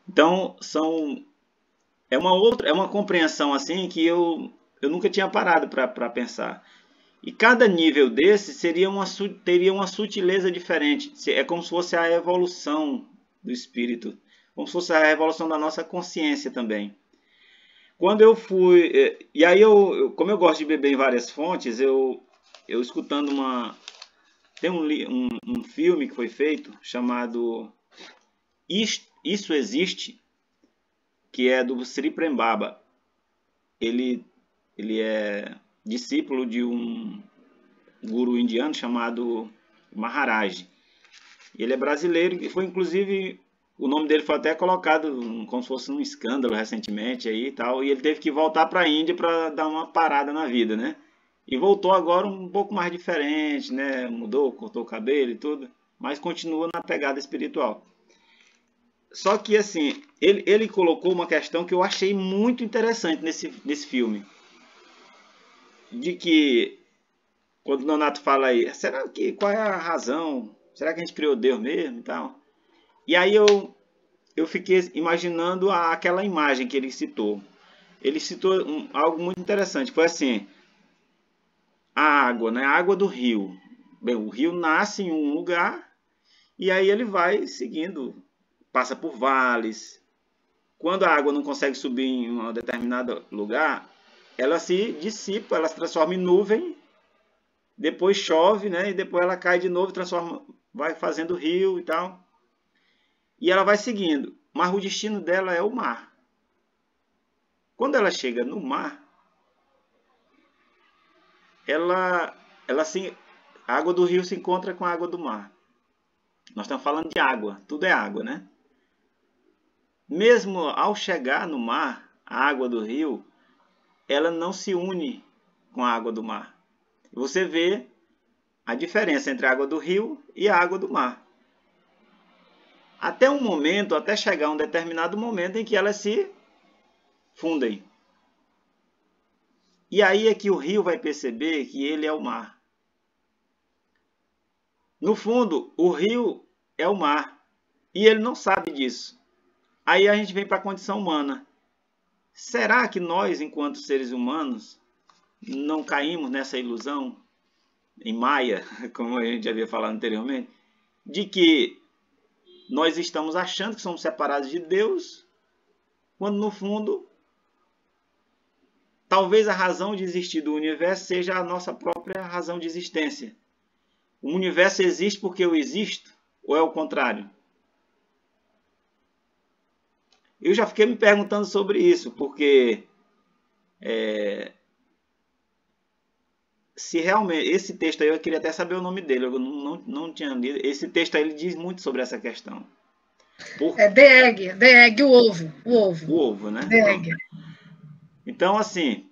Então, é uma compreensão assim que eu nunca tinha parado para pensar. E cada nível desse teria uma sutileza diferente. É como se fosse a evolução do espírito, como se fosse a evolução da nossa consciência também. Quando eu fui. E aí, como eu gosto de beber em várias fontes, eu escutando uma. Tem um filme que foi feito chamado Isso Existe, que é do Sri Prembaba. Ele, ele é discípulo de um guru indiano chamado Maharaj. Ele é brasileiro e foi inclusive o nome dele foi até colocado como se fosse um escândalo recentemente aí e tal, e ele teve que voltar para a Índia para dar uma parada na vida, né? E voltou agora um pouco mais diferente, né? Mudou, cortou o cabelo e tudo, mas continua na pegada espiritual. Só que assim, ele colocou uma questão que eu achei muito interessante nesse filme, de que quando o Nonato fala aí, será que qual é a razão? Será que a gente criou Deus mesmo e tal? E aí eu fiquei imaginando aquela imagem que ele citou. Ele citou algo muito interessante. Foi assim, a água, né? A água do rio. Bem, o rio nasce em um lugar e aí ele vai seguindo, passa por vales. Quando a água não consegue subir em um determinado lugar, ela se dissipa, ela se transforma em nuvem, depois chove, né? E depois ela cai de novo, transforma, vai fazendo rio e tal. E ela vai seguindo, mas o destino dela é o mar. Quando ela chega no mar, ela, ela se, a água do rio se encontra com a água do mar. Nós estamos falando de água, tudo é água, né? Mesmo ao chegar no mar, a água do rio, ela não se une com a água do mar. Você vê a diferença entre a água do rio e a água do mar. Até um momento, até chegar um determinado momento em que elas se fundem. E aí é que o rio vai perceber que ele é o mar. No fundo, o rio é o mar. E ele não sabe disso. Aí a gente vem para a condição humana. Será que nós, enquanto seres humanos, não caímos nessa ilusão, em Maia, como a gente já havia falado anteriormente, de que nós estamos achando que somos separados de Deus, quando no fundo, talvez a razão de existir do universo seja a nossa própria razão de existência. O universo existe porque eu existo, ou é o contrário? Eu já fiquei me perguntando sobre isso, porque se realmente esse texto aí, eu queria até saber o nome dele, eu não tinha lido. Esse texto aí ele diz muito sobre essa questão. É The Egg, o ovo. O ovo, né? The Egg. Então, assim,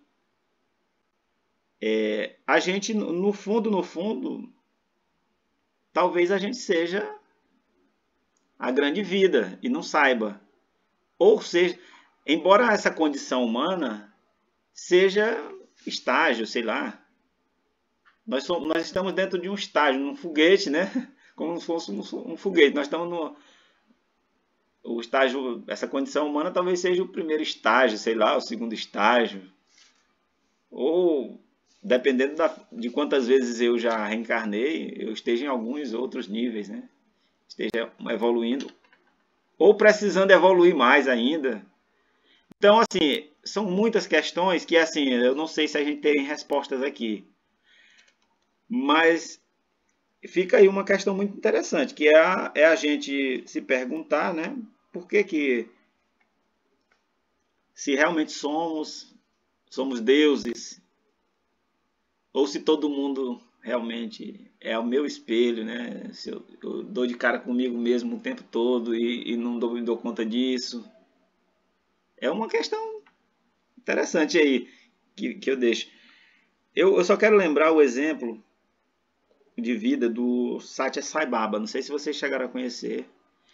a gente, no fundo, talvez a gente seja a grande vida e não saiba. Ou seja, embora essa condição humana seja estágio, sei lá, nós estamos dentro de um estágio, num foguete, né? Como se fosse um foguete. Nós estamos no o estágio, essa condição humana talvez seja o primeiro estágio, sei lá, o segundo estágio. Ou, dependendo de quantas vezes eu já reencarnei, eu esteja em alguns outros níveis, né? Esteja evoluindo. Ou precisando evoluir mais ainda. Então, assim, são muitas questões que, assim, eu não sei se a gente tem respostas aqui. Mas fica aí uma questão muito interessante, que é a gente se perguntar, né? Por que se realmente somos deuses, ou se todo mundo realmente é o meu espelho, né? Se eu dou de cara comigo mesmo o tempo todo e não me dou conta disso. É uma questão interessante aí que eu deixo. Eu só quero lembrar o exemplo de vida do Satya Sai Baba. Não sei se vocês chegaram a conhecer.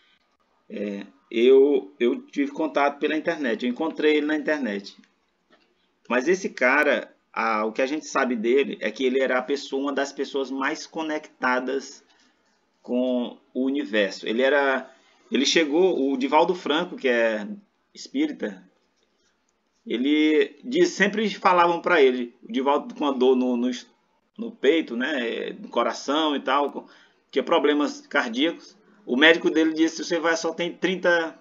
Eu tive contato pela internet, eu encontrei ele na internet. Mas esse cara, o que a gente sabe dele é que ele era uma das pessoas mais conectadas com o universo. ele chegou, o Divaldo Franco, que é espírita, ele sempre falavam para ele, o Divaldo com a dor no peito, né, no coração e tal, tinha problemas cardíacos. O médico dele disse: você só tem 30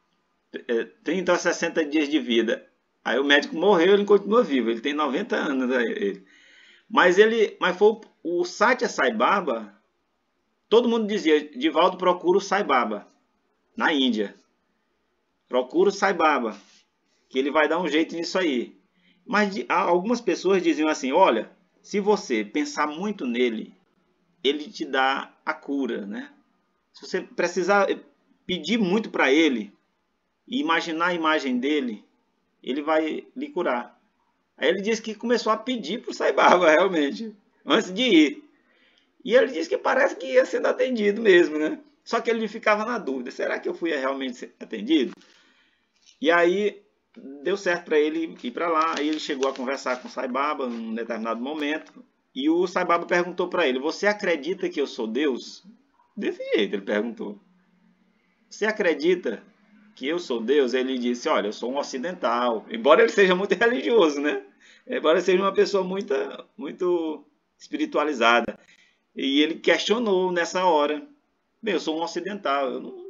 a 60 dias de vida. Aí o médico morreu, ele continua vivo, ele tem 90 anos. Mas foi o Satya Sai Baba, todo mundo dizia: Divaldo, procura o Sai Baba, na Índia. Procura o Sai Baba, que ele vai dar um jeito nisso aí. Mas algumas pessoas diziam assim: olha, se você pensar muito nele, ele te dá a cura, né? Se você precisar pedir muito para ele e imaginar a imagem dele, ele vai lhe curar. Aí ele disse que começou a pedir para o Sai Baba, realmente, antes de ir. E ele disse que parece que ia sendo atendido mesmo, né? Só que ele ficava na dúvida: será que eu fui realmente atendido? E aí deu certo para ele ir para lá. Aí ele chegou a conversar com o Sai Baba num determinado momento. E o Sai Baba perguntou para ele: você acredita que eu sou Deus? Desse jeito ele perguntou: você acredita que eu sou Deus? Ele disse: olha, eu sou um ocidental. Embora ele seja muito religioso, né? Embora seja uma pessoa muito espiritualizada. E ele questionou nessa hora: bem, eu sou um ocidental, eu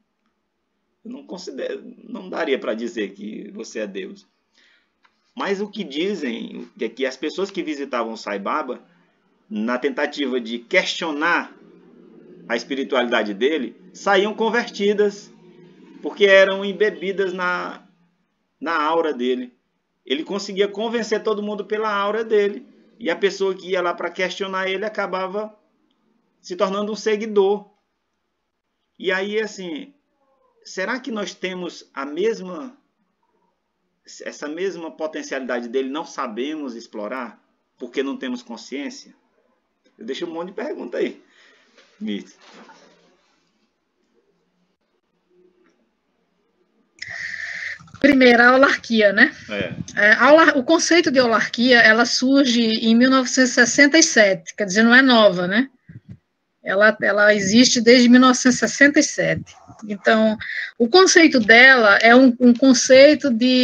não considero, não daria para dizer que você é Deus. Mas o que dizem é que as pessoas que visitavam o Sai Baba, na tentativa de questionar a espiritualidade dele, saíam convertidas, porque eram embebidas na aura dele. Ele conseguia convencer todo mundo pela aura dele, e a pessoa que ia lá para questionar ele acabava se tornando um seguidor. E aí, assim, será que nós temos essa mesma potencialidade dele, não sabemos explorar porque não temos consciência? Eu deixo um monte de pergunta aí. Primeiro, a aularquia, né? O conceito de aularquia, ela surge em 1967, quer dizer, não é nova, né? Ela existe desde 1967. Então, o conceito dela é um conceito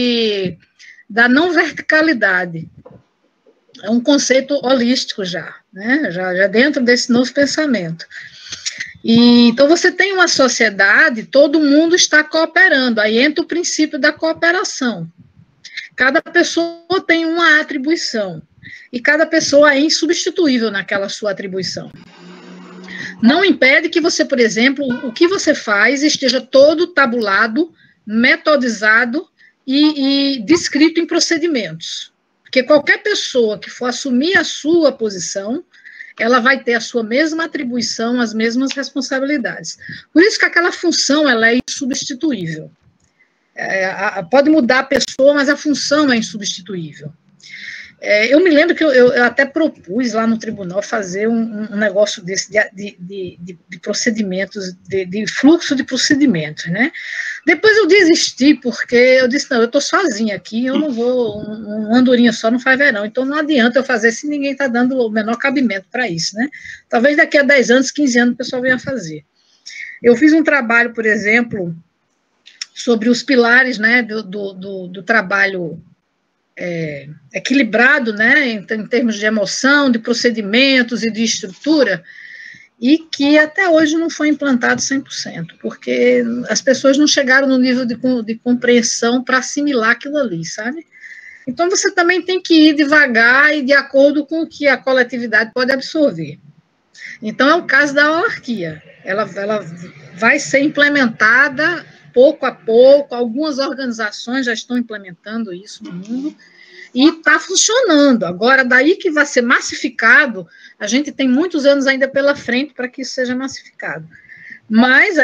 da não verticalidade. É um conceito holístico já, né? Já dentro desse novo pensamento. Então, você tem uma sociedade, todo mundo está cooperando, aí entra o princípio da cooperação. Cada pessoa tem uma atribuição, e cada pessoa é insubstituível naquela sua atribuição. Não impede que você, por exemplo, o que você faz esteja todo tabulado, metodizado e descrito em procedimentos. Porque qualquer pessoa que for assumir a sua posição, ela vai ter a sua mesma atribuição, as mesmas responsabilidades. Por isso que aquela função ela é insubstituível. Pode mudar a pessoa, mas a função é insubstituível. Eu me lembro que eu até propus lá no tribunal fazer um negócio desse de procedimentos, de fluxo de procedimentos, né? Depois eu desisti, porque eu disse: não, eu estou sozinha aqui, eu não vou, uma andorinha só não faz verão, então não adianta eu fazer se ninguém está dando o menor cabimento para isso, né? Talvez daqui a 10 anos, 15 anos o pessoal venha fazer. Eu fiz um trabalho, por exemplo, sobre os pilares, né, do trabalho equilibrado, né, em termos de emoção, de procedimentos e de estrutura, e que até hoje não foi implantado 100%, porque as pessoas não chegaram no nível de compreensão para assimilar aquilo ali, sabe? Então, você também tem que ir devagar e de acordo com o que a coletividade pode absorver. Então, é o caso da aularquia. Ela vai ser implementada pouco a pouco, algumas organizações já estão implementando isso no mundo, e está funcionando. Agora, daí que vai ser massificado, a gente tem muitos anos ainda pela frente para que isso seja massificado. Mas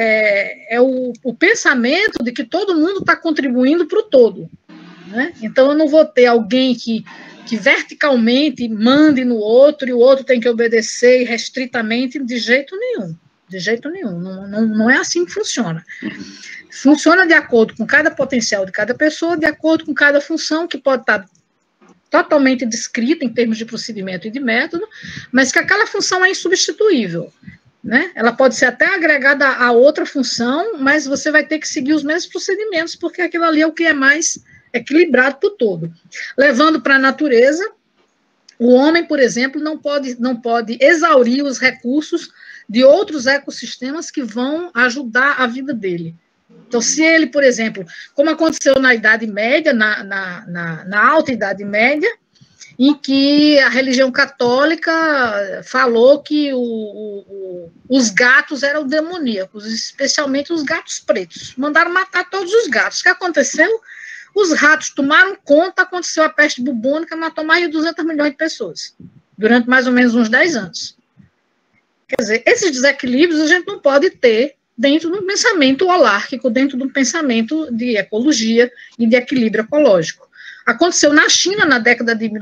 o pensamento de que todo mundo está contribuindo para o todo, né? Então, eu não vou ter alguém que verticalmente mande no outro e o outro tem que obedecer restritamente de jeito nenhum. De jeito nenhum. Não é assim que funciona. Funciona de acordo com cada potencial de cada pessoa, de acordo com cada função, que pode estar totalmente descrita em termos de procedimento e de método, mas que aquela função é insubstituível. né? Ela pode ser até agregada a outra função, mas você vai ter que seguir os mesmos procedimentos, porque aquilo ali é o que é mais equilibrado para o todo. Levando para a natureza, o homem, por exemplo, não pode exaurir os recursos de outros ecossistemas que vão ajudar a vida dele. Então, se ele, por exemplo, como aconteceu na Idade Média, na Alta Idade Média, em que a religião católica falou que os gatos eram demoníacos, especialmente os gatos pretos. Mandaram matar todos os gatos. O que aconteceu? Os ratos tomaram conta, aconteceu a peste bubônica, matou mais de 200 milhões de pessoas, durante mais ou menos uns 10 anos. Quer dizer, esses desequilíbrios a gente não pode ter dentro do pensamento holárquico, dentro do pensamento de ecologia e de equilíbrio ecológico. Aconteceu na China, na década de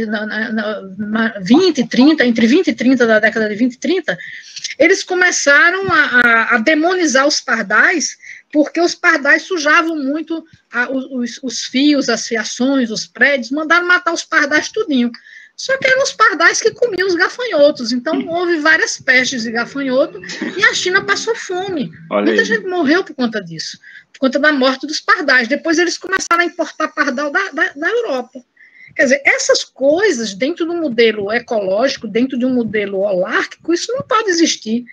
20 e 30, entre 20 e 30, da década de 20 e 30, eles começaram a demonizar os pardais, porque os pardais sujavam muito os fios, as fiações, os prédios, mandaram matar os pardais tudinho. Só que eram os pardais que comiam os gafanhotos, então houve várias pestes de gafanhoto e a China passou fome. Muita gente morreu por conta disso, por conta da morte dos pardais. Depois eles começaram a importar pardal da Europa. Quer dizer, essas coisas, dentro do modelo ecológico, dentro de um modelo holárquico, isso não pode existir.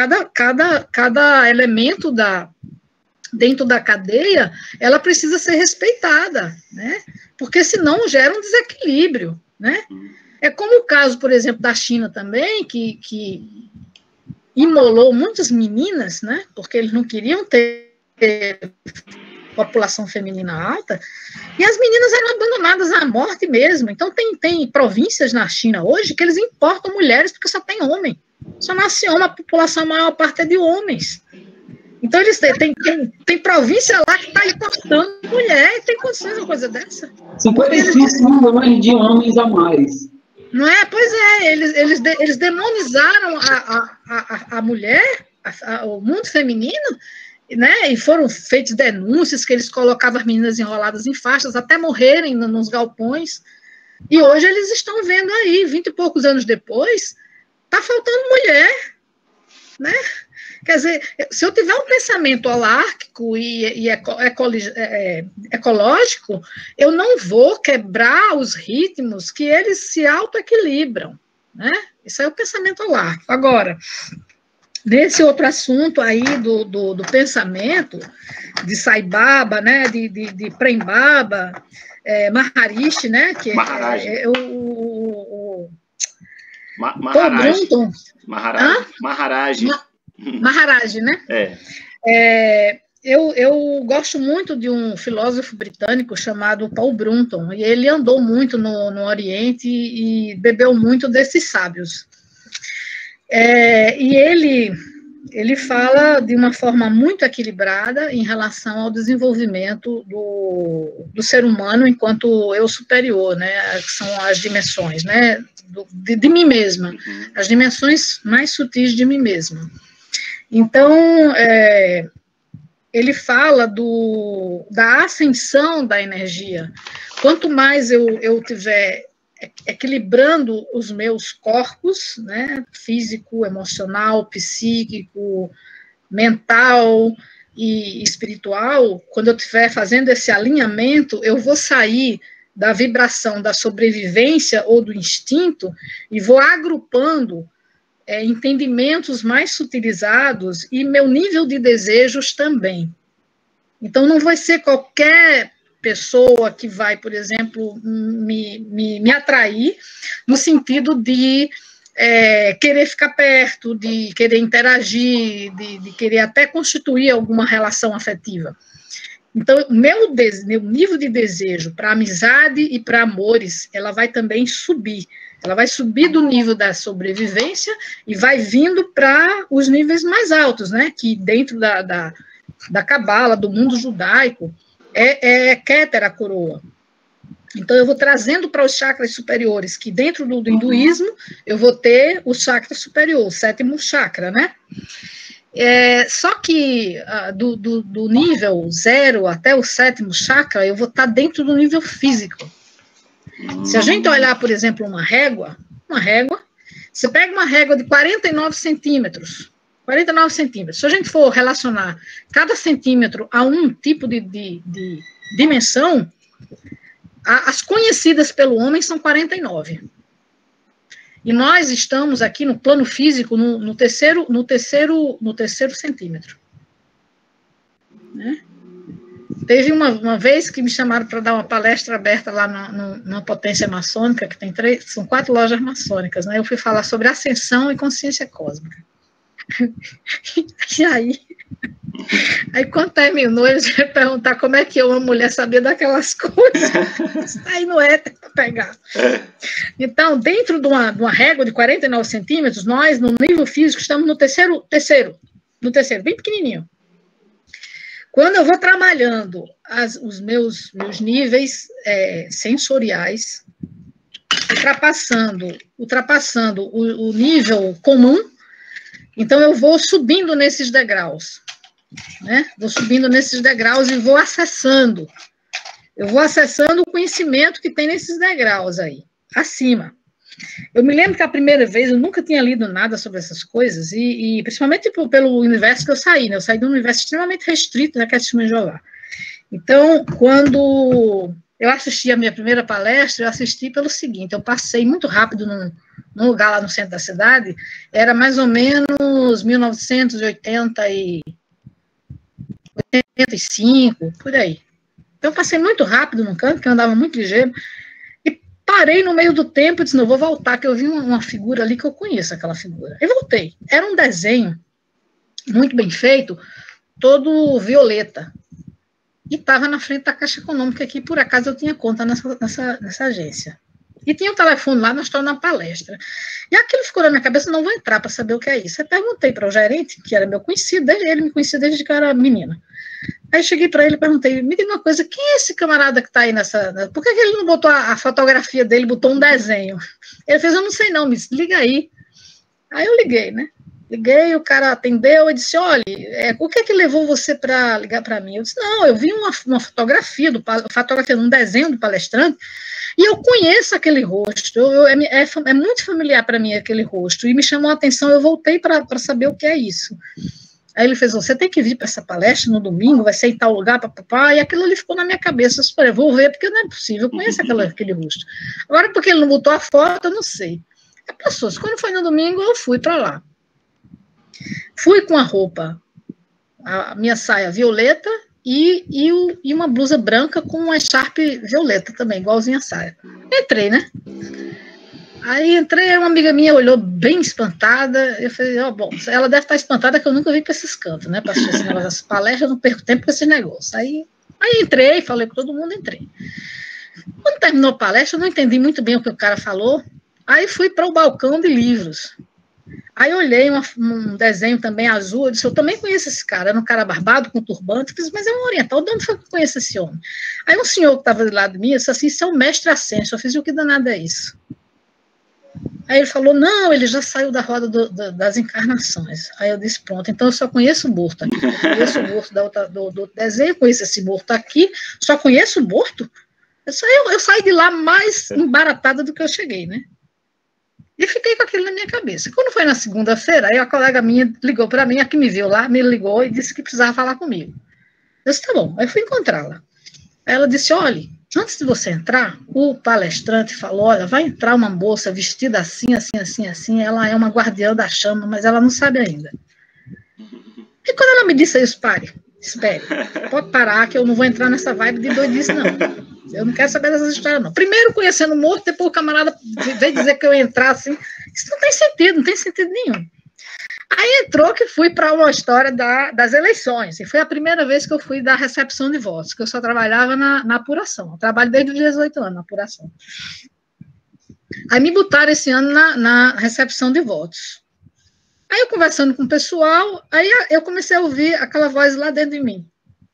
Cada elemento dentro da cadeia, ela precisa ser respeitada, né? Porque senão gera um desequilíbrio, né? É como o caso, por exemplo, da China também, que imolou muitas meninas, né? Porque eles não queriam ter população feminina alta, e as meninas eram abandonadas à morte mesmo. Então tem províncias na China hoje que eles importam mulheres porque só tem homem. Só nasce homem, a população, a maior parte é de homens. Então, eles tem província lá que está importando mulher, e tem condições de uma coisa dessa. 55 milhões de homens a mais. Não é? Pois é, eles demonizaram a mulher, o mundo feminino, né? E foram feitas denúncias que eles colocavam as meninas enroladas em faixas até morrerem nos galpões. E hoje eles estão vendo aí, 20 e poucos anos depois, está faltando mulher, né? Quer dizer, se eu tiver um pensamento holárquico e ecológico, eu não vou quebrar os ritmos que eles se autoequilibram, né? Isso é o pensamento holárquico. Agora, nesse outro assunto aí do pensamento, de Sai Baba, né, de Prem Baba, Maharishi, né, que é o Maharaj. Maharaj. Maharaj, né? Eu gosto muito de um filósofo britânico chamado Paul Brunton, e ele andou muito no Oriente e bebeu muito desses sábios. E ele fala de uma forma muito equilibrada em relação ao desenvolvimento do ser humano enquanto eu superior, né? Que são as dimensões, né? De mim mesma, as dimensões mais sutis de mim mesma. Então, ele fala da ascensão da energia. Quanto mais eu tiver equilibrando os meus corpos, né, físico, emocional, psíquico, mental e espiritual, quando eu estiver fazendo esse alinhamento, eu vou sair da vibração da sobrevivência ou do instinto e vou agrupando entendimentos mais sutilizados e meu nível de desejos também. Então, não vai ser qualquer pessoa que vai, por exemplo, me atrair no sentido de querer ficar perto, de querer interagir, de querer até constituir alguma relação afetiva. Então, meu nível de desejo para amizade e para amores, ela vai também subir. Ela vai subir do nível da sobrevivência e vai vindo para os níveis mais altos, né? Que dentro da cabala, do mundo judaico, é Keter a coroa. Então, eu vou trazendo para os chakras superiores, que dentro do hinduísmo, eu vou ter o chakra superior, o sétimo chakra, né? Só que do nível 0 até o sétimo chakra, eu vou estar dentro do nível físico. Se a gente olhar, por exemplo, uma régua, você pega uma régua de 49 centímetros, 49 centímetros. Se a gente for relacionar cada centímetro a um tipo de dimensão, as conhecidas pelo homem são 49. E nós estamos aqui no plano físico no terceiro centímetro. Né? Teve uma vez que me chamaram para dar uma palestra aberta lá numa potência maçônica, que são 4 lojas maçônicas, né? Eu fui falar sobre ascensão e consciência cósmica. E aí quando terminou, eles iam perguntar como é que eu, uma mulher, sabia daquelas coisas. Aí no éter para pegar. Então, dentro de uma régua de 49 centímetros, nós, no nível físico, estamos no terceiro, bem pequenininho. Quando eu vou trabalhando os meus níveis sensoriais, ultrapassando o nível comum, então eu vou subindo nesses degraus, né? Vou subindo nesses degraus e vou acessando. Eu vou acessando o conhecimento que tem nesses degraus aí, acima. Eu me lembro que a primeira vez eu nunca tinha lido nada sobre essas coisas, e principalmente pelo universo que eu saí, né? Eu saí de um universo extremamente restrito, né, que é o Testemunho de Jeová. Então, quando eu assisti a minha primeira palestra, eu assisti pelo seguinte: eu passei muito rápido num lugar lá no centro da cidade, era mais ou menos 1985, por aí. Então, eu passei muito rápido num canto, que eu andava muito ligeiro, parei no meio do tempo e disse, não, vou voltar, que eu vi uma figura ali que eu conheço aquela figura. Eu voltei. Era um desenho muito bem feito, todo violeta. E estava na frente da Caixa Econômica, que por acaso eu tinha conta nessa agência. E tinha um telefone lá, nós estávamos na palestra. E aquilo ficou na minha cabeça, não vou entrar para saber o que é isso. Eu perguntei para o gerente, que era meu conhecido, ele me conhecia desde que eu era menina. Aí cheguei para ele e perguntei, me diga uma coisa, quem é esse camarada que está aí por que ele não botou a fotografia dele, botou um desenho? Ele fez, eu não sei não, me disse, liga aí. Aí eu liguei, né? Liguei, o cara atendeu e disse, olha, o que é que levou você para ligar para mim? Eu disse, não, eu vi uma fotografia, um desenho do palestrante, e eu conheço aquele rosto, é muito familiar para mim aquele rosto, e me chamou a atenção, eu voltei para saber o que é isso. Aí ele fez, você tem que vir para essa palestra no domingo, vai ser em tal lugar, papapá, e aquilo ali ficou na minha cabeça. Eu falei, vou ver, porque não é possível, eu conheço aquele rosto. Agora, porque ele não botou a foto, eu não sei. Aí passou, quando foi no domingo, eu fui para lá. Fui com a roupa, a minha saia violeta e uma blusa branca com uma echarpe violeta também, igualzinha a saia. Entrei, né? Aí entrei, uma amiga minha olhou bem espantada, eu falei, bom, ela deve estar espantada que eu nunca vim para esses cantos, né, para assistir esse negócio dessas palestras, eu não perco tempo com esse negócio. Aí entrei, falei com todo mundo, entrei. Quando terminou a palestra, eu não entendi muito bem o que o cara falou, aí fui para o balcão de livros. Aí olhei um desenho também azul, eu disse, eu também conheço esse cara, era um cara barbado, com turbante, eu disse, mas é um oriental, de onde foi que eu conheço esse homem? Aí um senhor que estava do lado de mim, disse assim, isso é o mestre Ascenso. Eu fiz, o que danado é isso? Aí ele falou, não, ele já saiu da roda das encarnações. Aí eu disse, pronto, então eu só conheço o Borto aqui. Eu conheço o Borto do desenho, conheço esse Borto aqui, só conheço o Borto. Eu saí de lá mais embaratada do que eu cheguei, né? E fiquei com aquilo na minha cabeça. Quando foi na segunda-feira, aí a colega minha ligou para mim, a que me viu lá, me ligou e disse que precisava falar comigo. Eu disse, tá bom. Aí fui encontrá-la. Aí ela disse, olha, antes de você entrar, o palestrante falou, olha, vai entrar uma moça vestida assim, assim, assim, assim, ela é uma guardiã da chama, mas ela não sabe ainda. E quando ela me disse isso, espere, pode parar que eu não vou entrar nessa vibe de doidice, não. Eu não quero saber dessas histórias, não. Primeiro conhecendo o morto, depois o camarada veio dizer que eu ia entrar assim. Isso não tem sentido nenhum. Aí entrou que fui para uma história das eleições, e foi a primeira vez que eu fui da recepção de votos, que eu só trabalhava na apuração. Eu trabalho desde os 18 anos na apuração. Aí me botaram esse ano na recepção de votos. Aí eu conversando com o pessoal, aí eu comecei a ouvir aquela voz lá dentro de mim.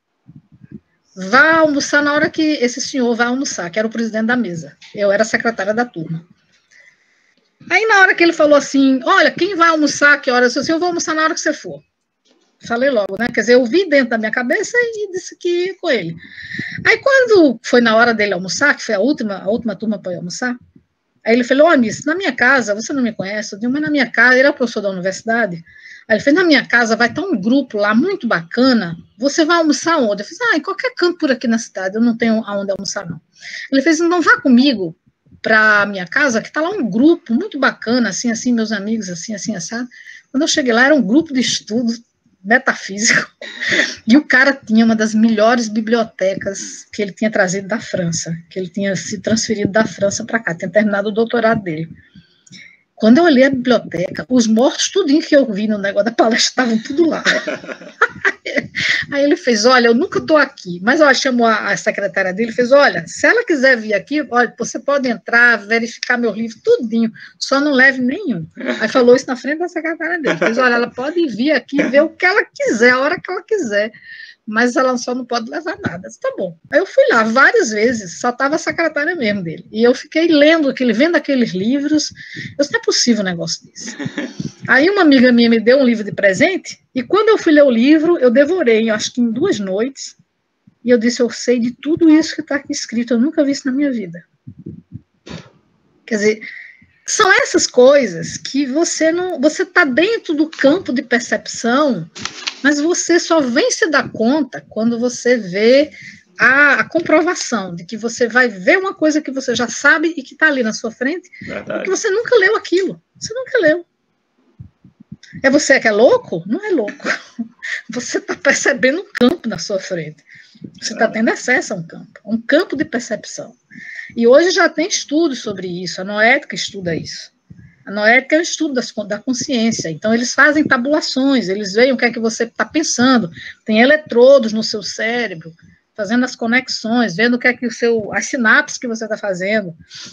Vá almoçar na hora que esse senhor vai almoçar, que era o presidente da mesa. Eu era a secretária da turma. Aí, na hora que ele falou assim, olha, quem vai almoçar, que horas? Eu disse, eu vou almoçar na hora que você for. Falei logo, né? Quer dizer, eu vi dentro da minha cabeça e disse que ia com ele. Aí, quando foi na hora dele almoçar, que foi a última turma para eu almoçar, aí ele falou, ó, Miss, na minha casa, você não me conhece, eu digo, mas na minha casa, ele é o professor da universidade, Aí ele fez, na minha casa vai estar um grupo lá muito bacana, você vai almoçar onde? Eu fiz, em qualquer canto por aqui na cidade, eu não tenho aonde almoçar, não. Ele fez, então vá comigo para minha casa, que está lá um grupo muito bacana, assim, assim, meus amigos, assim, assim, assado. Quando eu cheguei lá, era um grupo de estudos metafísico, e o cara tinha uma das melhores bibliotecas que ele tinha trazido da França, que ele tinha se transferido da França para cá, tinha terminado o doutorado dele. Quando eu olhei a biblioteca, os mortos, tudinho que eu vi no negócio da palestra, estavam tudo lá. Aí ele fez, olha, eu nunca estou aqui, mas ela chamou a secretária dele e fez, olha, se ela quiser vir aqui, olha, você pode entrar, verificar meu livro, tudinho, só não leve nenhum. Aí falou isso na frente da secretária dele, fez, olha, ela pode vir aqui ver o que ela quiser, a hora que ela quiser, mas ela só não pode levar nada. Disse, tá bom. Aí eu fui lá várias vezes, só estava a secretária mesmo dele, e eu fiquei vendo aqueles livros, eu disse, não é possível um negócio desse. Aí uma amiga minha me deu um livro de presente, e quando eu fui ler o livro, eu devorei, acho que em 2 noites, e eu disse, eu sei de tudo isso que está aqui escrito, eu nunca vi isso na minha vida. Quer dizer, são essas coisas que você está dentro do campo de percepção, mas você só vem se dar conta quando você vê a comprovação de que você vai ver uma coisa que você já sabe e que está ali na sua frente, porque você nunca leu aquilo, você nunca leu. É você que é louco? Não é louco. Você está percebendo um campo na sua frente. Você está tendo acesso a um campo de percepção. E hoje já tem estudos sobre isso, a noética estuda isso. A noética é o estudo da consciência, então eles fazem tabulações, eles veem o que é que você está pensando, tem eletrodos no seu cérebro, fazendo as conexões, vendo o que é que as sinapses que você está fazendo.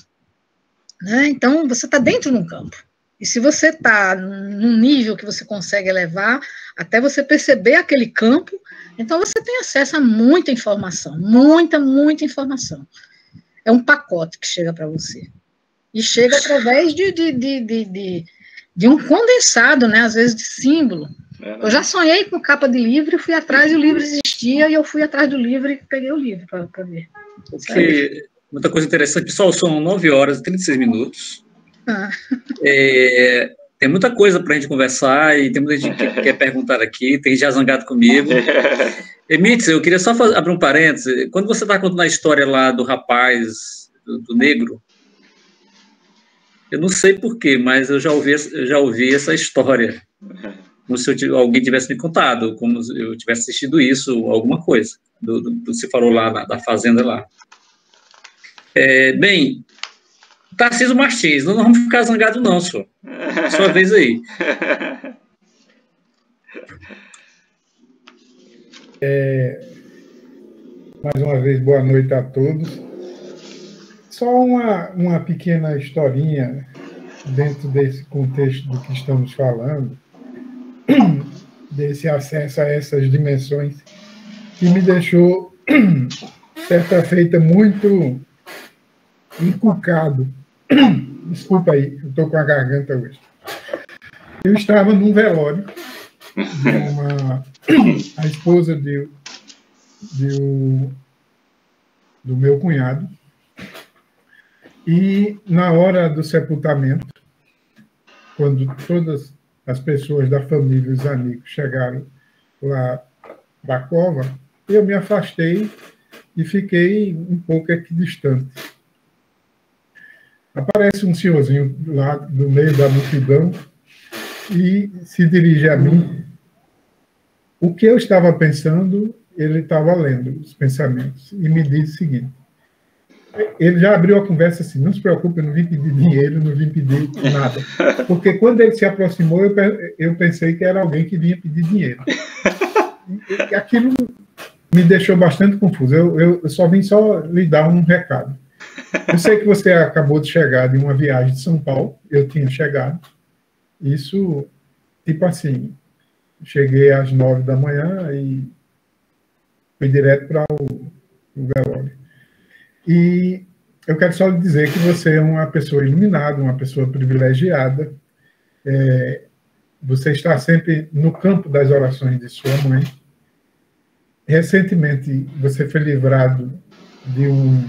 Né? Então, você está dentro de um campo. E se você está num nível que você consegue elevar, até você perceber aquele campo, então você tem acesso a muita informação, muita informação. É um pacote que chega para você. E chega através de um condensado, né? Às vezes de símbolo. Eu já sonhei com capa de livro, fui atrás e o livro existia, e eu fui atrás do livro e peguei o livro para ver. Porque, muita coisa interessante. Pessoal, são 9 horas e 36 minutos. Tem muita coisa para a gente conversar e tem muita gente que quer perguntar aqui, tem gente já zangado comigo. Mitz, eu queria só abrir um parênteses. Quando você está contando a história lá do rapaz, do negro, eu não sei porquê, mas eu já ouvi essa história. Como se alguém tivesse me contado, como se eu tivesse assistido isso, alguma coisa, do você falou lá da fazenda lá. Bem, Tarcísio Martins, não vamos ficar zangados não, senhor. Sua vez aí. Mais uma vez, boa noite a todos. Só uma pequena historinha dentro desse contexto do que estamos falando, desse acesso a essas dimensões, que me deixou, certa feita, muito encucado. Desculpa aí, eu estou com a garganta hoje. Eu estava num velório de a esposa do meu cunhado, e na hora do sepultamento, quando todas as pessoas da família e os amigos chegaram lá da cova, eu me afastei e fiquei um pouco equidistante. Aparece um senhorzinho lá no meio da multidão e se dirige a mim. O que eu estava pensando, ele estava lendo os pensamentos e me disse o seguinte. Ele já abriu a conversa assim, não se preocupe, eu não vim pedir dinheiro, não vim pedir nada. Porque quando ele se aproximou, eu pensei que era alguém que vinha pedir dinheiro. E aquilo me deixou bastante confuso. Eu só vim lhe dar um recado. Eu sei que você acabou de chegar de uma viagem de São Paulo, eu tinha chegado. Isso, tipo assim, cheguei às 9 da manhã e fui direto para o velório. E eu quero só lhe dizer que você é uma pessoa iluminada, uma pessoa privilegiada. Você está sempre no campo das orações de sua mãe. Recentemente, você foi livrado de um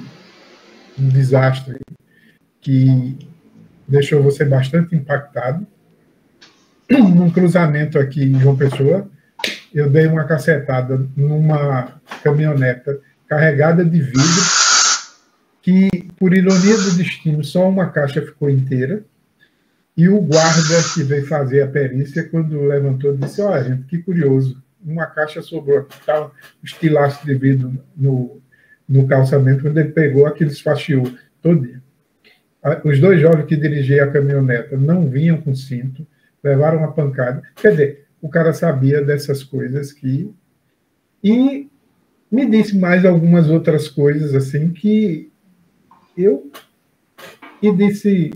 desastre que deixou você bastante impactado. num cruzamento aqui em João Pessoa, eu dei uma cacetada numa caminhoneta carregada de vidro, que, por ironia do destino, só uma caixa ficou inteira, e o guarda que veio fazer a perícia, quando levantou, disse, olha, gente, que curioso, uma caixa sobrou aqui, estava os tilhaços de vidro no calçamento, quando ele pegou, aquilo esfaciou todinho. Os 2 jovens que dirigiam a caminhoneta não vinham com cinto, levaram uma pancada. Quer dizer, o cara sabia dessas coisas que... E me disse mais algumas outras coisas, assim, que eu... E disse,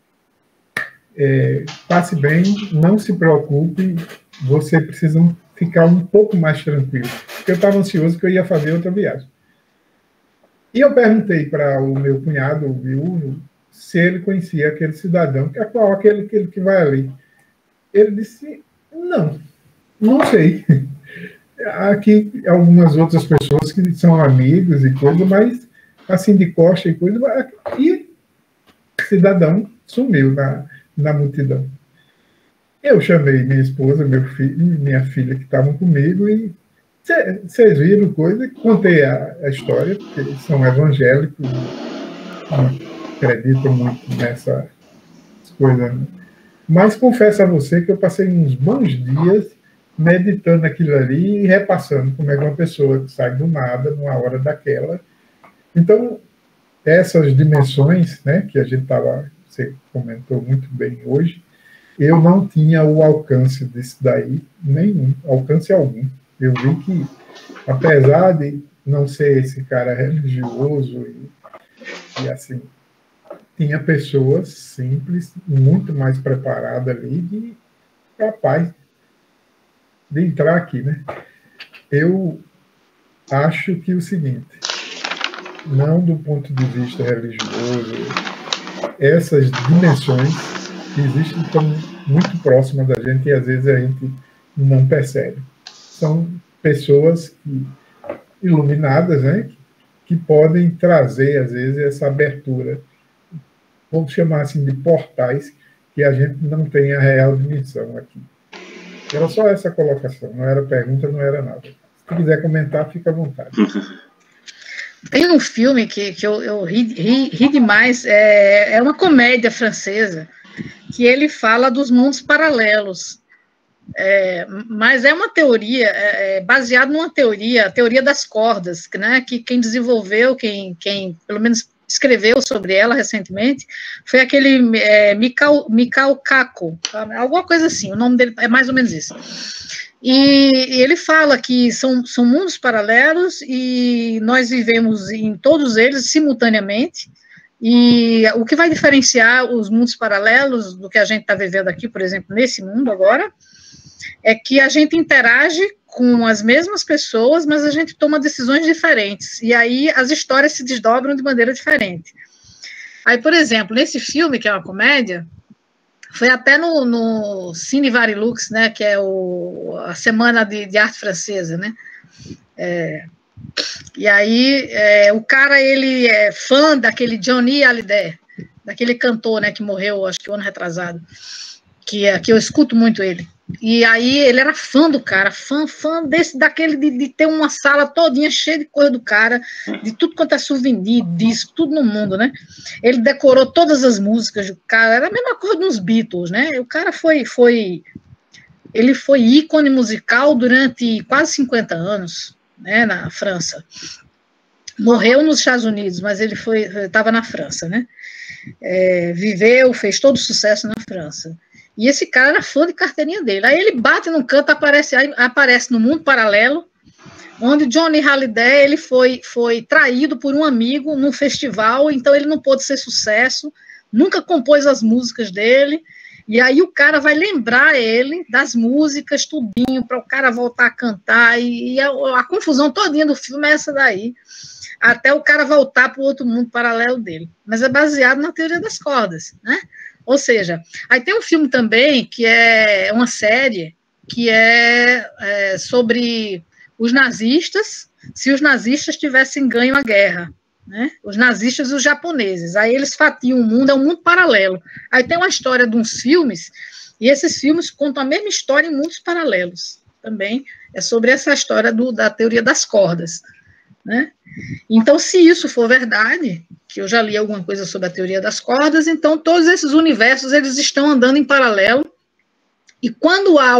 passe bem, não se preocupe, você precisa ficar um pouco mais tranquilo. Porque eu estava ansioso que eu ia fazer outra viagem. E eu perguntei para o meu cunhado, o viúvo, se ele conhecia aquele cidadão, que é qual aquele que vai ali. Ele disse, não sei. Aqui algumas outras pessoas que são amigos e coisa, mas assim de costa e coisa, e o cidadão sumiu na multidão. Eu chamei minha esposa, meu filho, minha filha que estavam comigo e vocês viram coisa, contei a história, porque eles são evangélicos, não acreditam muito nessa coisa. Mas confesso a você que eu passei uns bons dias meditando aquilo ali e repassando como é que uma pessoa que sai do nada, numa hora daquela. Então, essas dimensões, né, que a gente você comentou muito bem hoje, eu não tinha o alcance disso daí, nenhum, alcance algum. Eu vi que, apesar de não ser esse cara religioso e assim, tinha pessoas simples, muito mais preparadas ali, capaz de entrar aqui, né? Eu acho que o seguinte, não do ponto de vista religioso, essas dimensões que existem estão muito próximas da gente e às vezes a gente não percebe. São pessoas iluminadas, né? Que podem trazer, às vezes, essa abertura, vamos chamar assim de portais, que a gente não tem a real dimensão aqui. Era só essa colocação, não era pergunta, não era nada. Se quiser comentar, fica à vontade. Tem um filme que eu ri demais, é uma comédia francesa, que ele fala dos mundos paralelos. Mas é uma teoria, baseada numa teoria, a teoria das cordas, né, que quem desenvolveu, quem pelo menos escreveu sobre ela recentemente, foi aquele Mikao Kaku, alguma coisa assim, o nome dele é mais ou menos isso. E ele fala que são mundos paralelos e nós vivemos em todos eles simultaneamente, e o que vai diferenciar os mundos paralelos do que a gente está vivendo aqui, por exemplo, nesse mundo agora, é que a gente interage com as mesmas pessoas, mas a gente toma decisões diferentes, e aí as histórias se desdobram de maneira diferente. Aí, por exemplo, nesse filme, que é uma comédia, foi até no Cine Varilux, né, que é a Semana de Arte Francesa, né, e aí o cara, ele é fã daquele Johnny Hallyday, daquele cantor, né, que morreu, acho que o ano retrasado, que eu escuto muito ele. E aí ele era fã do cara, fã daquele de ter uma sala todinha cheia de coisa do cara, de tudo quanto é souvenir, disco, tudo no mundo, né? Ele decorou todas as músicas do cara, era a mesma coisa dos Beatles, né? O cara ele foi ícone musical durante quase 50 anos, né, na França. Morreu nos Estados Unidos, mas ele estava na França, né? Viveu, fez todo sucesso na França. E esse cara era fã de carteirinha dele. Aí ele bate num canto, aparece no mundo paralelo, onde Johnny Hallyday ele foi traído por um amigo num festival, então ele não pôde ser sucesso, nunca compôs as músicas dele, e aí o cara vai lembrar ele das músicas, tudinho, para o cara voltar a cantar, e a confusão todinha do filme é essa daí, até o cara voltar para o outro mundo paralelo dele. Mas é baseado na teoria das cordas, né? Ou seja, aí tem um filme também, que é uma série, que é sobre os nazistas, se os nazistas tivessem ganho a guerra, né? Os nazistas e os japoneses. Aí eles fatiam o mundo, é um mundo paralelo. Aí tem uma história de uns filmes E esses filmes contam a mesma história em mundos paralelos. Também é sobre essa história da teoria das cordas, né? Então, se isso for verdade, que eu já li alguma coisa sobre a teoria das cordas, então todos esses universos eles estão andando em paralelo, e quando há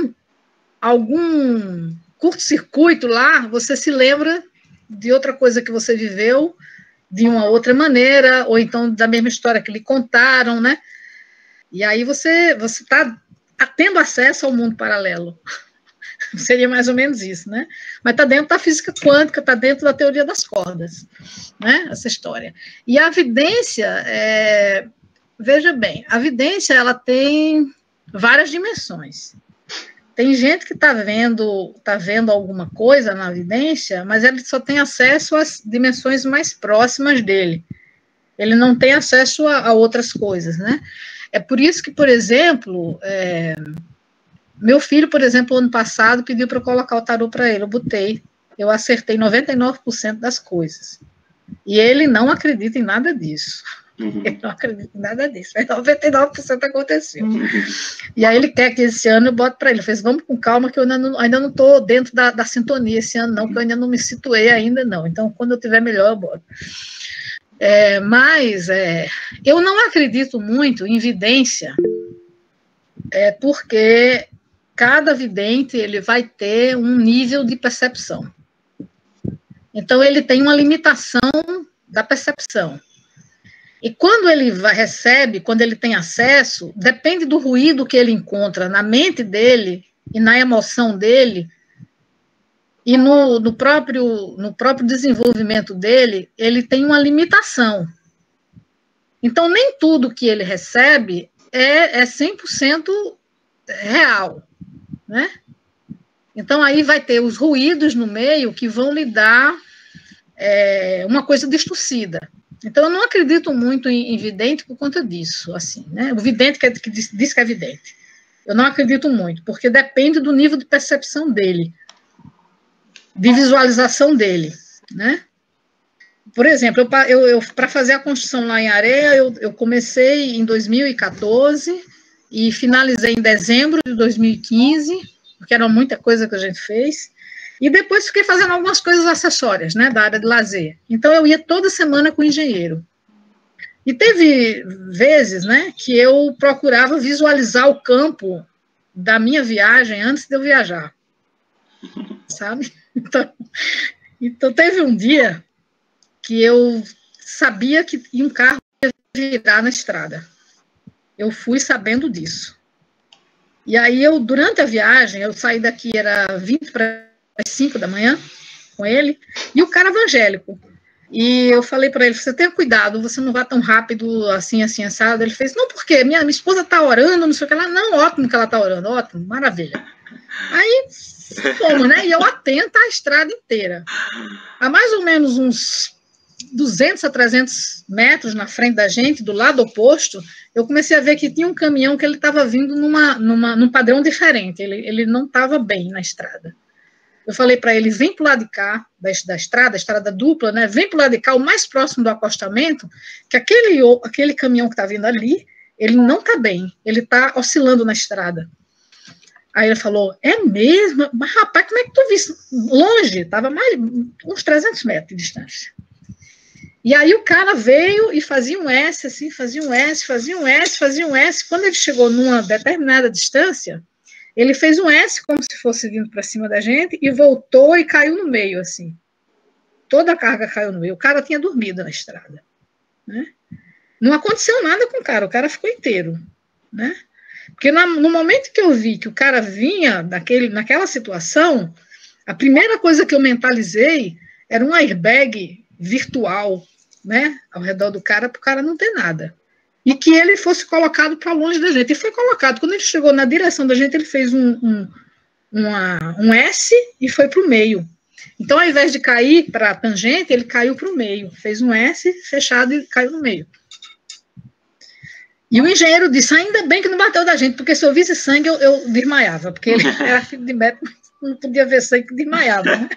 algum curto-circuito lá, você se lembra de outra coisa que você viveu de uma outra maneira, ou então da mesma história que lhe contaram, né? E aí você está tendo acesso ao mundo paralelo. Seria mais ou menos isso, né? Mas está dentro da física quântica, está dentro da teoria das cordas, né? Essa história. E a vidência, veja bem, a vidência ela tem várias dimensões. Tem gente que está vendo alguma coisa na vidência, mas ele só tem acesso às dimensões mais próximas dele. Ele não tem acesso a outras coisas, né? É por isso que, por exemplo, meu filho, por exemplo, ano passado, pediu para eu colocar o tarô para ele. Eu botei, eu acertei 99% das coisas. E ele não acredita em nada disso. Uhum. Ele não acredita em nada disso. Mas 99% aconteceu. Uhum. E aí ele quer que esse ano eu bote para ele. Ele fez, vamos com calma, que eu ainda não estou dentro da sintonia esse ano, não, que eu ainda não me situei ainda, não. Então, quando eu estiver melhor, eu boto. Mas eu não acredito muito em vidência, porque cada vidente ele vai ter um nível de percepção. Então, ele tem uma limitação da percepção. E quando ele recebe, quando ele tem acesso, depende do ruído que ele encontra na mente dele e na emoção dele, e no próprio desenvolvimento dele, ele tem uma limitação. Então, nem tudo que ele recebe é 100% real, né? Então, aí vai ter os ruídos no meio que vão lhe dar uma coisa distorcida. Então, eu não acredito muito em vidente por conta disso, assim, né? O vidente que diz que é vidente. Eu não acredito muito, porque depende do nível de percepção dele, de visualização dele, né? Por exemplo, eu para fazer a construção lá em Areia, eu comecei em 2014 e finalizei em dezembro de 2015, porque era muita coisa que a gente fez, e depois fiquei fazendo algumas coisas acessórias, né, da área de lazer. Então, eu ia toda semana com o engenheiro. E teve vezes, né, que eu procurava visualizar o campo da minha viagem antes de eu viajar, sabe? Então teve um dia que eu sabia que um carro ia virar na estrada. Eu fui sabendo disso. E aí, durante a viagem, eu saí daqui, era 20 para as 5 da manhã, com ele, e o cara evangélico. E eu falei para ele, você tenha cuidado, você não vá tão rápido, assim, assado. Ele fez, não, por quê? Minha esposa está orando, não sei o que lá. Não, ótimo que ela está orando, ótimo, maravilha. Aí, fomos, né? E eu atenta à estrada inteira. Há mais ou menos uns 200 a 300 metros na frente da gente, do lado oposto, eu comecei a ver que tinha um caminhão que ele estava vindo num padrão diferente, ele não estava bem na estrada. Eu falei para ele, vem para o lado de cá, da estrada dupla, né? Vem para o lado de cá, o mais próximo do acostamento, que aquele caminhão que está vindo ali, ele não está bem, ele está oscilando na estrada. Aí ele falou, é mesmo? Mas, rapaz, como é que tu viste? Longe, estava mais uns 300 metros de distância. E aí o cara veio e fazia um S, assim, fazia um S, fazia um S, fazia um S. Quando ele chegou numa determinada distância, ele fez um S como se fosse vindo para cima da gente e voltou e caiu no meio, assim. Toda a carga caiu no meio. O cara tinha dormido na estrada, né? Não aconteceu nada com o cara ficou inteiro, né? Porque no momento que eu vi que o cara vinha naquela situação, a primeira coisa que eu mentalizei era um airbag virtual, né, ao redor do cara, para o cara não ter nada. E que ele fosse colocado para longe da gente. E foi colocado. Quando ele chegou na direção da gente, ele fez um S e foi para o meio. Então, ao invés de cair para a tangente, ele caiu para o meio. Fez um S fechado e caiu no meio. E o engenheiro disse, ainda bem que não bateu da gente, porque se eu visse sangue, eu desmaiava, porque ele era filho de médico, não podia ver sangue, que desmaiava, né?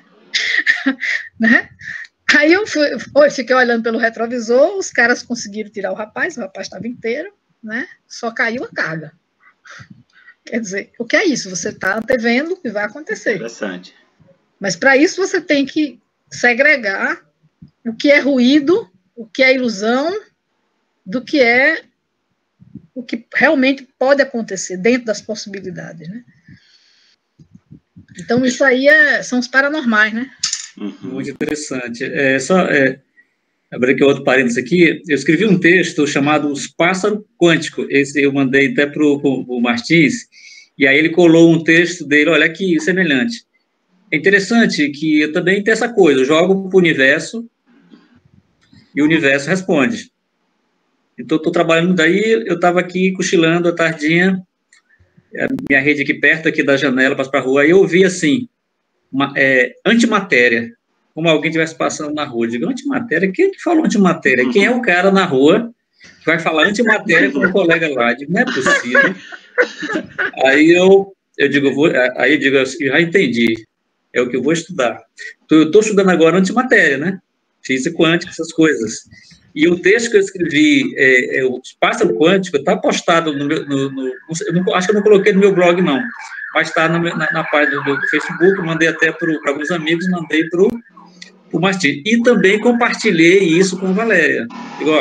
Né? Aí eu fiquei olhando pelo retrovisor, os caras conseguiram tirar o rapaz estava inteiro, né? Só caiu a carga. Quer dizer, o que é isso? Você está antevendo o que vai acontecer. Interessante. Mas para isso você tem que segregar o que é ruído, o que é ilusão, do que é o que realmente pode acontecer dentro das possibilidades, né? Então, isso aí são os paranormais, né? Muito interessante. Abrir aqui outro parênteses aqui, eu escrevi um texto chamado Os Pássaros Quânticos, esse eu mandei até para o Martins, e aí ele colou um texto dele, olha que semelhante. É interessante que eu também tenho essa coisa, eu jogo para o universo e o universo responde. Então, estou trabalhando daí, eu estava aqui cochilando à tardinha, a minha rede aqui perto aqui da janela, passo para a rua, e eu ouvi assim, antimatéria, como alguém estivesse passando na rua. Eu digo, antimatéria? Quem é que falou antimatéria? Quem é o cara na rua que vai falar antimatéria com um colega lá? Eu digo, não é possível. Aí eu já entendi, é o que eu vou estudar. Então, eu estou estudando agora antimatéria, né? Física quântica, essas coisas. E o texto que eu escrevi, o Pássaro Quântico, está postado no meu... acho que eu não coloquei no meu blog, não. Mas está na página do Facebook, mandei até para alguns amigos, mandei para o Martim. E também compartilhei isso com a Valéria. Digo,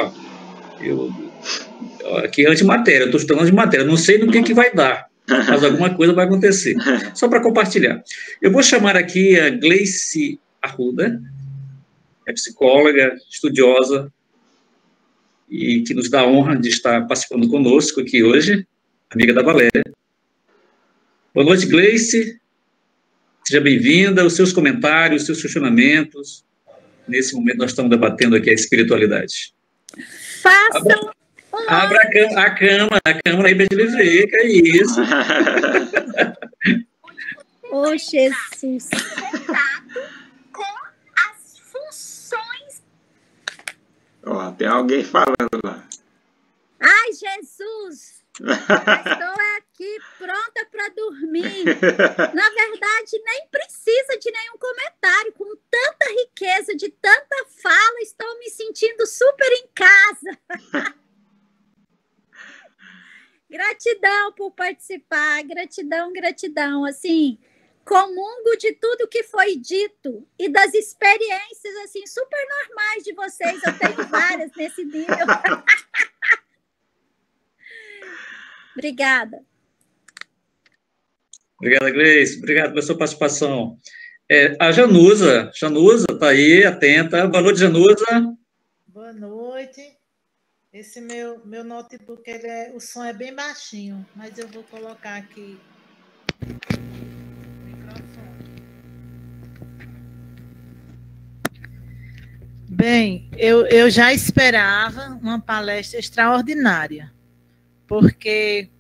aqui é antimatéria, eu estou estudando antimatéria, não sei no que vai dar, mas alguma coisa vai acontecer. Só para compartilhar. Eu vou chamar aqui a Gleice Arruda, é psicóloga, estudiosa, e que nos dá a honra de estar participando conosco aqui hoje, amiga da Valéria. Boa noite, Gleice. Seja bem-vinda. Os seus comentários, os seus questionamentos. Nesse momento, nós estamos debatendo aqui a espiritualidade. Abra a câmera aí para a gente ver, que é isso. Ô, Jesus. Com as funções. Ó, tem alguém falando lá. Ai, Jesus! Estou aqui pronta para dormir. Na verdade, nem precisa de nenhum comentário. Com tanta riqueza, de tanta fala, estou me sentindo super em casa. Gratidão por participar. Gratidão, gratidão. Assim, comungo de tudo que foi dito e das experiências assim super normais de vocês. Eu tenho várias nesse nível. Obrigada. Obrigada, Gleice. Obrigado pela sua participação. A Janusa está aí, atenta. Boa noite, Janusa. Boa noite. Esse meu notebook, o som é bem baixinho, mas eu vou colocar aqui o microfone. Bem, eu já esperava uma palestra extraordinária, porque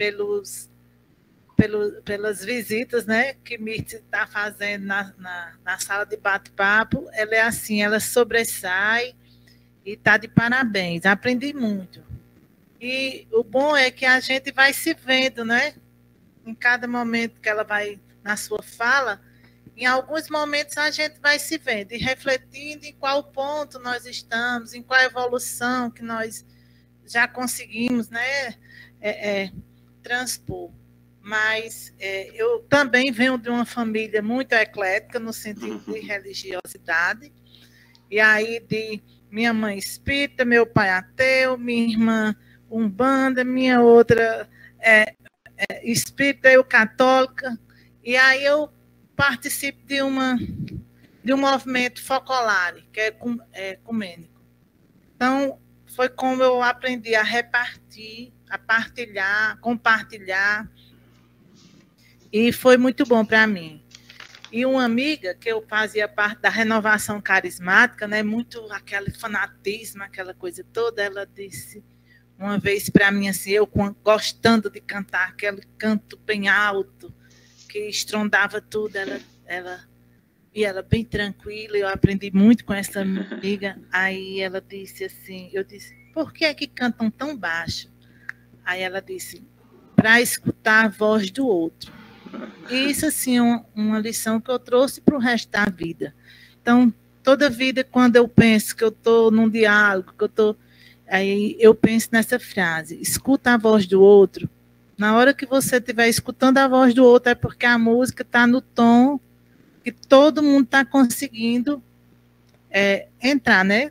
pelas visitas, né, que Mirth está fazendo na sala de bate-papo, ela é assim, ela sobressai e está de parabéns. Aprendi muito. E o bom é que a gente vai se vendo, né? Em cada momento que ela vai na sua fala, em alguns momentos a gente vai se vendo e refletindo em qual ponto nós estamos, em qual evolução que nós já conseguimos, né, transpor. Mas eu também venho de uma família muito eclética, no sentido de religiosidade, e aí de minha mãe espírita, meu pai ateu, minha irmã umbanda, minha outra espírita, eu católica, e aí eu participo de um movimento focolare, que é ecumênico. Então, foi como eu aprendi a repartir, a partilhar, compartilhar, e foi muito bom para mim. E uma amiga, que eu fazia parte da renovação carismática, né, muito aquele fanatismo, aquela coisa toda, ela disse uma vez para mim, assim, eu gostando de cantar aquele canto bem alto, que estrondava tudo, ela bem tranquila, eu aprendi muito com essa amiga. Aí ela disse assim, eu disse, por que é que cantam tão baixo? Aí ela disse, para escutar a voz do outro. E isso, assim, é uma lição que eu trouxe para o resto da vida. Então, toda vida, quando eu penso que eu estou num diálogo, aí eu penso nessa frase, escuta a voz do outro, Na hora que você estiver escutando a voz do outro, é porque a música está no tom que todo mundo está conseguindo entrar, né?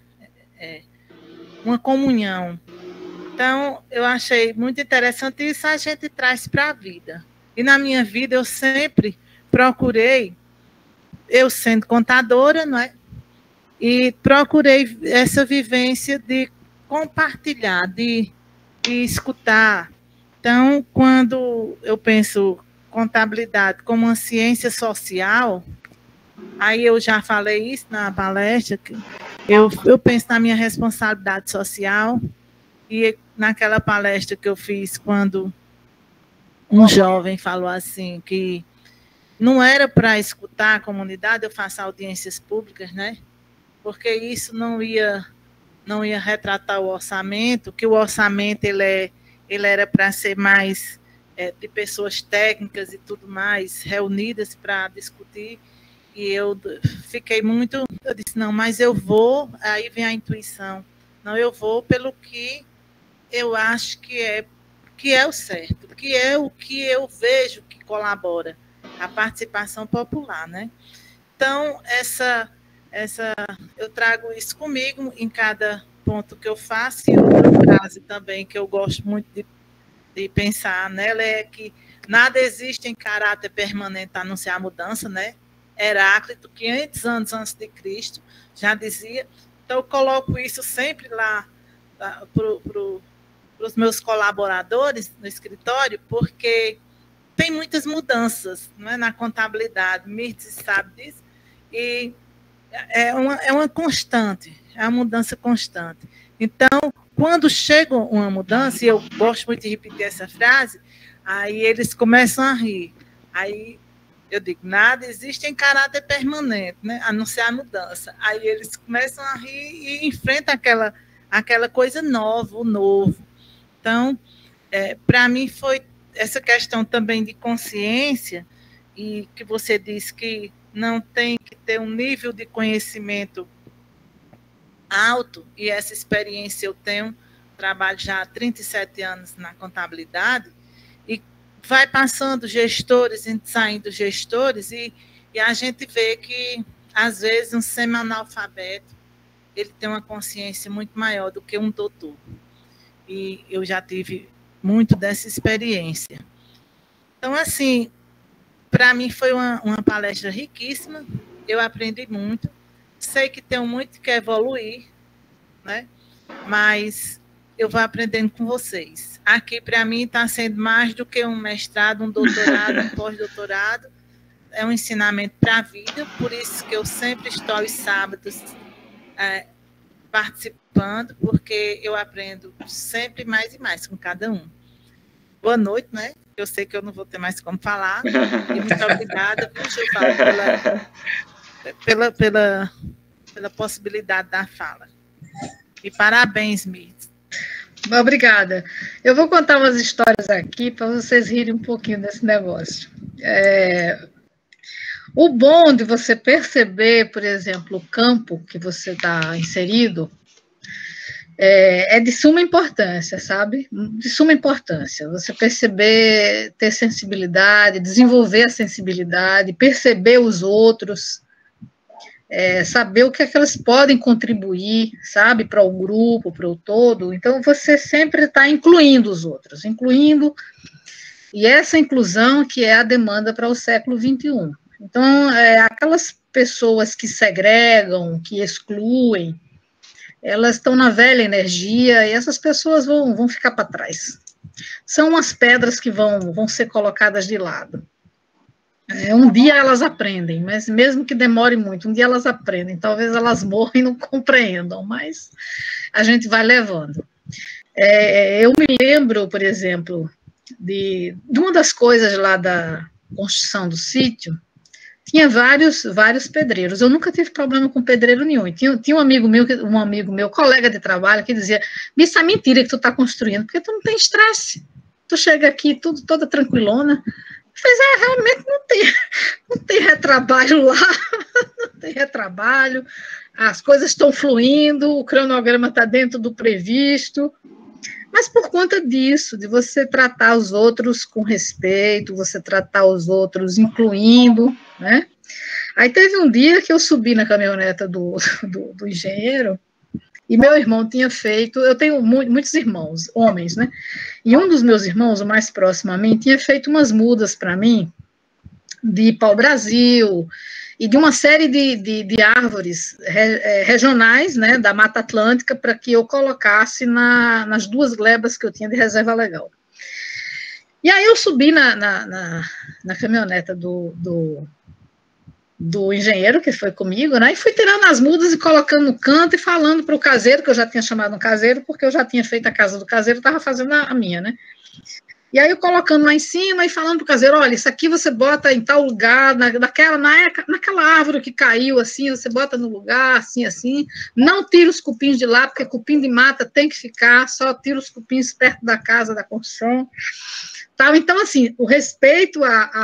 Uma comunhão. Então, eu achei muito interessante isso, a gente traz para a vida. E na minha vida, eu sempre procurei, eu sendo contadora, não é? E procurei essa vivência de compartilhar, de escutar. Então, quando eu penso contabilidade como uma ciência social, aí eu já falei isso na palestra, que eu penso na minha responsabilidade social, e naquela palestra que eu fiz quando um jovem falou assim, que não era para escutar a comunidade, eu faço audiências públicas, né? Porque isso não ia retratar o orçamento, que o orçamento ele era para ser mais de pessoas técnicas e tudo mais, reunidas para discutir, e eu fiquei muito, eu disse, não, mas eu vou, aí vem a intuição, não, eu vou pelo que eu acho que é o certo, que é o que eu vejo que colabora, a participação popular, né? Então, eu trago isso comigo em cada ponto que eu faço, e outra frase também que eu gosto muito de pensar nela é que nada existe em caráter permanente a não ser a mudança, né? Heráclito, 500 anos antes de Cristo, já dizia. Então, eu coloco isso sempre lá para os meus colaboradores no escritório, porque tem muitas mudanças, não é, na contabilidade, Mirtz sabe disso, e é uma constante, é uma mudança constante. Então, quando chega uma mudança, e eu gosto muito de repetir essa frase, aí eles começam a rir. Aí eu digo, nada existe em caráter permanente, né? A não ser a mudança. Aí eles começam a rir e enfrentam aquela coisa nova, o novo. Então, para mim foi essa questão também de consciência, e que você disse que não tem que ter um nível de conhecimento alto, e essa experiência eu tenho, trabalho já há 37 anos na contabilidade, e vai passando gestores, saindo gestores, e a gente vê que, às vezes, um semi-analfabeto, ele tem uma consciência muito maior do que um doutor. E eu já tive muito dessa experiência. Então, assim, para mim foi uma palestra riquíssima, eu aprendi muito, sei que tenho muito que evoluir, né? Mas eu vou aprendendo com vocês. Aqui, para mim, está sendo mais do que um mestrado, um doutorado, um pós-doutorado, é um ensinamento para a vida, por isso que eu sempre estou aos sábados participando, porque eu aprendo sempre mais e mais com cada um. Boa noite, né? Eu sei que eu não vou ter mais como falar. E muito obrigada, Gilval, pela possibilidade da fala. E parabéns, Mirtz. Obrigada. Eu vou contar umas histórias aqui para vocês rirem um pouquinho desse negócio. O bom de você perceber, por exemplo, o campo que você está inserido, é de suma importância, sabe? De suma importância. Você perceber, ter sensibilidade, desenvolver a sensibilidade, perceber os outros, saber o que é que elas podem contribuir, sabe? Para o grupo, para o todo. Então, você sempre está incluindo os outros, incluindo, e essa inclusão que é a demanda para o século XXI. Então, aquelas pessoas que segregam, que excluem, elas estão na velha energia e essas pessoas vão ficar para trás. São umas pedras que vão ser colocadas de lado. Um dia elas aprendem, mas mesmo que demore muito, um dia elas aprendem. Talvez elas morram e não compreendam, mas a gente vai levando. Eu me lembro, por exemplo, de uma das coisas lá da construção do sítio. Tinha vários pedreiros. Eu nunca tive problema com pedreiro nenhum. E tinha um amigo meu, colega de trabalho, que dizia: isso é mentira que tu está construindo, porque tu não tem estresse. Tu chega aqui toda tranquilona. Eu realmente não tem retrabalho lá, não tem retrabalho, as coisas estão fluindo, o cronograma está dentro do previsto. Mas por conta disso, de você tratar os outros com respeito, você tratar os outros incluindo, né? Aí teve um dia que eu subi na caminhoneta do engenheiro, e meu irmão tinha feito, eu tenho muitos irmãos, homens, né? E um dos meus irmãos, o mais próximo a mim, tinha feito umas mudas para mim, de pau-brasil, e de uma série de árvores regionais, né, da Mata Atlântica, para que eu colocasse nas 2 glebas que eu tinha de reserva legal. E aí eu subi na caminhoneta do engenheiro, que foi comigo, né, e fui tirando as mudas e colocando no canto e falando para o caseiro, que eu já tinha chamado um caseiro, porque eu já tinha feito a casa do caseiro, estava fazendo a minha, né. E aí eu colocando lá em cima e falando para o caseiro, olha, isso aqui você bota em tal lugar, naquela árvore que caiu, assim, você bota no lugar, assim, assim, não tira os cupins de lá, porque cupim de mata tem que ficar, só tira os cupins perto da casa, da construção. Tal. Então, assim, o respeito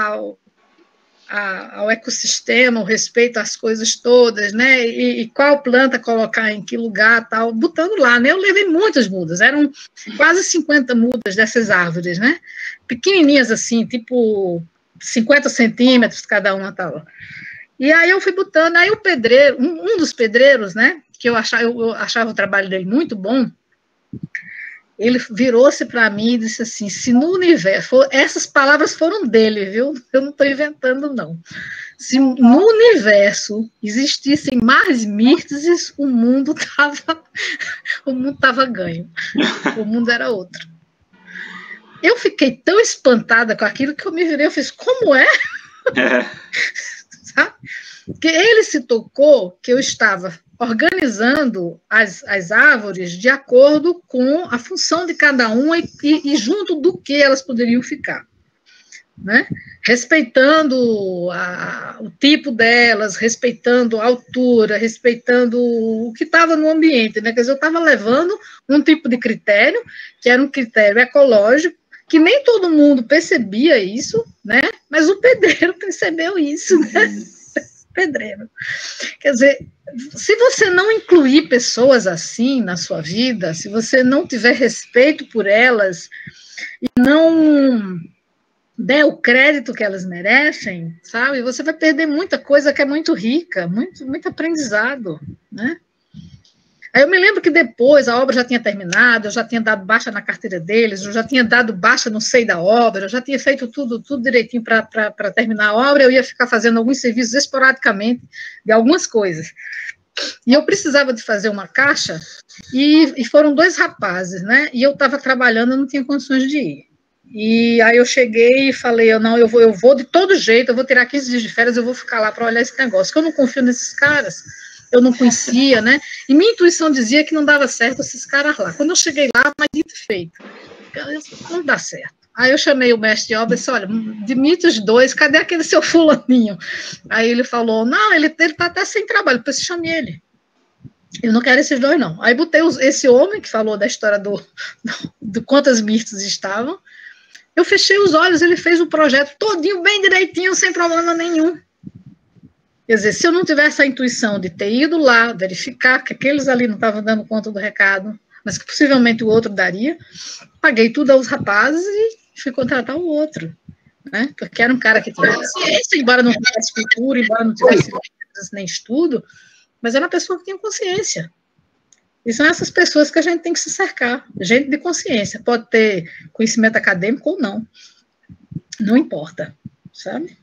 ao ecossistema, o respeito às coisas todas, né, e qual planta colocar em que lugar, tal, botando lá, né, eu levei muitas mudas, eram quase 50 mudas dessas árvores, né, pequenininhas assim, tipo 50 centímetros cada uma, tal, e aí eu fui botando, aí o pedreiro, um dos pedreiros, né, que eu achava o trabalho dele muito bom, ele virou-se para mim e disse assim, se no universo, essas palavras foram dele, viu? Eu não estou inventando, não. Se no universo existissem mais Mirtzes, o mundo estava ganho. O mundo era outro. Eu fiquei tão espantada com aquilo que eu me virei, eu fiz, como é? Sabe? Porque ele se tocou que eu estava organizando as árvores de acordo com a função de cada uma e junto do que elas poderiam ficar, né? Respeitando o tipo delas, respeitando a altura, respeitando o que estava no ambiente, né? Quer dizer, eu estava levando um tipo de critério, que era um critério ecológico, que nem todo mundo percebia isso, né? Mas o pedreiro percebeu isso, né? Pedreiro. Quer dizer, se você não incluir pessoas assim na sua vida, se você não tiver respeito por elas e não der o crédito que elas merecem, sabe, você vai perder muita coisa que é muito rica, muito aprendizado, né? Aí eu me lembro que depois a obra já tinha terminado, eu já tinha dado baixa na carteira deles, eu já tinha dado baixa no SEI da obra, eu já tinha feito tudo direitinho para terminar a obra, eu ia ficar fazendo alguns serviços esporadicamente de algumas coisas. E eu precisava de fazer uma caixa, e foram 2 rapazes, né? E eu estava trabalhando, eu não tinha condições de ir. E aí eu cheguei e falei, eu vou de todo jeito, eu vou tirar 15 dias de férias, eu vou ficar lá para olhar esse negócio, que eu não confio nesses caras. Eu não conhecia, né? E minha intuição dizia que não dava certo esses caras lá. Quando eu cheguei lá, mais dito e feito. Não dá certo. Aí eu chamei o mestre de obra e disse, olha, demite os 2, cadê aquele seu fulaninho? Aí ele falou, não, ele está até sem trabalho, depois chame ele. Eu não quero esses 2, não. Aí botei esse homem que falou da história do quantas mirtas estavam, eu fechei os olhos, ele fez o projeto todinho, bem direitinho, sem problema nenhum. Quer dizer, se eu não tivesse a intuição de ter ido lá, verificar que aqueles ali não estavam dando conta do recado, mas que possivelmente o outro daria, paguei tudo aos rapazes e fui contratar o outro, né? Porque era um cara que tinha consciência, embora não tivesse cultura, embora não tivesse nem estudo, mas era uma pessoa que tinha consciência. E são essas pessoas que a gente tem que se cercar, gente de consciência, pode ter conhecimento acadêmico ou não, não importa, sabe?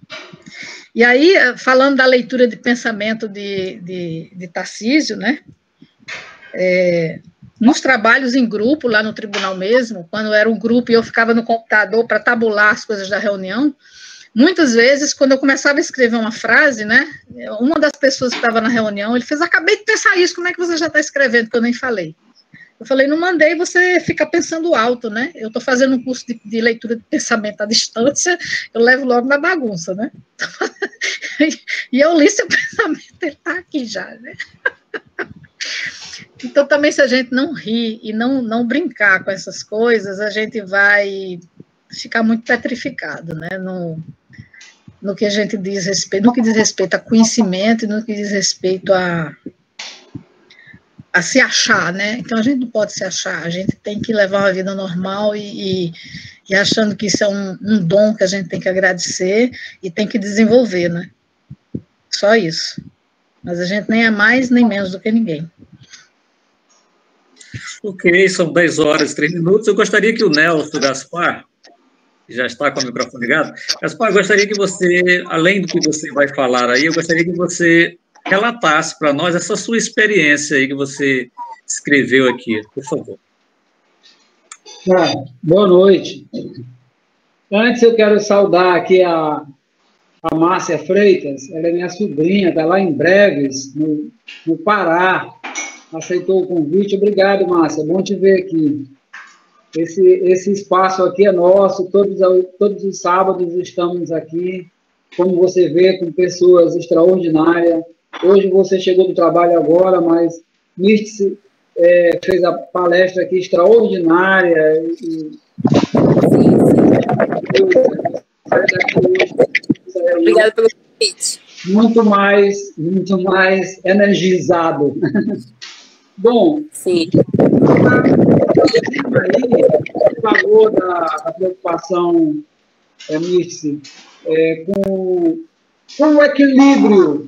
E aí, falando da leitura de pensamento de Tarcísio, né? Nos trabalhos em grupo, lá no tribunal mesmo, quando era um grupo e eu ficava no computador para tabular as coisas da reunião, muitas vezes, quando eu começava a escrever uma frase, né? Uma das pessoas que estava na reunião, ele fez, acabei de pensar isso, como é que você já está escrevendo, que eu nem falei. Eu falei, não mandei, você fica pensando alto, né? Eu estou fazendo um curso de leitura de pensamento à distância, eu levo logo na bagunça, né? E eu li seu pensamento, ele está aqui já, né? Então, também, se a gente não rir e não brincar com essas coisas, a gente vai ficar muito petrificado, né? No que a gente diz respeito, no que diz respeito a conhecimento e no que diz respeito a se achar, né? Então a gente não pode se achar, a gente tem que levar uma vida normal e achando que isso é um dom que a gente tem que agradecer e tem que desenvolver, né? Só isso. Mas a gente nem é mais nem menos do que ninguém. Ok, são 10 horas e 3 minutos. Eu gostaria que o Nelson Gaspar, que já está com o microfone ligado, Gaspar, eu gostaria que você, além do que você vai falar aí, eu gostaria que você relatasse para nós essa sua experiência aí que você escreveu aqui, por favor. Boa noite. Antes eu quero saudar aqui a Márcia Freitas, ela é minha sobrinha, está lá em Breves, no Pará, aceitou o convite. Obrigado, Márcia, bom te ver aqui. Esse espaço aqui é nosso, todos os sábados estamos aqui, como você vê, com pessoas extraordinárias. Hoje você chegou do trabalho agora, mas Mirtz fez a palestra aqui extraordinária. Obrigada pelo convite. Muito mais energizado. Bom, sim. Aí, falou da preocupação, Mirtz, com o equilíbrio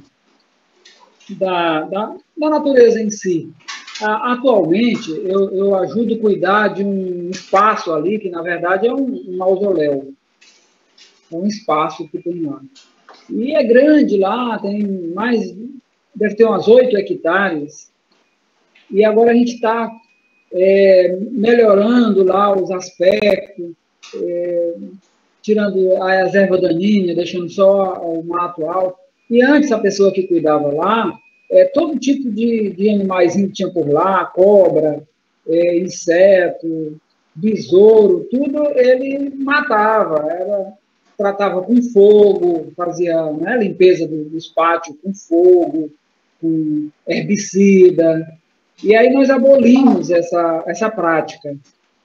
da natureza em si. Atualmente, eu ajudo a cuidar de um espaço ali, que na verdade é um mausoléu. É um espaço que tem lá. E é grande lá, deve ter umas 8 hectares. E agora a gente está melhorando lá os aspectos, tirando as ervas daninhas, deixando só o mato alto. E antes a pessoa que cuidava lá, todo tipo de animaizinho que tinha por lá, cobra, inseto, besouro, tudo ele matava. Tratava com fogo, fazia limpeza dos pátios com fogo, com herbicida. E aí nós abolimos essa prática.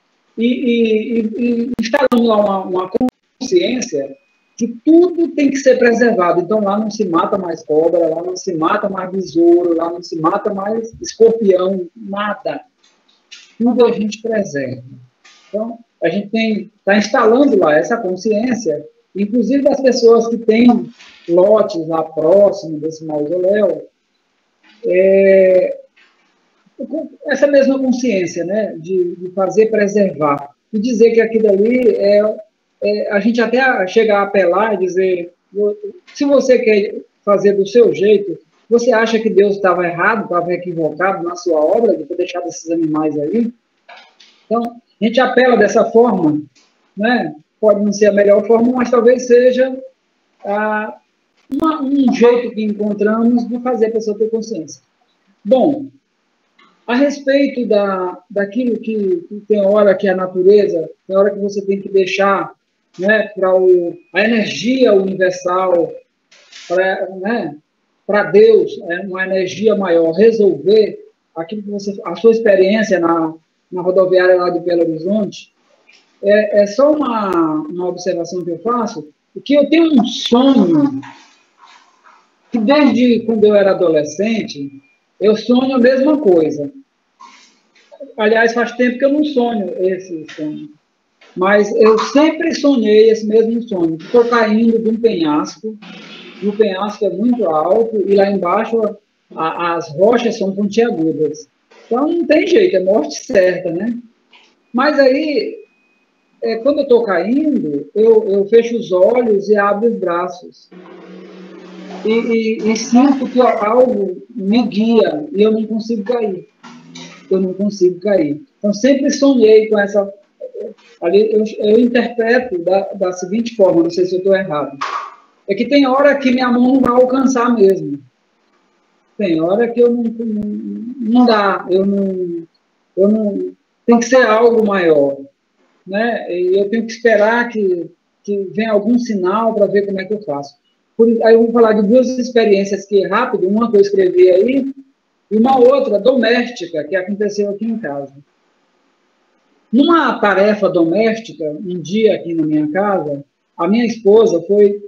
E instalamos lá uma consciência que tudo tem que ser preservado. Então, lá não se mata mais cobra, lá não se mata mais besouro, lá não se mata mais escorpião, nada. Tudo a gente preserva. Então, a gente está instalando lá essa consciência, inclusive das pessoas que têm lotes lá próximo desse mausoléu, essa mesma consciência, né, de fazer preservar. E dizer que aquilo ali a gente até chega a apelar e dizer, se você quer fazer do seu jeito, você acha que Deus estava errado, estava equivocado na sua obra, de ter deixado esses animais aí? Então, a gente apela dessa forma, né? Pode não ser a melhor forma, mas talvez seja um jeito que encontramos de fazer a pessoa ter consciência. Bom, a respeito daquilo que tem hora que a natureza, tem hora que você tem que deixar, né, para a energia universal, para Deus, uma energia maior, resolver aquilo que a sua experiência na rodoviária lá de Belo Horizonte, é só uma observação que eu faço, que eu tenho um sonho, que desde quando eu era adolescente, eu sonho a mesma coisa. Aliás, faz tempo que eu não sonho esse sonho. Mas eu sempre sonhei esse mesmo sonho. Estou caindo de um penhasco, e o penhasco é muito alto, e lá embaixo as rochas são pontiagudas. Então não tem jeito, é morte certa, né? Mas aí, quando eu estou caindo, eu fecho os olhos e abro os braços. E sinto que algo me guia, e eu não consigo cair. Então, sempre sonhei com essa... Ali, eu interpreto da seguinte forma, não sei se eu estou errado. É que tem hora que minha mão não vai alcançar mesmo. Tem hora que eu não dá. Tem que ser algo maior. Né? E eu tenho que esperar que venha algum sinal para ver como é que eu faço. Aí eu vou falar de 2 experiências que rápido, uma que eu escrevi aí, e uma outra doméstica que aconteceu aqui em casa. Numa tarefa doméstica, um dia aqui na minha casa, a minha esposa foi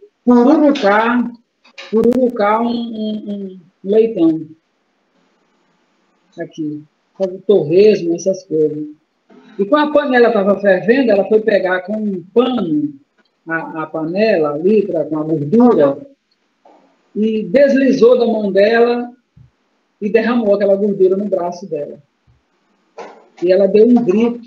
pururucar um leitão. aqui, fazer torresmo, essas coisas. E quando a panela estava fervendo, ela foi pegar com um pano a panela ali, com a gordura, e deslizou da mão dela e derramou aquela gordura no braço dela. E ela deu um grito.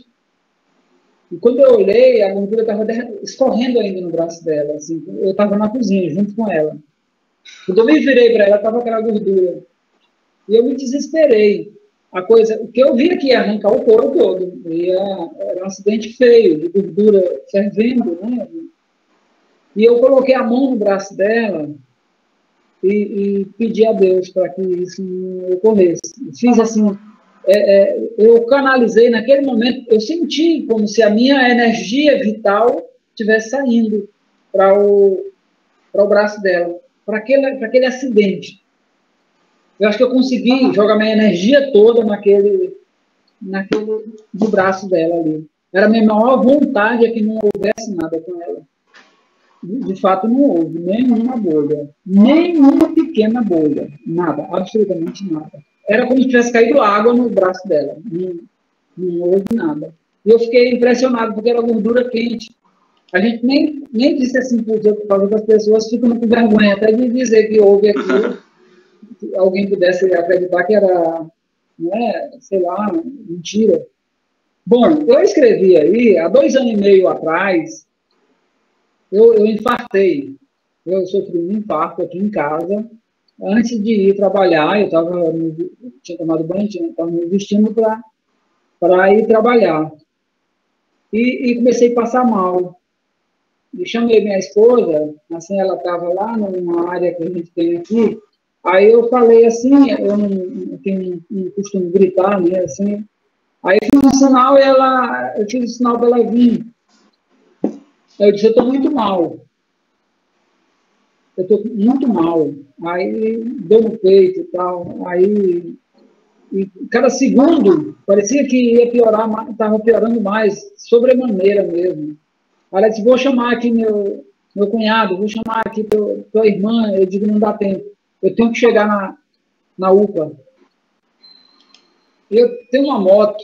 E quando eu olhei, a gordura estava escorrendo ainda no braço dela. Assim, eu estava na cozinha, junto com ela. Quando eu me virei para ela, estava aquela gordura. E eu me desesperei. O que eu via que ia arrancar o couro todo. Era um acidente feio, de gordura fervendo, né? E eu coloquei a mão no braço dela e pedi a Deus para que isso não ocorresse. Fiz assim, eu canalizei naquele momento, eu senti como se a minha energia vital estivesse saindo para o braço dela, para aquele acidente. Eu acho que eu consegui jogar minha energia toda naquele do braço dela ali. Era a minha maior vontade que não houvesse nada com ela. De fato, não houve nenhuma bolha. Nenhuma pequena bolha. Nada, absolutamente nada. Era como se tivesse caído água no braço dela. Não houve nada. E eu fiquei impressionado, porque era gordura quente. A gente nem disse assim por causa das pessoas ficam com vergonha até de dizer que houve aquilo. Se alguém pudesse acreditar que era, né, sei lá, mentira. Bom, eu escrevi aí, há 2 anos e meio atrás, eu infartei. Eu sofri um infarto aqui em casa. Antes de ir trabalhar, eu tinha tomado banho, estava me vestindo para ir trabalhar. E comecei a passar mal. E chamei minha esposa, assim, ela estava lá numa área que a gente tem aqui. Aí eu falei assim, eu não costumo gritar, né, assim. Aí eu fiz um sinal e eu fiz o sinal para ela vir. Eu disse, eu estou muito mal. Eu estou muito mal. Aí deu no peito e tal. Aí, e cada segundo, parecia que ia piorar, estava piorando mais, sobremaneira mesmo. Ela disse, vou chamar aqui meu cunhado, vou chamar aqui tua irmã. Eu digo, não dá tempo. Eu tenho que chegar na UPA. Eu tenho uma moto.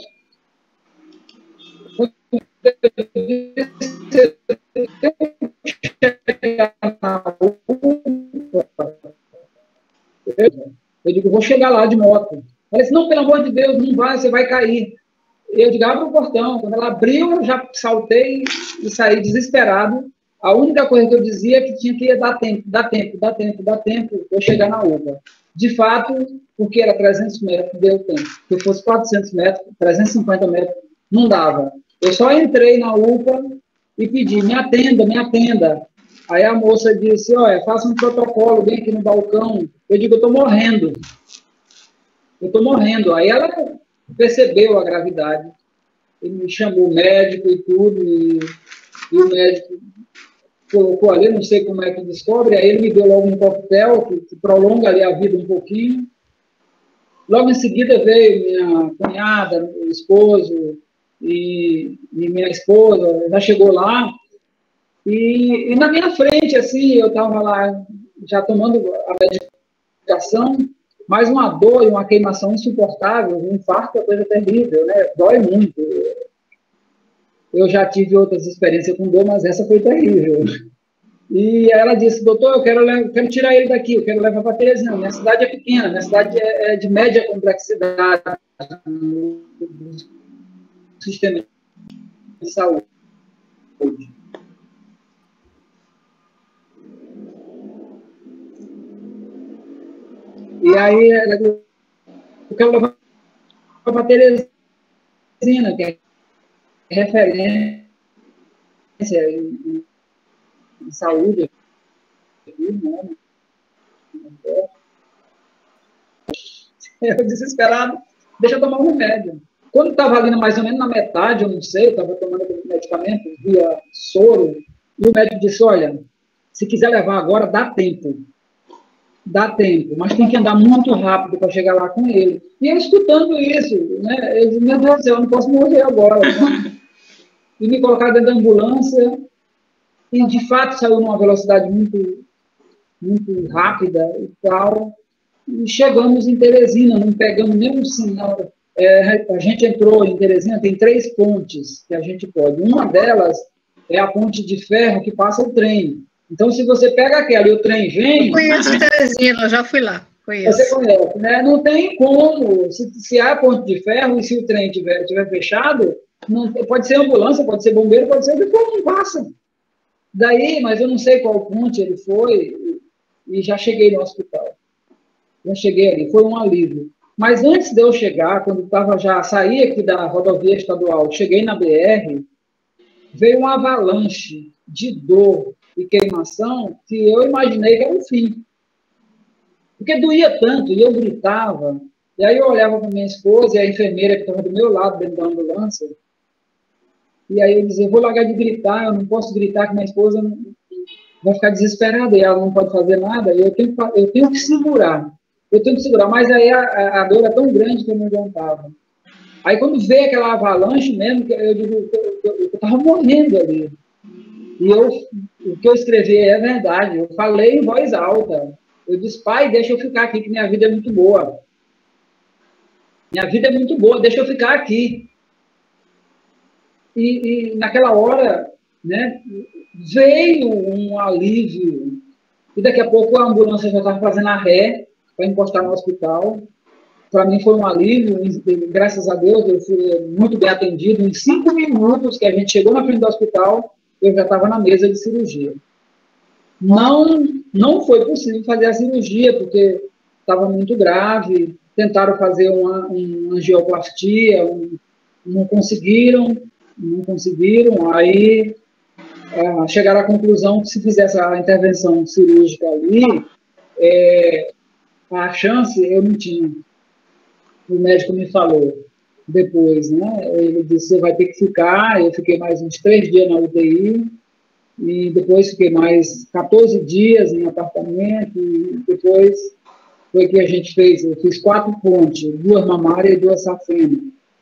Eu digo, vou chegar lá de moto. Ela disse, não, pelo amor de Deus, não vai, você vai cair. Eu digo, abre o portão. Quando ela abriu, eu já saltei e saí desesperado. A única coisa que eu dizia é que tinha que dar tempo, eu chegar na UPA. De fato, porque era 300 metros, deu tempo. Se fosse 400 metros, 350 metros, não dava. Eu só entrei na UPA e pedi, me atenda. Aí a moça disse, olha, faça um protocolo, vem aqui no balcão. Eu digo, eu estou morrendo. Aí ela percebeu a gravidade. Ele me chamou o médico e tudo, e o médico colocou ali, não sei como é que descobre, aí ele me deu logo um coquetel que prolonga ali a vida um pouquinho. Logo em seguida veio minha cunhada, meu esposo e minha esposa, já chegou lá, e na minha frente, assim, eu estava lá já tomando a medicação, mas uma dor e uma queimação insuportável, um infarto é coisa terrível, né? Dói muito. Eu já tive outras experiências com dor, mas essa foi terrível. E ela disse, doutor, eu quero tirar ele daqui, eu quero levar para Teresina. Minha cidade é pequena, minha cidade é de média complexidade no sistema de saúde. E aí, eu quero levar para Teresina, que é referência em saúde. Né? Eu desesperado, deixa eu tomar um remédio. Quando estava ali mais ou menos na metade, eu não sei, eu estava tomando medicamento via soro, e o médico disse, olha, se quiser levar agora, dá tempo, mas tem que andar muito rápido para chegar lá com ele. E eu escutando isso, né, eu disse, meu Deus do céu, eu não posso morrer agora. Né? E me colocaram dentro da ambulância, e de fato saiu numa velocidade muito, muito rápida e tal. E chegamos em Teresina, não pegamos nenhum sinal. A gente entrou em Teresina, tem 3 pontes que a gente pode. Uma delas é a ponte de ferro que passa o trem. Então, se você pega aquela e o trem vem... Eu conheço Teresina, eu já fui lá. Conheço. Você conhece, né? Não tem como. Se há ponte de ferro e se o trem estiver fechado, não, pode ser ambulância, pode ser bombeiro, pode ser o que for, não passa. Daí, mas eu não sei qual ponte ele foi, e já cheguei no hospital. Já cheguei ali, foi um alívio. Mas antes de eu chegar, quando saí aqui da rodovia estadual, cheguei na BR, veio uma avalanche de dor e queimação que eu imaginei que era o fim. Porque doía tanto, e eu gritava, e aí eu olhava para minha esposa e a enfermeira que estava do meu lado, dentro da ambulância, e aí eu dizia, vou largar de gritar, eu não posso gritar que minha esposa vai ficar desesperada, e ela não pode fazer nada, e eu tenho que segurar. Mas aí a dor é tão grande que eu não aguentava. Aí quando veio aquela avalanche mesmo, eu digo, eu estava morrendo ali. E o que eu escrevi é verdade, eu falei em voz alta. Eu disse, pai, deixa eu ficar aqui, que minha vida é muito boa. Minha vida é muito boa, deixa eu ficar aqui. E naquela hora, né, veio um alívio. E daqui a pouco a ambulância já estava fazendo a ré para encostar no hospital. Para mim foi um alívio, graças a Deus, eu fui muito bem atendido. Em 5 minutos que a gente chegou na frente do hospital, eu já estava na mesa de cirurgia. Não foi possível fazer a cirurgia, porque estava muito grave, tentaram fazer uma angioplastia, não conseguiram, aí chegaram à conclusão que se fizesse a intervenção cirúrgica ali, a chance eu não tinha. O médico me falou depois, né? Ele disse, você vai ter que ficar, eu fiquei mais uns 3 dias na UTI, e depois fiquei mais 14 dias em apartamento, e depois foi que a gente fez, eu fiz 4 pontes, 2 mamárias e 2 safenas.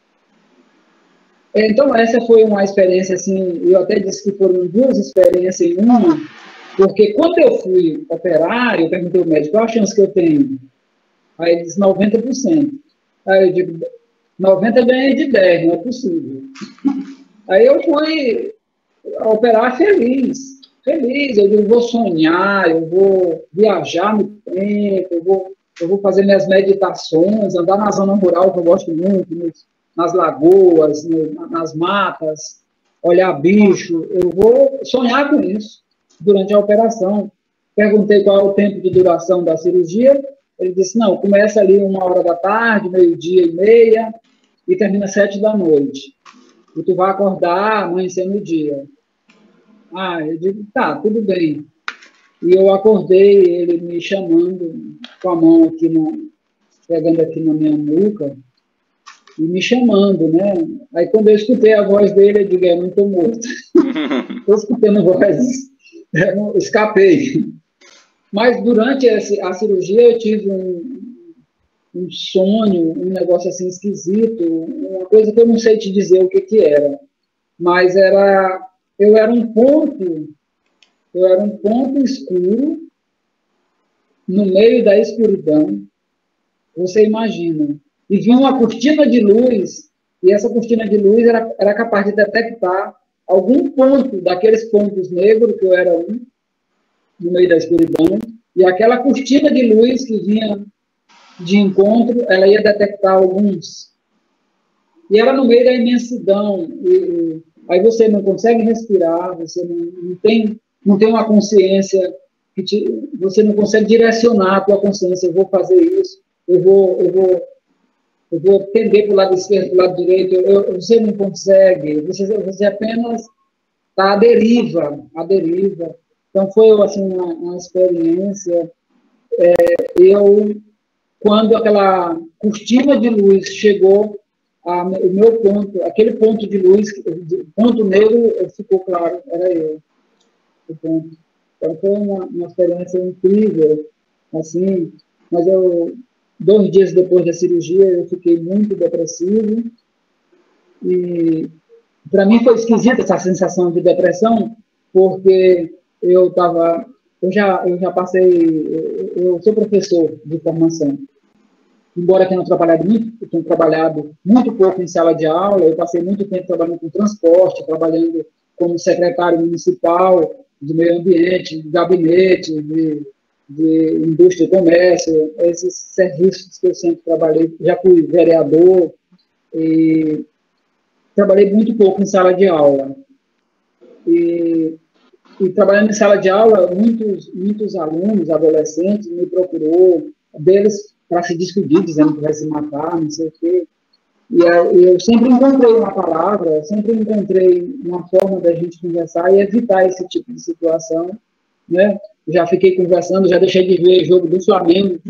Então, essa foi uma experiência, assim, eu até disse que foram 2 experiências em uma, porque quando eu fui operar, eu perguntei ao médico, qual a chance que eu tenho? Aí ele disse 90%. Aí eu digo, 90 ganhei de 10, não é possível. Aí eu fui operar feliz. Eu digo, vou sonhar, eu vou viajar no tempo, eu vou fazer minhas meditações, andar na zona rural, que eu gosto muito, nas lagoas, nas matas, olhar bicho, eu vou sonhar com isso durante a operação. Perguntei qual é o tempo de duração da cirurgia, ele disse, não, começa ali 1h da tarde, 12h30, e termina 7 da noite. E tu vai acordar amanhecendo o dia. Eu digo, tá, tudo bem. E eu acordei, ele me chamando, com a mão aqui, pegando aqui na minha nuca, e me chamando, né? Aí quando eu escutei a voz dele, eu digo, eu não estou morto. Estou escutando vozes, eu escapei. Mas durante a cirurgia eu tive um sonho, um negócio assim esquisito, uma coisa que eu não sei te dizer o que era. Mas eu era um ponto escuro no meio da escuridão. Você imagina. E vinha uma cortina de luz, e essa cortina de luz era capaz de detectar algum ponto daqueles pontos negros, que eu era um, no meio da escuridão, e aquela cortina de luz que vinha de encontro, ela ia detectar alguns. E era no meio da imensidão. Aí você não consegue respirar, você não tem uma consciência, você não consegue direcionar a tua consciência, eu vou fazer isso, eu vou tender para o lado esquerdo, para o lado direito, você não consegue, você apenas está à deriva. Então, foi assim, uma experiência. Quando aquela cortina de luz chegou, o meu ponto, aquele ponto de luz, ponto negro, ficou claro, era eu. O ponto. Então, foi uma experiência incrível, assim, mas 2 dias depois da cirurgia, eu fiquei muito depressivo, e para mim foi esquisita essa sensação de depressão, porque eu estava eu já passei, eu sou professor de formação. Embora tenha trabalhado muito pouco em sala de aula, eu passei muito tempo trabalhando com transporte, trabalhando como secretário municipal de meio ambiente, de gabinete, de indústria e comércio, esses serviços que eu sempre trabalhei. Já fui vereador e trabalhei muito pouco em sala de aula. E trabalhando em sala de aula, muitos alunos, adolescentes, me procurou, deles para se despedir, dizendo que vai se matar, não sei o quê. E eu sempre encontrei uma palavra, sempre encontrei uma forma da gente conversar e evitar esse tipo de situação, né? Já fiquei conversando, já deixei de ver jogo do Flamengo,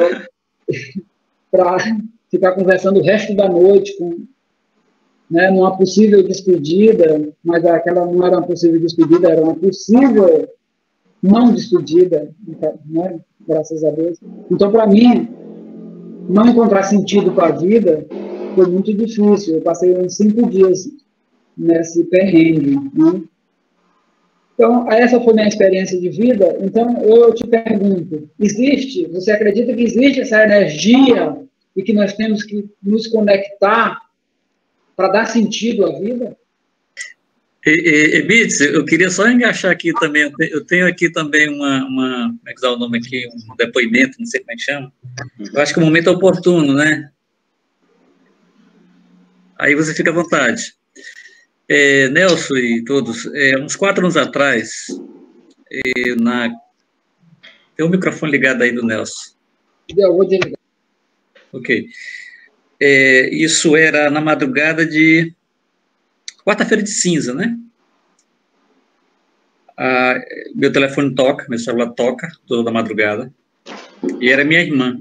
para ficar conversando o resto da noite, né, numa possível despedida, mas aquela não era uma possível despedida, era uma possível não despedida, né, graças a Deus. Então, para mim, não encontrar sentido para a vida foi muito difícil. Eu passei uns 5 dias nesse perrengue, né? Então, essa foi minha experiência de vida. Então, eu te pergunto, você acredita que existe essa energia e que nós temos que nos conectar para dar sentido à vida? Bits, eu queria só engaixar aqui também, eu tenho aqui também como é que dá o nome aqui, um depoimento, não sei como é que chama. Eu acho que o momento é oportuno, né? Aí você fica à vontade. Nelson e todos, uns 4 anos atrás, tem um microfone ligado aí do Nelson. Eu vou desligar. Ok. Isso era na madrugada de quarta-feira de cinza, né? Meu telefone toca, meu celular toca toda a madrugada, e era minha irmã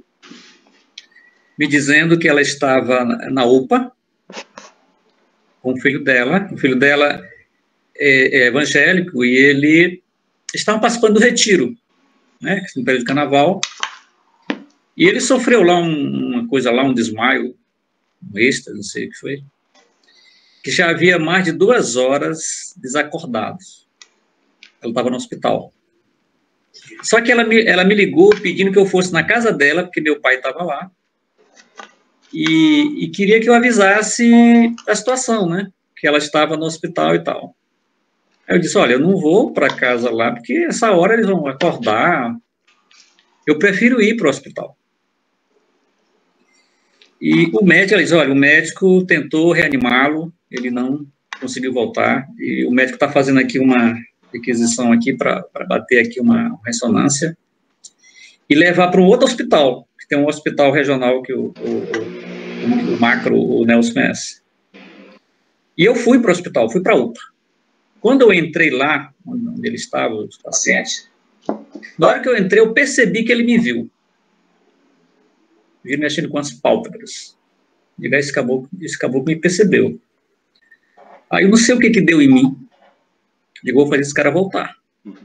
me dizendo que ela estava na UPA com o filho dela. O filho dela é evangélico e ele estava participando do retiro, né, no período de carnaval, e ele sofreu lá uma coisa lá, um desmaio, um êxtase, não sei o que foi, que já havia mais de 2 horas desacordados. Ela estava no hospital. Só que ela me ligou pedindo que eu fosse na casa dela, porque meu pai estava lá, e queria que eu avisasse a situação, né? Que ela estava no hospital e tal. Aí eu disse, olha, eu não vou para casa lá, porque essa hora eles vão acordar. Eu prefiro ir para o hospital. E o médico, ela disse, olha, o médico tentou reanimá-lo, ele não conseguiu voltar, e o médico está fazendo aqui uma requisição aqui para bater aqui uma ressonância e levar para um outro hospital, que tem um hospital regional que o Macro, o Nelson conhece. E eu fui para o hospital, fui para a UPA. Quando eu entrei lá, onde ele estava, os pacientes, na hora que eu entrei, eu percebi que ele me viu. Vi mexendo com as pálpebras. E esse caboclo me percebeu. Aí eu não sei o que deu em mim. Eu vou fazer esse cara voltar.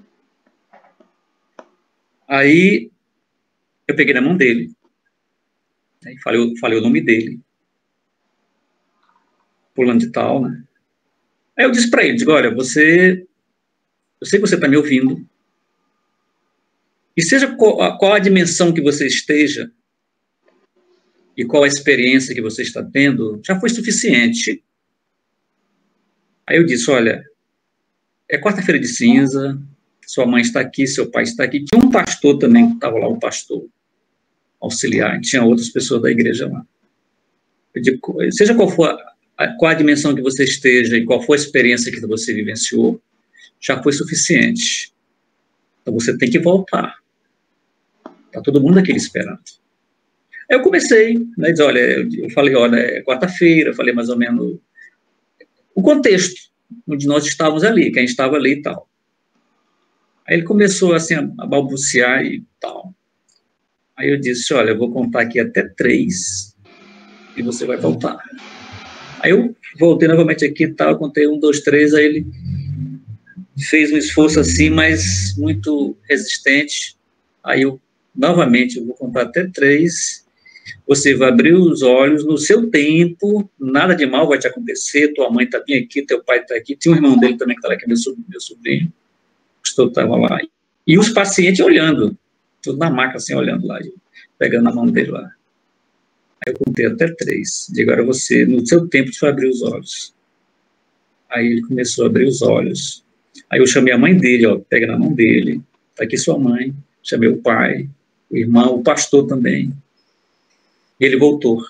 Aí eu peguei na mão dele. Aí falei o nome dele. Pulando de tal, né? Aí eu disse para ele, olha, eu sei que você está me ouvindo. E seja qual a dimensão que você esteja, e qual a experiência que você está tendo, já foi suficiente. Aí eu disse, olha, é quarta-feira de cinza, sua mãe está aqui, seu pai está aqui. Tinha um pastor também, que estava lá, um pastor auxiliar, e tinha outras pessoas da igreja lá. Eu digo, seja qual a dimensão que você esteja e qual for a experiência que você vivenciou, já foi suficiente. Então você tem que voltar. Está todo mundo aqui esperando. Aí eu comecei, né, dizer, olha, eu falei, olha, é quarta-feira, eu falei mais ou menos o contexto onde nós estávamos ali, quem estava ali e tal. Aí ele começou assim a balbuciar e tal. Aí eu disse, olha, eu vou contar aqui até 3 e você vai voltar. Aí eu voltei novamente aqui e tal, contei 1, 2, 3, aí ele fez um esforço assim, mas muito resistente. Aí eu, novamente, eu vou contar até 3, você vai abrir os olhos no seu tempo, nada de mal vai te acontecer, tua mãe está bem aqui, teu pai está aqui, tinha um irmão dele também que está lá, que é meu sobrinho, o pastor estava lá. E os pacientes olhando, tudo na maca, assim, olhando lá, pegando a mão dele lá. Aí eu contei até 3. Digo, agora você, no seu tempo, você vai abrir os olhos. Aí ele começou a abrir os olhos. Aí eu chamei a mãe dele, ó, pega na mão dele, tá aqui sua mãe. Chamei o pai, o irmão, o pastor também. E ele voltou.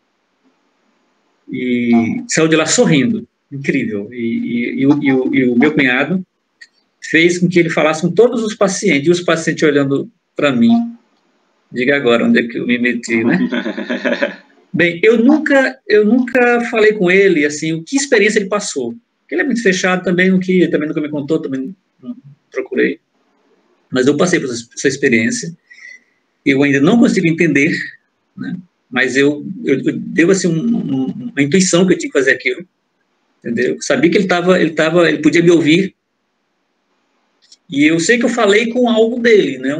E saiu de lá sorrindo. Incrível. E o meu cunhado fez com que ele falasse com todos os pacientes, e os pacientes olhando para mim. Diga agora onde é que eu me meti, né? Bem, eu nunca falei com ele, assim, que experiência ele passou. Porque ele é muito fechado, também nunca me contou, também não procurei. Mas eu passei por essa experiência. Eu ainda não consigo entender, né? Mas eu deu assim uma intuição que eu tinha que fazer aquilo, entendeu? Eu sabia que ele podia me ouvir. E eu sei que eu falei com algo dele, né?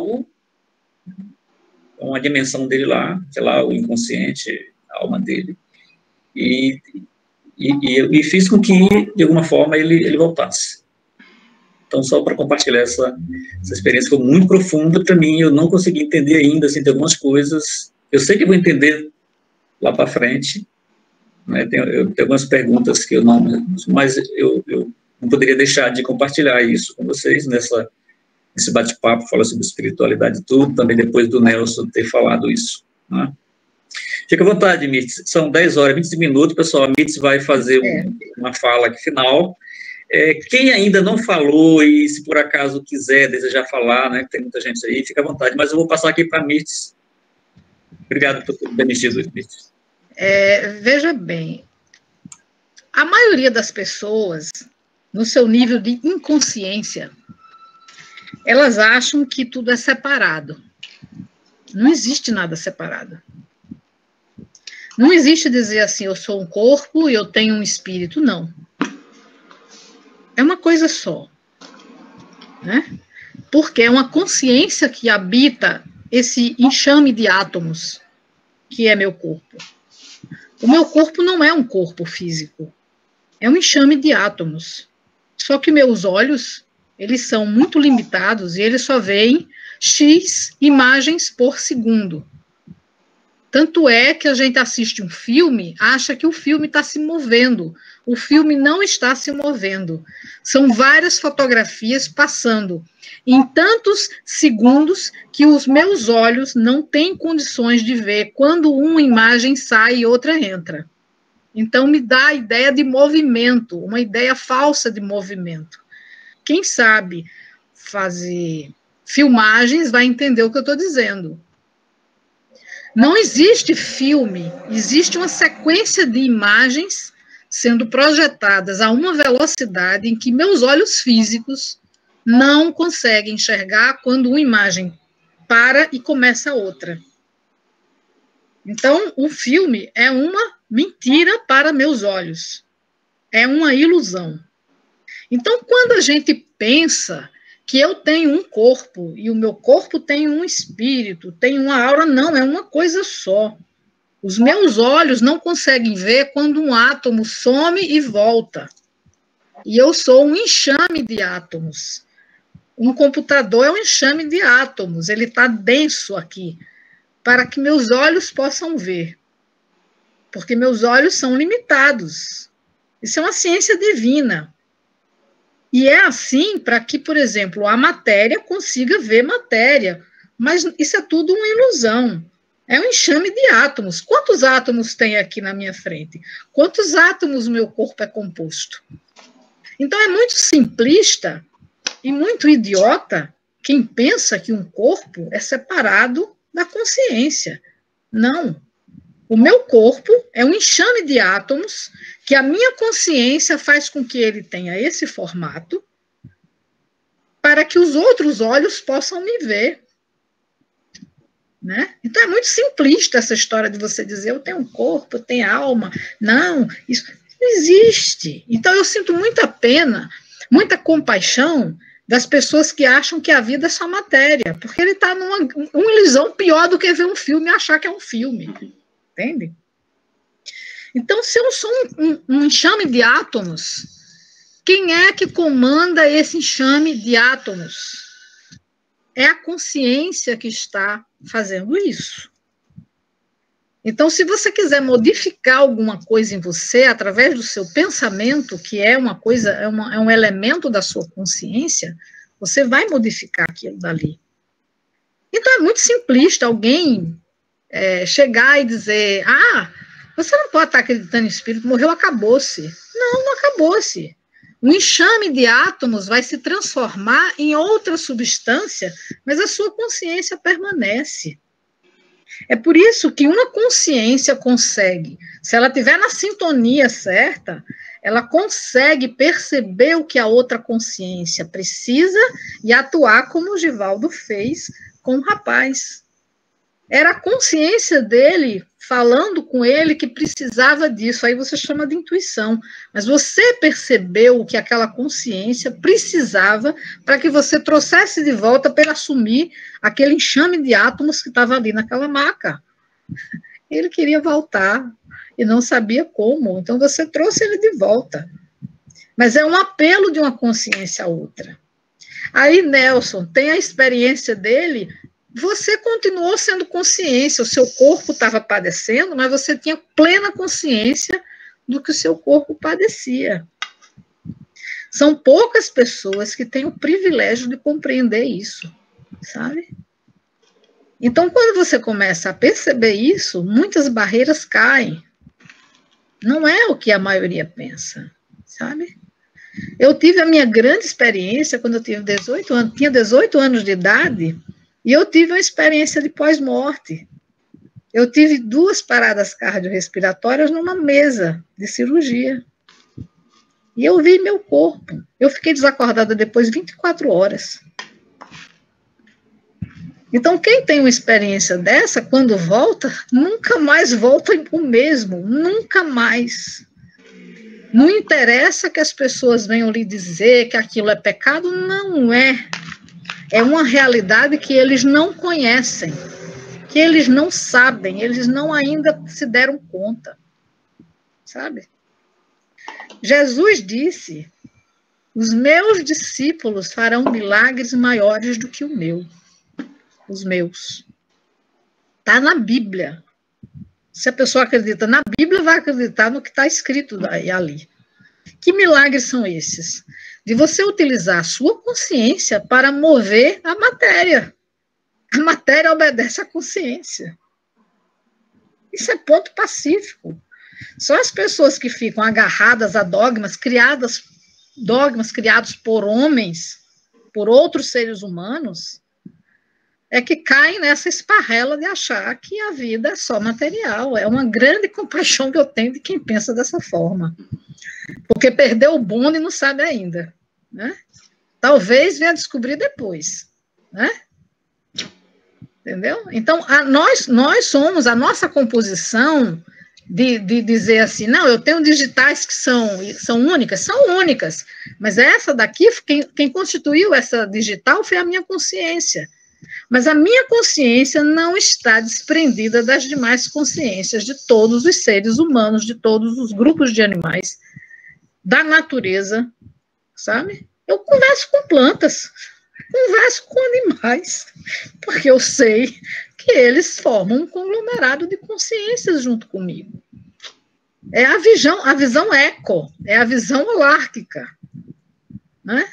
Uma dimensão dele lá, sei lá, o inconsciente, a alma dele. E fiz com que, de alguma forma, ele voltasse. Então, só para compartilhar essa experiência, foi muito profunda para mim, eu não consegui entender ainda, assim, tem algumas coisas, eu sei que eu vou entender lá para frente, né? Tem algumas perguntas que eu não, mas eu não poderia deixar de compartilhar isso com vocês nesse bate-papo, falar sobre espiritualidade e tudo, também depois do Nelson ter falado isso, né? Fica à vontade, Mirtz. São 10 horas e 20 minutos, pessoal. A Mirtz vai fazer uma fala aqui final. Quem ainda não falou e se por acaso quiser, desejar falar, né, tem muita gente aí, fica à vontade. Mas eu vou passar aqui para a Mirtz. Obrigado por ter permitido, Mirtz. Veja bem, a maioria das pessoas, no seu nível de inconsciência, elas acham que tudo é separado. Não existe nada separado. Não existe dizer assim, eu sou um corpo e eu tenho um espírito, não. É uma coisa só, né? Porque é uma consciência que habita esse enxame de átomos, que é meu corpo. O meu corpo não é um corpo físico, é um enxame de átomos. Só que meus olhos, eles são muito limitados e eles só veem X imagens por segundo. Tanto é que a gente assiste um filme, acha que o filme está se movendo. O filme não está se movendo. São várias fotografias passando em tantos segundos que os meus olhos não têm condições de ver quando uma imagem sai e outra entra. Então, me dá a ideia de movimento, uma ideia falsa de movimento. Quem sabe fazer filmagens vai entender o que eu estou dizendo. Não existe filme, existe uma sequência de imagens sendo projetadas a uma velocidade em que meus olhos físicos não conseguem enxergar quando uma imagem para e começa outra. Então, o filme é uma mentira para meus olhos. É uma ilusão. Então, quando a gente pensa que eu tenho um corpo e o meu corpo tem um espírito, tem uma aura, não, é uma coisa só. Os meus olhos não conseguem ver quando um átomo some e volta. E eu sou um enxame de átomos. Um computador é um enxame de átomos, ele está denso aqui, para que meus olhos possam ver. Porque meus olhos são limitados. Isso é uma ciência divina. E é assim para que, por exemplo, a matéria consiga ver matéria. Mas isso é tudo uma ilusão. É um enxame de átomos. Quantos átomos tem aqui na minha frente? Quantos átomos o meu corpo é composto? Então, é muito simplista e muito idiota quem pensa que um corpo é separado da consciência. Não. O meu corpo é um enxame de átomos que a minha consciência faz com que ele tenha esse formato para que os outros olhos possam me ver. Né? Então é muito simplista essa história de você dizer eu tenho um corpo, eu tenho alma. Não, isso não existe. Então eu sinto muita pena, muita compaixão das pessoas que acham que a vida é só matéria, porque ele está numa ilusão pior do que ver um filme e achar que é um filme. Entende? Então, se eu sou um enxame de átomos, quem é que comanda esse enxame de átomos? é a consciência que está fazendo isso. Então, se você quiser modificar alguma coisa em você através do seu pensamento, que é uma coisa, é um elemento da sua consciência, você vai modificar aquilo dali. Então, é muito simplista alguém chegar e dizer, você não pode estar acreditando em espírito, morreu, acabou-se. Não, não acabou-se. O enxame de átomos vai se transformar em outra substância, mas a sua consciência permanece. É por isso que uma consciência consegue, se ela estiver na sintonia certa, ela consegue perceber o que a outra consciência precisa e atuar como o Givaldo fez com o rapaz. Era a consciência dele falando com ele que precisava disso, aí você chama de intuição, mas você percebeu o que aquela consciência precisava para que você trouxesse de volta para ele assumir aquele enxame de átomos que estava ali naquela maca. Ele queria voltar e não sabia como, então você trouxe ele de volta. Mas é um apelo de uma consciência a outra. Aí Nelson tem a experiência dele. Você continuou sendo consciência, o seu corpo estava padecendo, mas você tinha plena consciência do que o seu corpo padecia. São poucas pessoas que têm o privilégio de compreender isso, sabe? Então, quando você começa a perceber isso, muitas barreiras caem. Não é o que a maioria pensa, sabe? Eu tive a minha grande experiência quando eu tinha 18 anos de idade, e eu tive uma experiência de pós-morte. Eu tive 2 paradas cardiorrespiratórias numa mesa de cirurgia. E eu vi meu corpo. Eu fiquei desacordada depois de 24 horas. Então, quem tem uma experiência dessa, quando volta, nunca mais volta o mesmo. Nunca mais. Não interessa que as pessoas venham lhe dizer que aquilo é pecado, não é. É uma realidade que eles não conhecem, que eles não sabem, eles não ainda se deram conta, sabe? Jesus disse, os meus discípulos farão milagres maiores do que o meu, os meus. Está na Bíblia. Se a pessoa acredita na Bíblia, vai acreditar no que está escrito ali. Que milagres são esses? De você utilizar a sua consciência para mover a matéria. A matéria obedece à consciência. Isso é ponto pacífico. Só as pessoas que ficam agarradas a dogmas criados por homens, por outros seres humanos, é que caem nessa esparrela de achar que a vida é só material. É uma grande compaixão que eu tenho de quem pensa dessa forma. Porque perdeu o bonde e não sabe ainda. Né? Talvez venha descobrir depois. Né? Entendeu? Então, nós somos, a nossa composição de dizer assim, não, eu tenho digitais que são únicas, mas essa daqui, quem constituiu essa digital foi a minha consciência. Mas a minha consciência não está desprendida das demais consciências de todos os seres humanos, de todos os grupos de animais, da natureza, sabe? Eu converso com plantas, converso com animais, porque eu sei que eles formam um conglomerado de consciências junto comigo. É a visão eco, é a visão holárquica, né?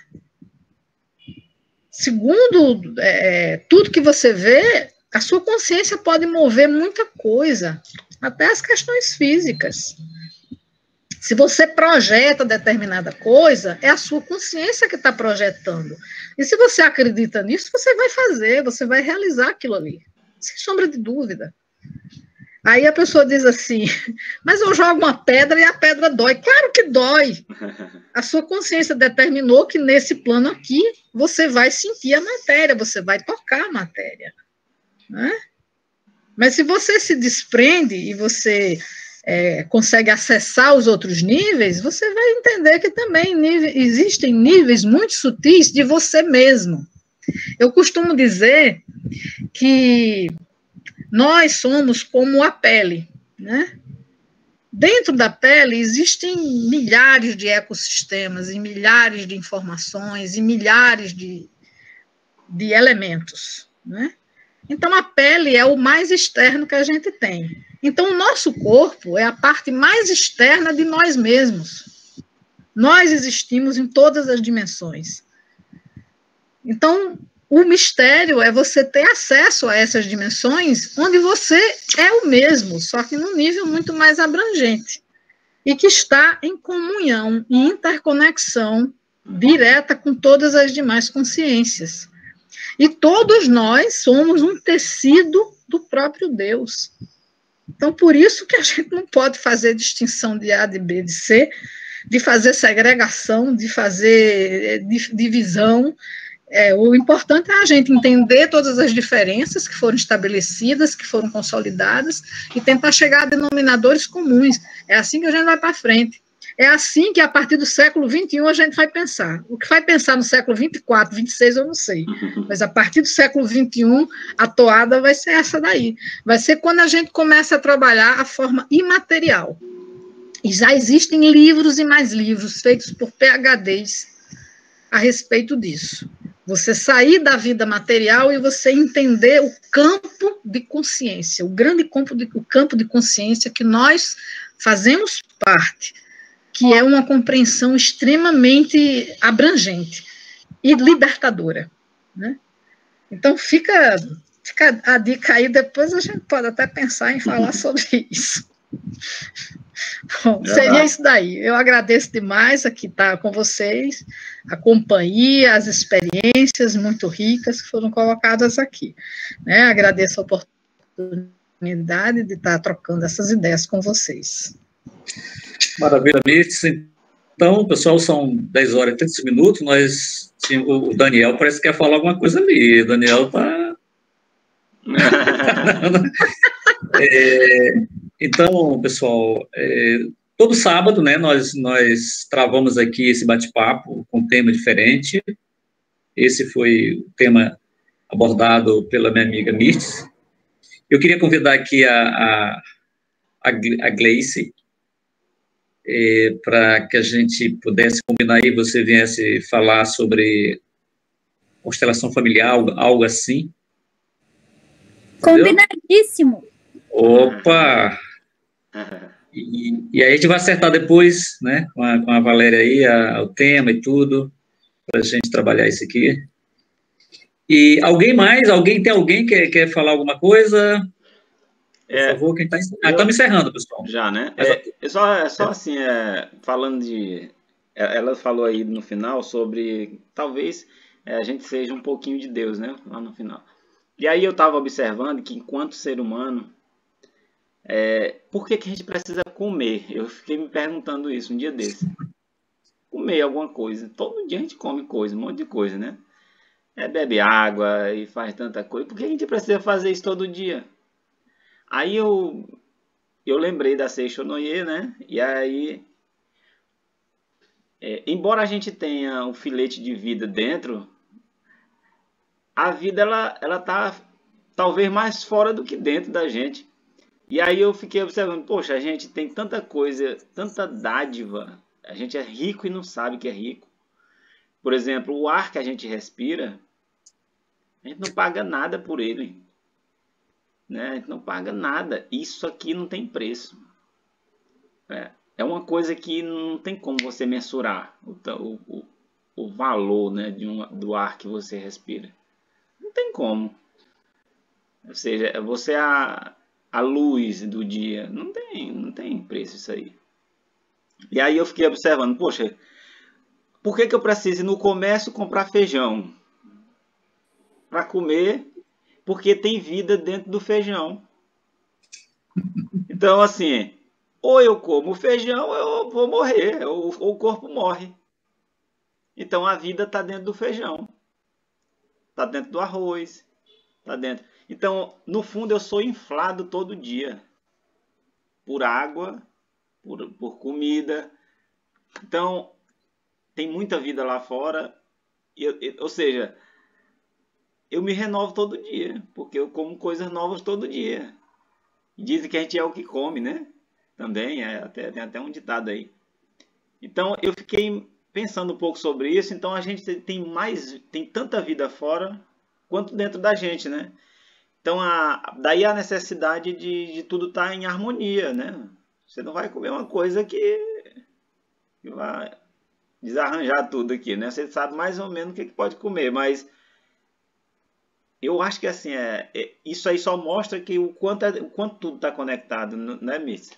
Segundo tudo que você vê, a sua consciência pode mover muita coisa, até as questões físicas. Se você projeta determinada coisa, é a sua consciência que está projetando. E se você acredita nisso, você vai fazer, você vai realizar aquilo ali, sem sombra de dúvida. Aí a pessoa diz assim, mas eu jogo uma pedra e a pedra dói. Claro que dói. A sua consciência determinou que nesse plano aqui, você vai sentir a matéria, você vai tocar a matéria. Né? Mas se você se desprende e você consegue acessar os outros níveis, você vai entender que também existem níveis muito sutis de você mesmo. Eu costumo dizer que nós somos como a pele, né? Dentro da pele existem milhares de ecossistemas, e milhares de informações, e milhares de de elementos, né? Então, a pele é o mais externo que a gente tem. Então, o nosso corpo é a parte mais externa de nós mesmos. Nós existimos em todas as dimensões. Então, o mistério é você ter acesso a essas dimensões onde você é o mesmo, só que num nível muito mais abrangente. E que está em comunhão e interconexão direta com todas as demais consciências. E todos nós somos um tecido do próprio Deus. Então, por isso que a gente não pode fazer distinção de A, de B, de C, de fazer segregação, de fazer divisão. O importante é a gente entender todas as diferenças que foram estabelecidas, que foram consolidadas, e tentar chegar a denominadores comuns. É assim que a gente vai para frente. É assim que, a partir do século XXI, a gente vai pensar. O que vai pensar no século XXIV, XXVI, eu não sei. Mas, a partir do século XXI, a toada vai ser essa daí. Vai ser quando a gente começa a trabalhar a forma imaterial. E já existem livros e mais livros feitos por PhDs a respeito disso. Você sair da vida material e você entender o campo de consciência, o grande campo de consciência que nós fazemos parte, que é uma compreensão extremamente abrangente e libertadora, né? Então, fica a dica aí, depois a gente pode até pensar em falar sobre isso. Bom, seria isso daí. Eu agradeço demais aqui estar com vocês, a companhia, as experiências muito ricas que foram colocadas aqui, né? Agradeço a oportunidade de estar trocando essas ideias com vocês. Maravilha, Mirtz. Então, pessoal, são 10 horas e 30 minutos. O Daniel parece que quer falar alguma coisa ali. O Daniel está... Então, pessoal, todo sábado, né, nós travamos aqui esse bate-papo com um tema diferente. Esse foi o tema abordado pela minha amiga Mirtz. Eu queria convidar aqui a Gleice, para que a gente pudesse combinar e você viesse falar sobre constelação familiar, algo assim. Combinadíssimo. Opa! E aí a gente vai acertar depois, né, com a Valéria aí, o tema e tudo, para a gente trabalhar isso aqui. E alguém que quer falar alguma coisa? Por favor, quem está estamos encerrando, pessoal. Já, né? Só assim, falando de... Ela falou aí no final sobre, talvez, a gente seja um pouquinho de Deus, né? Lá no final. E aí eu estava observando que, enquanto ser humano, por que a gente precisa comer? Eu fiquei me perguntando isso um dia desse. Comer alguma coisa. Todo dia a gente come coisa, um monte de coisa, né? Bebe água e faz tanta coisa. Por que a gente precisa fazer isso todo dia? Aí eu lembrei da Seishonoye, né? E aí, embora a gente tenha um filete de vida dentro, a vida ela tá talvez mais fora do que dentro da gente. E aí eu fiquei observando, poxa, a gente tem tanta coisa, tanta dádiva, a gente é rico e não sabe que é rico. Por exemplo, o ar que a gente respira, a gente não paga nada por ele, né? A gente não paga nada. Isso aqui não tem preço. É uma coisa que não tem como você mensurar o valor, né, do ar que você respira. Não tem como. Ou seja, você é a luz do dia. Não tem preço isso aí. E aí eu fiquei observando, poxa, por que eu preciso ir no comércio comprar feijão? Para comer, porque tem vida dentro do feijão. Então, assim, ou eu como feijão, ou eu vou morrer, ou o corpo morre. Então, a vida está dentro do feijão. Está dentro do arroz. Está dentro. Então, no fundo, eu sou inflado todo dia. Por água, por comida. Então, tem muita vida lá fora. Ou seja, eu me renovo todo dia. Porque eu como coisas novas todo dia. Dizem que a gente é o que come, né? Também, tem até um ditado aí. Então, eu fiquei pensando um pouco sobre isso. Então, a gente tem tanta vida fora, quanto dentro da gente, né? Então, daí a necessidade de tudo estar em harmonia, né? Você não vai comer uma coisa que vai desarranjar tudo aqui, né? Você sabe mais ou menos o que pode comer, mas eu acho que assim, isso aí só mostra que o quanto tudo está conectado, né, Miss?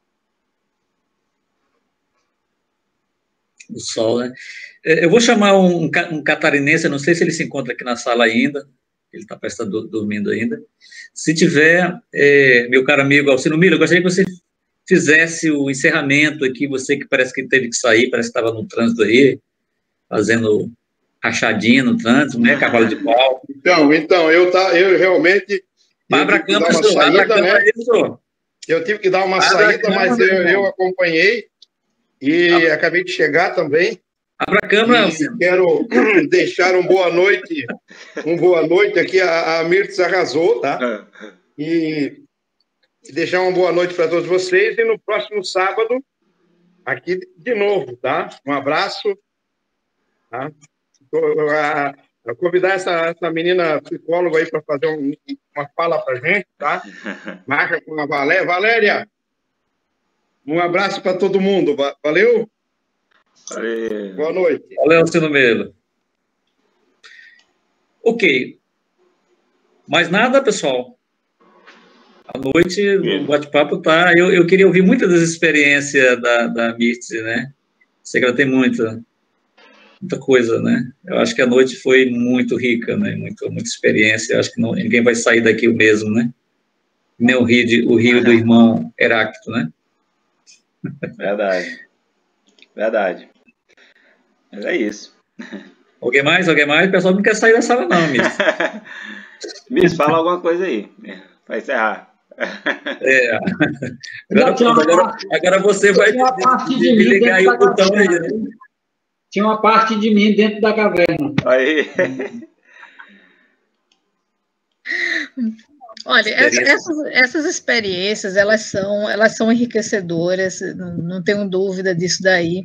O sol, né? Eu vou chamar um catarinense, eu não sei se ele se encontra aqui na sala ainda, ele está parece estar dormindo ainda. Se tiver, meu caro amigo Alcino Miller, eu gostaria que você fizesse o encerramento aqui, você que parece que teve que sair, parece que estava no trânsito aí, fazendo rachadinha no trânsito, né, cavalo de pau. Então eu realmente... Abra a câmera, senhor. Eu tive que dar uma saída, mas eu acompanhei e acabei de chegar também. Abra a câmera, quero deixar uma boa noite aqui, a Mirtz arrasou, tá? E deixar uma boa noite para todos vocês, e no próximo sábado, aqui de novo, tá? Um abraço, tá? Vou convidar essa menina psicóloga aí para fazer uma fala para gente, tá? Marca com a Valéria. Um abraço para todo mundo, valeu? Valeu. Boa noite. Valeu, Alcino Melo. Ok. Mais nada, pessoal? À noite, o bate-papo tá... Eu queria ouvir muitas das experiências da Mirtz, né? Sei que ela tem muita coisa, né? Eu acho que a noite foi muito rica, né? Muita experiência. Eu acho que ninguém vai sair daqui o mesmo, né? Nem o rio do irmão Heráclito, né? Verdade. Mas é isso. Alguém mais? O pessoal não quer sair da sala, não, Miss. Miss, fala alguma coisa aí, para encerrar. Agora você vai ligar aí o botão aí, né? Tinha uma parte de mim dentro da caverna. Aí. Olha, essas experiências, elas são enriquecedoras, não tenho dúvida disso daí.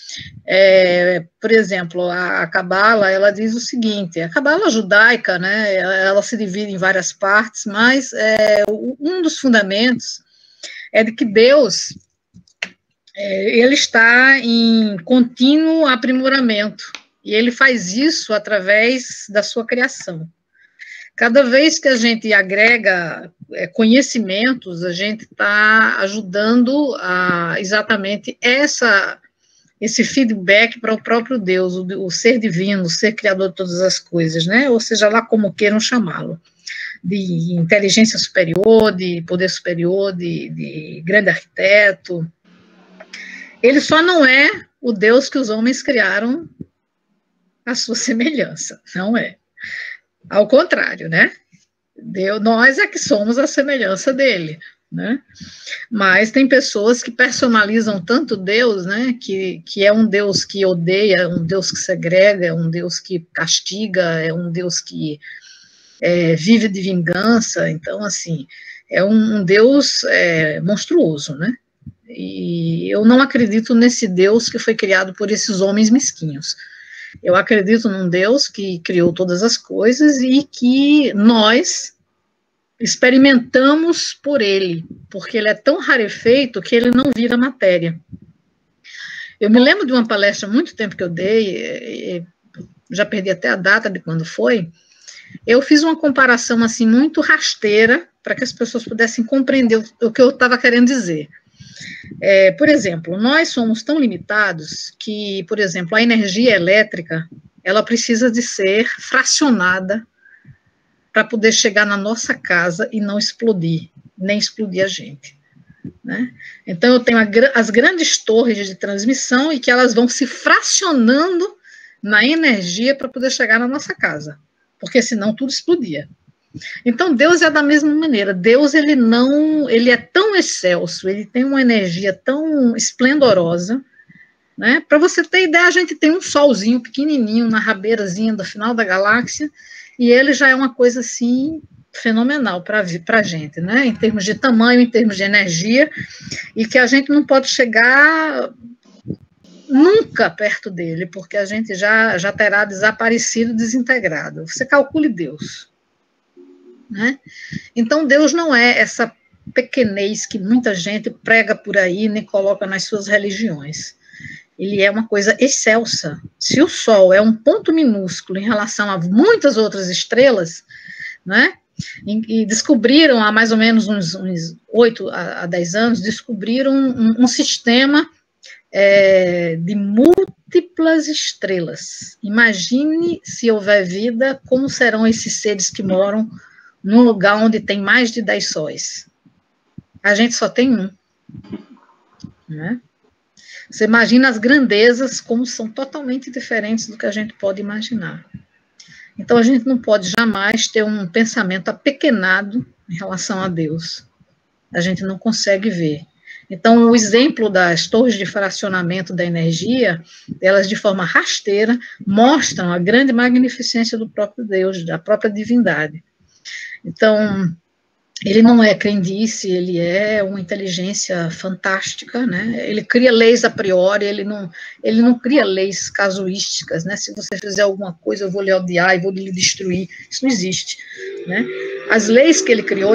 Por exemplo, a Cabala, ela diz o seguinte, a Cabala judaica, né, ela se divide em várias partes, mas um dos fundamentos é de que Deus, ele está em contínuo aprimoramento, e ele faz isso através da sua criação. Cada vez que a gente agrega conhecimentos, a gente está ajudando exatamente esse feedback para o próprio Deus, o ser divino, o ser criador de todas as coisas, né? Ou seja lá como queiram chamá-lo, de inteligência superior, de poder superior, de grande arquiteto. Ele só não é o Deus que os homens criaram à sua semelhança, não é. Ao contrário, né? Nós é que somos a semelhança dele, né? Mas tem pessoas que personalizam tanto Deus, né? Que é um Deus que odeia, é um Deus que segrega, é um Deus que castiga, é um Deus que vive de vingança. Então, assim, é um Deus monstruoso, né? E eu não acredito nesse Deus que foi criado por esses homens mesquinhos. Eu acredito num Deus que criou todas as coisas e que nós experimentamos por ele, porque ele é tão rarefeito que ele não vira matéria. Eu me lembro de uma palestra há muito tempo que eu dei, já perdi até a data de quando foi, eu fiz uma comparação assim muito rasteira para que as pessoas pudessem compreender o que eu estava querendo dizer. Por exemplo, nós somos tão limitados que, por exemplo, a energia elétrica, ela precisa de ser fracionada para poder chegar na nossa casa e não explodir, nem explodir a gente, né? Então, eu tenho as grandes torres de transmissão e que elas vão se fracionando na energia para poder chegar na nossa casa, porque senão tudo explodia. Então, Deus é da mesma maneira. Deus, ele é tão excelso, ele tem uma energia tão esplendorosa, né? Para você ter ideia, a gente tem um solzinho pequenininho na rabeirazinha do final da galáxia, e ele já é uma coisa, assim, fenomenal para a gente, né? Em termos de tamanho, em termos de energia, e que a gente não pode chegar nunca perto dele, porque a gente já terá desaparecido, desintegrado. Você calcule Deus. Né? Então, Deus não é essa pequenez que muita gente prega por aí, nem coloca nas suas religiões. Ele é uma coisa excelsa. Se o Sol é um ponto minúsculo em relação a muitas outras estrelas, né? E descobriram, há mais ou menos uns 8 a 10 anos, descobriram um sistema de múltiplas estrelas. Imagine se houver vida, como serão esses seres que moram num lugar onde tem mais de 10 sóis. A gente só tem um. Né? Você imagina as grandezas, como são totalmente diferentes do que a gente pode imaginar. Então, a gente não pode jamais ter um pensamento apequenado em relação a Deus. A gente não consegue ver. Então, o exemplo das torres de fracionamento da energia, elas de forma rasteira mostram a grande magnificência do próprio Deus, da própria divindade. Então, ele não é crendice, ele é uma inteligência fantástica, né? Ele cria leis a priori, ele não cria leis casuísticas, né? Se você fizer alguma coisa, eu vou lhe odiar e vou lhe destruir. Isso não existe, né? As leis que ele criou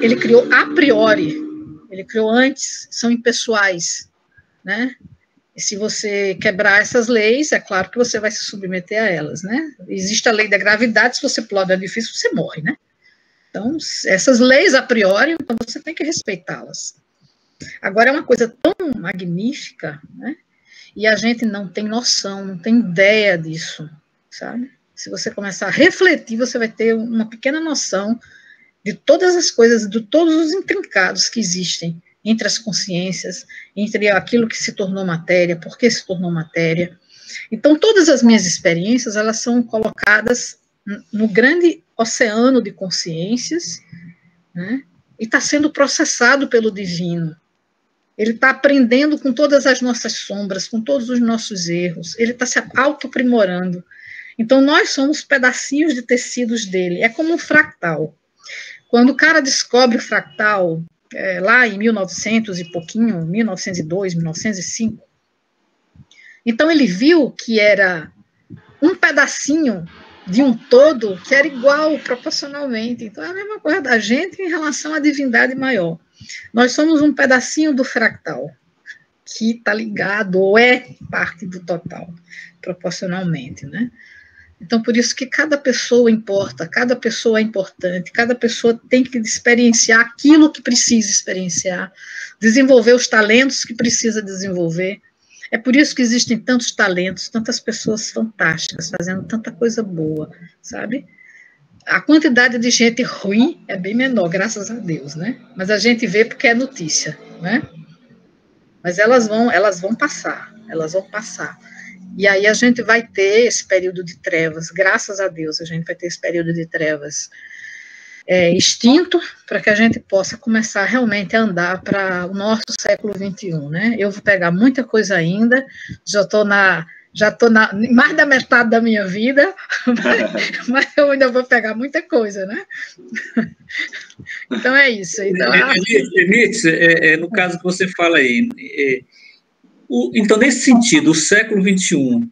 a priori, ele criou antes, são impessoais, né? E se você quebrar essas leis, é claro que você vai se submeter a elas, né? Existe a lei da gravidade, se você pular do edifício, você morre, né? Então, essas leis a priori, então você tem que respeitá-las. Agora, é uma coisa tão magnífica, né? E a gente não tem noção, não tem ideia disso, sabe? Se você começar a refletir, você vai ter uma pequena noção de todas as coisas, de todos os intrincados que existem entre as consciências, entre aquilo que se tornou matéria, por que se tornou matéria. Então, todas as minhas experiências, elas são colocadas no grande oceano de consciências, né? E está sendo processado pelo divino. Ele está aprendendo com todas as nossas sombras, com todos os nossos erros, ele está se auto-aprimorando. Então, nós somos pedacinhos de tecidos dele, é como um fractal. Quando o cara descobre o fractal, lá em 1900 e pouquinho, 1902, 1905, então ele viu que era um pedacinho de um todo que era igual proporcionalmente. Então, é a mesma coisa da gente em relação à divindade maior. Nós somos um pedacinho do fractal, que está ligado, ou é parte do total, proporcionalmente, né? Então, por isso que cada pessoa importa, cada pessoa é importante, cada pessoa tem que experienciar aquilo que precisa experienciar, desenvolver os talentos que precisa desenvolver. É por isso que existem tantos talentos, tantas pessoas fantásticas, fazendo tanta coisa boa, sabe? A quantidade de gente ruim é bem menor, graças a Deus, né? Mas a gente vê porque é notícia, né? Mas elas vão passar. E aí a gente vai ter esse período de trevas, graças a Deus, a gente vai ter esse período de trevas extinto, para que a gente possa começar realmente a andar para o nosso século XXI, né? Eu vou pegar muita coisa ainda, já estou na mais da metade da minha vida, mas eu ainda vou pegar muita coisa, né? Então é isso. Então, no caso que você fala aí, então, nesse sentido, o século XXI,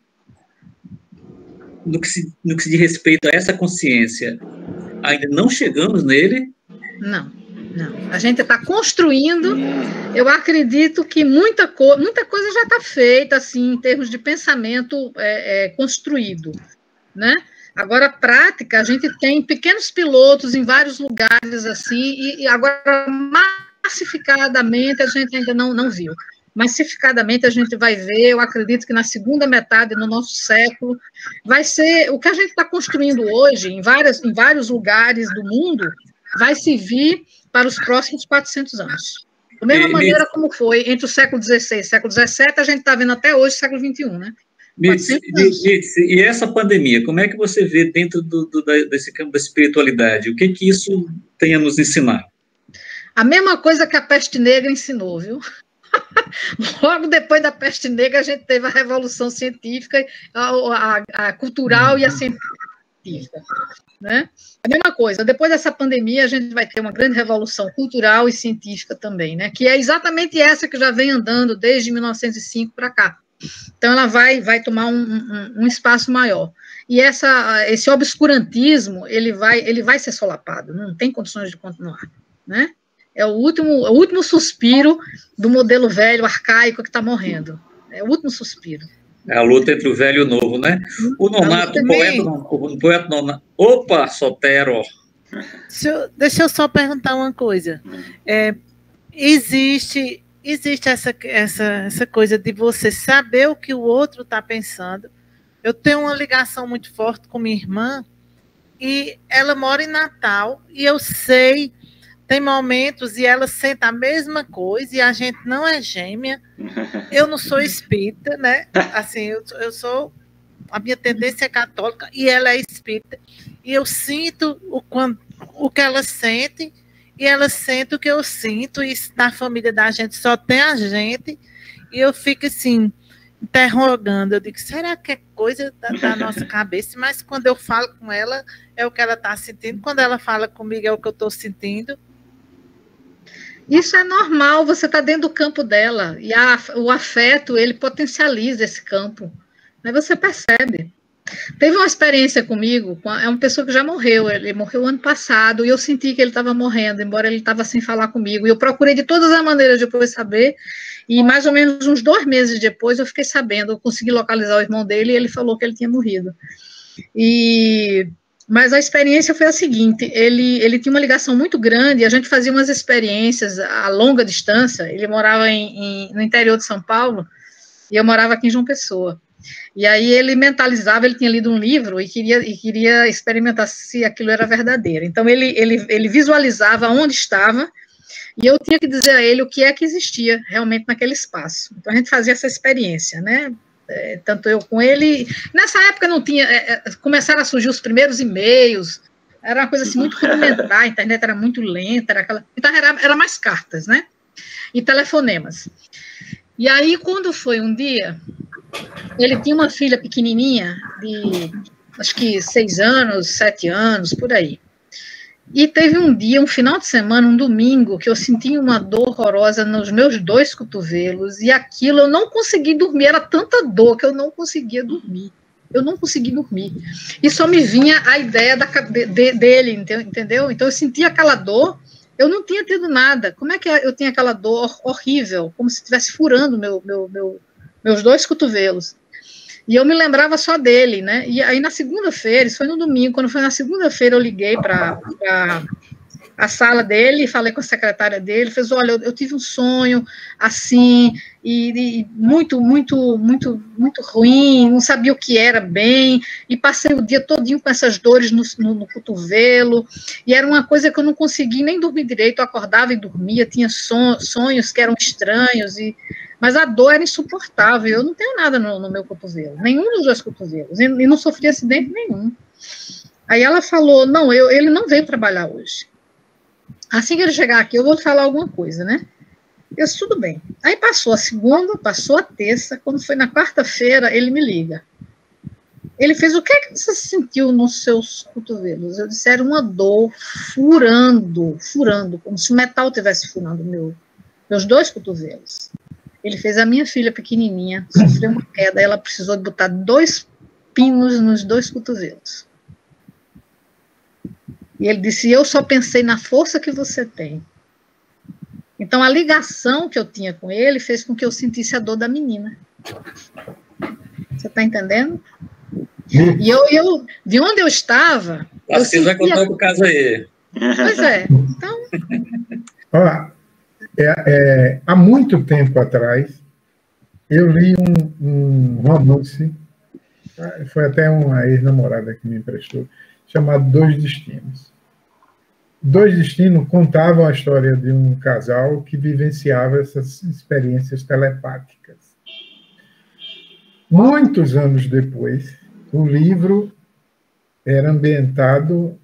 no que se diz respeito a essa consciência, ainda não chegamos nele? Não. A gente está construindo. Eu acredito que muita coisa já está feita, assim, em termos de pensamento construído, né? Agora, prática, a gente tem pequenos pilotos em vários lugares, assim, e agora, massificadamente, a gente ainda não viu. Massificadamente a gente vai ver, eu acredito que na segunda metade do nosso século vai ser, o que a gente está construindo hoje em vários lugares do mundo, vai servir para os próximos 400 anos. Da mesma maneira como foi entre o século XVI e o século XVII, a gente está vendo até hoje o século XXI, né? E essa pandemia, como é que você vê dentro desse campo da espiritualidade? O que isso tem a nos ensinar? A mesma coisa que a peste negra ensinou, viu? Logo depois da peste negra, a gente teve a revolução científica, a cultural e a científica, né? A mesma coisa, depois dessa pandemia, a gente vai ter uma grande revolução cultural e científica também, né? Que é exatamente essa que já vem andando desde 1905 para cá. Então, ela vai tomar um espaço maior. E esse obscurantismo, ele vai ser solapado, não tem condições de continuar, né? É o último suspiro do modelo velho, arcaico, que está morrendo. É o último suspiro. É a luta entre o velho e o novo, né? O Nonato, o poeta Nonato... Opa, Sotero! Deixa eu só perguntar uma coisa. Existe essa coisa de você saber o que o outro está pensando. Eu tenho uma ligação muito forte com minha irmã e ela mora em Natal e eu sei, tem momentos e ela sente a mesma coisa e a gente não é gêmea. Eu não sou espírita, né? Assim, eu sou... A minha tendência é católica e ela é espírita. E eu sinto o que ela sente e ela sente o que eu sinto. E na família da gente só tem a gente. E eu fico assim, interrogando. Eu digo, será que é coisa da nossa cabeça? Mas quando eu falo com ela, é o que ela está sentindo. Quando ela fala comigo, é o que eu estou sentindo. Isso é normal, você está dentro do campo dela. E o afeto, ele potencializa esse campo. Aí você percebe. Teve uma experiência comigo, é uma pessoa que já morreu, ele morreu ano passado, e eu senti que ele estava morrendo, embora ele estava sem falar comigo, e eu procurei de todas as maneiras depois saber, e mais ou menos uns 2 meses depois eu fiquei sabendo, eu consegui localizar o irmão dele, e ele falou que ele tinha morrido. Mas a experiência foi a seguinte, ele tinha uma ligação muito grande, a gente fazia umas experiências a longa distância, ele morava no interior de São Paulo, e eu morava aqui em João Pessoa. E aí ele mentalizava, ele tinha lido um livro e queria experimentar se aquilo era verdadeiro. Então ele visualizava onde estava e eu tinha que dizer a ele o que é que existia realmente naquele espaço. Então a gente fazia essa experiência, né? Tanto eu com ele. Nessa época não tinha, começaram a surgir os primeiros e-mails, era uma coisa assim muito rudimentar, a internet era muito lenta, então era mais cartas, né? E telefonemas. E aí quando foi um dia, ele tinha uma filha pequenininha, de acho que 6 anos, 7 anos, por aí. E teve um dia, um final de semana, um domingo, que eu senti uma dor horrorosa nos meus 2 cotovelos, e aquilo eu não consegui dormir, era tanta dor que eu não conseguia dormir. Eu não consegui dormir. E só me vinha a ideia dele, entendeu? Então eu sentia aquela dor, eu não tinha tido nada. Como é que eu tinha aquela dor horrível, como se estivesse furando meus 2 cotovelos. E eu me lembrava só dele, né? E aí na segunda-feira, isso foi no domingo, quando foi na segunda-feira eu liguei para a sala dele, falei com a secretária dele, fez, olha, eu tive um sonho assim, e muito ruim, não sabia o que era bem, e passei o dia todinho com essas dores no cotovelo, e era uma coisa que eu não conseguia nem dormir direito, eu acordava e dormia, tinha sonhos que eram estranhos, mas a dor era insuportável, eu não tenho nada no meu cotovelo, nenhum dos 2 cotovelos, e não sofri acidente nenhum. Aí ela falou, não, ele não veio trabalhar hoje. Assim que ele chegar aqui, eu vou falar alguma coisa, né? Eu disse, tudo bem. Aí passou a segunda, passou a terça, quando foi na quarta-feira, ele me liga. Ele fez, o que é que você sentiu nos seus cotovelos? Eu disse, era uma dor furando, como se o metal estivesse furando meus 2 cotovelos. Ele fez, a minha filha pequenininha sofreu uma queda, ela precisou de botar 2 pinos nos 2 cotovelos. E ele disse, eu só pensei na força que você tem. Então, a ligação que eu tinha com ele fez com que eu sentisse a dor da menina. Você está entendendo? E eu, de onde eu estava... Você vai contar o caso aí. Pois é. Então... Olha, há muito tempo atrás, eu li um romance, foi até uma ex-namorada que me emprestou, chamado 2 Destinos. 2 Destinos contavam a história de um casal que vivenciava essas experiências telepáticas. Muitos anos depois, o livro era ambientado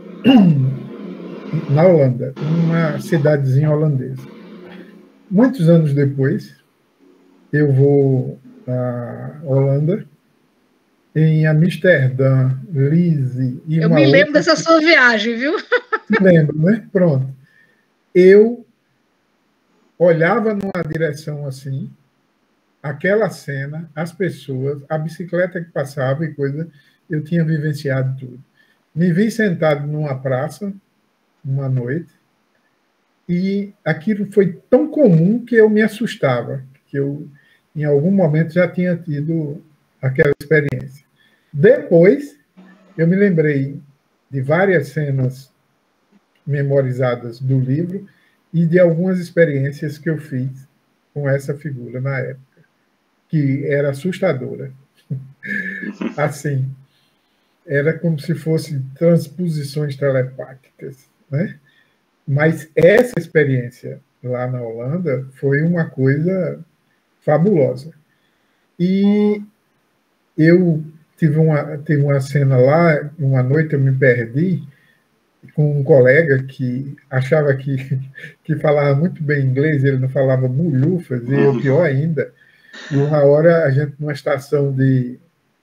na Holanda, numa cidadezinha holandesa. Muitos anos depois, eu vou à Holanda, em Amsterdã, Lise e eu me lembro dessa sua viagem, viu? Me lembro, né? Pronto. Eu olhava numa direção assim, aquela cena, as pessoas, a bicicleta que passava e coisa, eu tinha vivenciado tudo. Me vi sentado numa praça, uma noite, e aquilo foi tão comum que eu me assustava, que eu, em algum momento, já tinha tido aquela experiência. Depois, eu me lembrei de várias cenas memorizadas do livro e de algumas experiências que eu fiz com essa figura na época, que era assustadora. Assim, era como se fossem transposições telepáticas, né? Mas essa experiência lá na Holanda foi uma coisa fabulosa. E eu tive uma cena lá, uma noite eu me perdi com um colega que achava que falava muito bem inglês, ele não falava bulhufas, e eu, pior ainda. E uma hora, a gente, numa estação de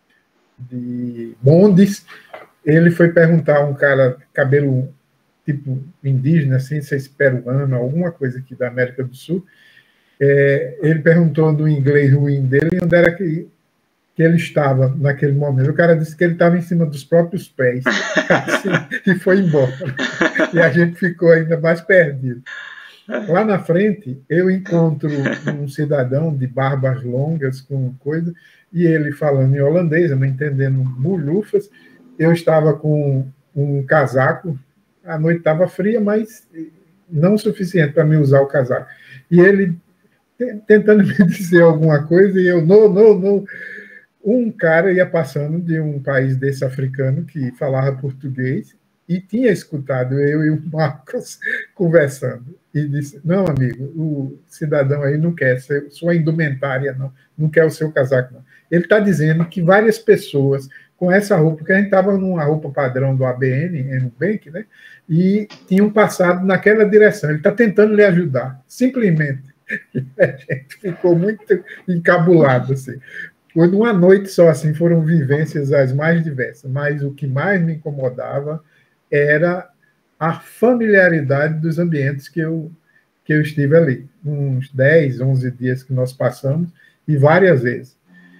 bondes, ele foi perguntar a um cara, cabelo tipo indígena, assim, não sei se peruano, alguma coisa aqui da América do Sul, ele perguntou no inglês ruim dele onde era que ele estava naquele momento. O cara disse que ele estava em cima dos próprios pés, assim, e foi embora. E a gente ficou ainda mais perdido. Lá na frente, eu encontro um cidadão de barbas longas, com coisa, e ele falando em holandês, não entendendo bulhufas. Eu estava com um casaco, a noite estava fria, mas não o suficiente para me usar o casaco. E ele tentando me dizer alguma coisa, e eu, não. Um cara ia passando de um país desse africano que falava português e tinha escutado eu e o Marcos conversando. E disse, não, amigo, o cidadão aí não quer sua indumentária, não quer o seu casaco, não. Ele está dizendo que várias pessoas com essa roupa, porque a gente estava numa roupa padrão do ABN, Nubank, né? E tinham passado naquela direção. Ele está tentando lhe ajudar, simplesmente. E a gente ficou muito encabulado, assim. Foi numa noite só, assim, foram vivências as mais diversas, mas o que mais me incomodava era a familiaridade dos ambientes que eu estive ali. Uns 10, 11 dias que nós passamos, e várias vezes.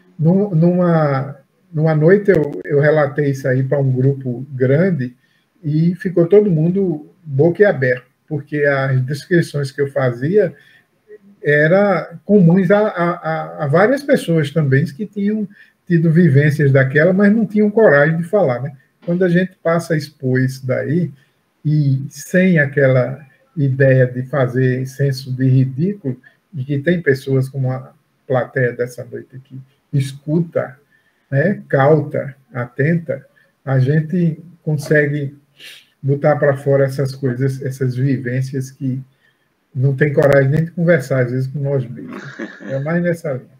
Numa noite eu relatei isso aí para um grupo grande e ficou todo mundo boquiaberto, porque as descrições que eu fazia eram comuns a várias pessoas também que tinham tido vivências daquela, mas não tinham coragem de falar, né? Quando a gente passa a expor isso daí, e sem aquela ideia de fazer senso de ridículo, e que tem pessoas como a plateia dessa noite aqui, escuta, né, cauta, atenta, a gente consegue botar para fora essas coisas, essas vivências que não tem coragem nem de conversar, às vezes, com nós mesmos. É mais nessa linha.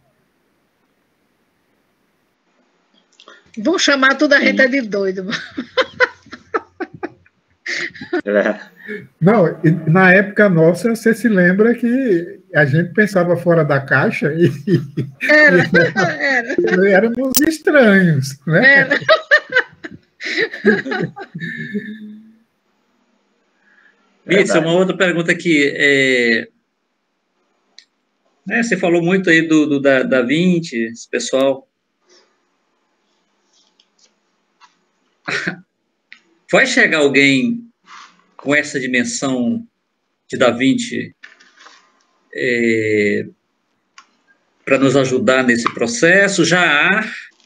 Vão chamar toda a gente de doido. Não, na época nossa, você se lembra que a gente pensava fora da caixa e éramos estranhos, né? Era. Mitz, uma outra pergunta aqui. Você falou muito aí do Da Vinci, esse pessoal. Vai chegar alguém com essa dimensão de Da Vinci para nos ajudar nesse processo? Já há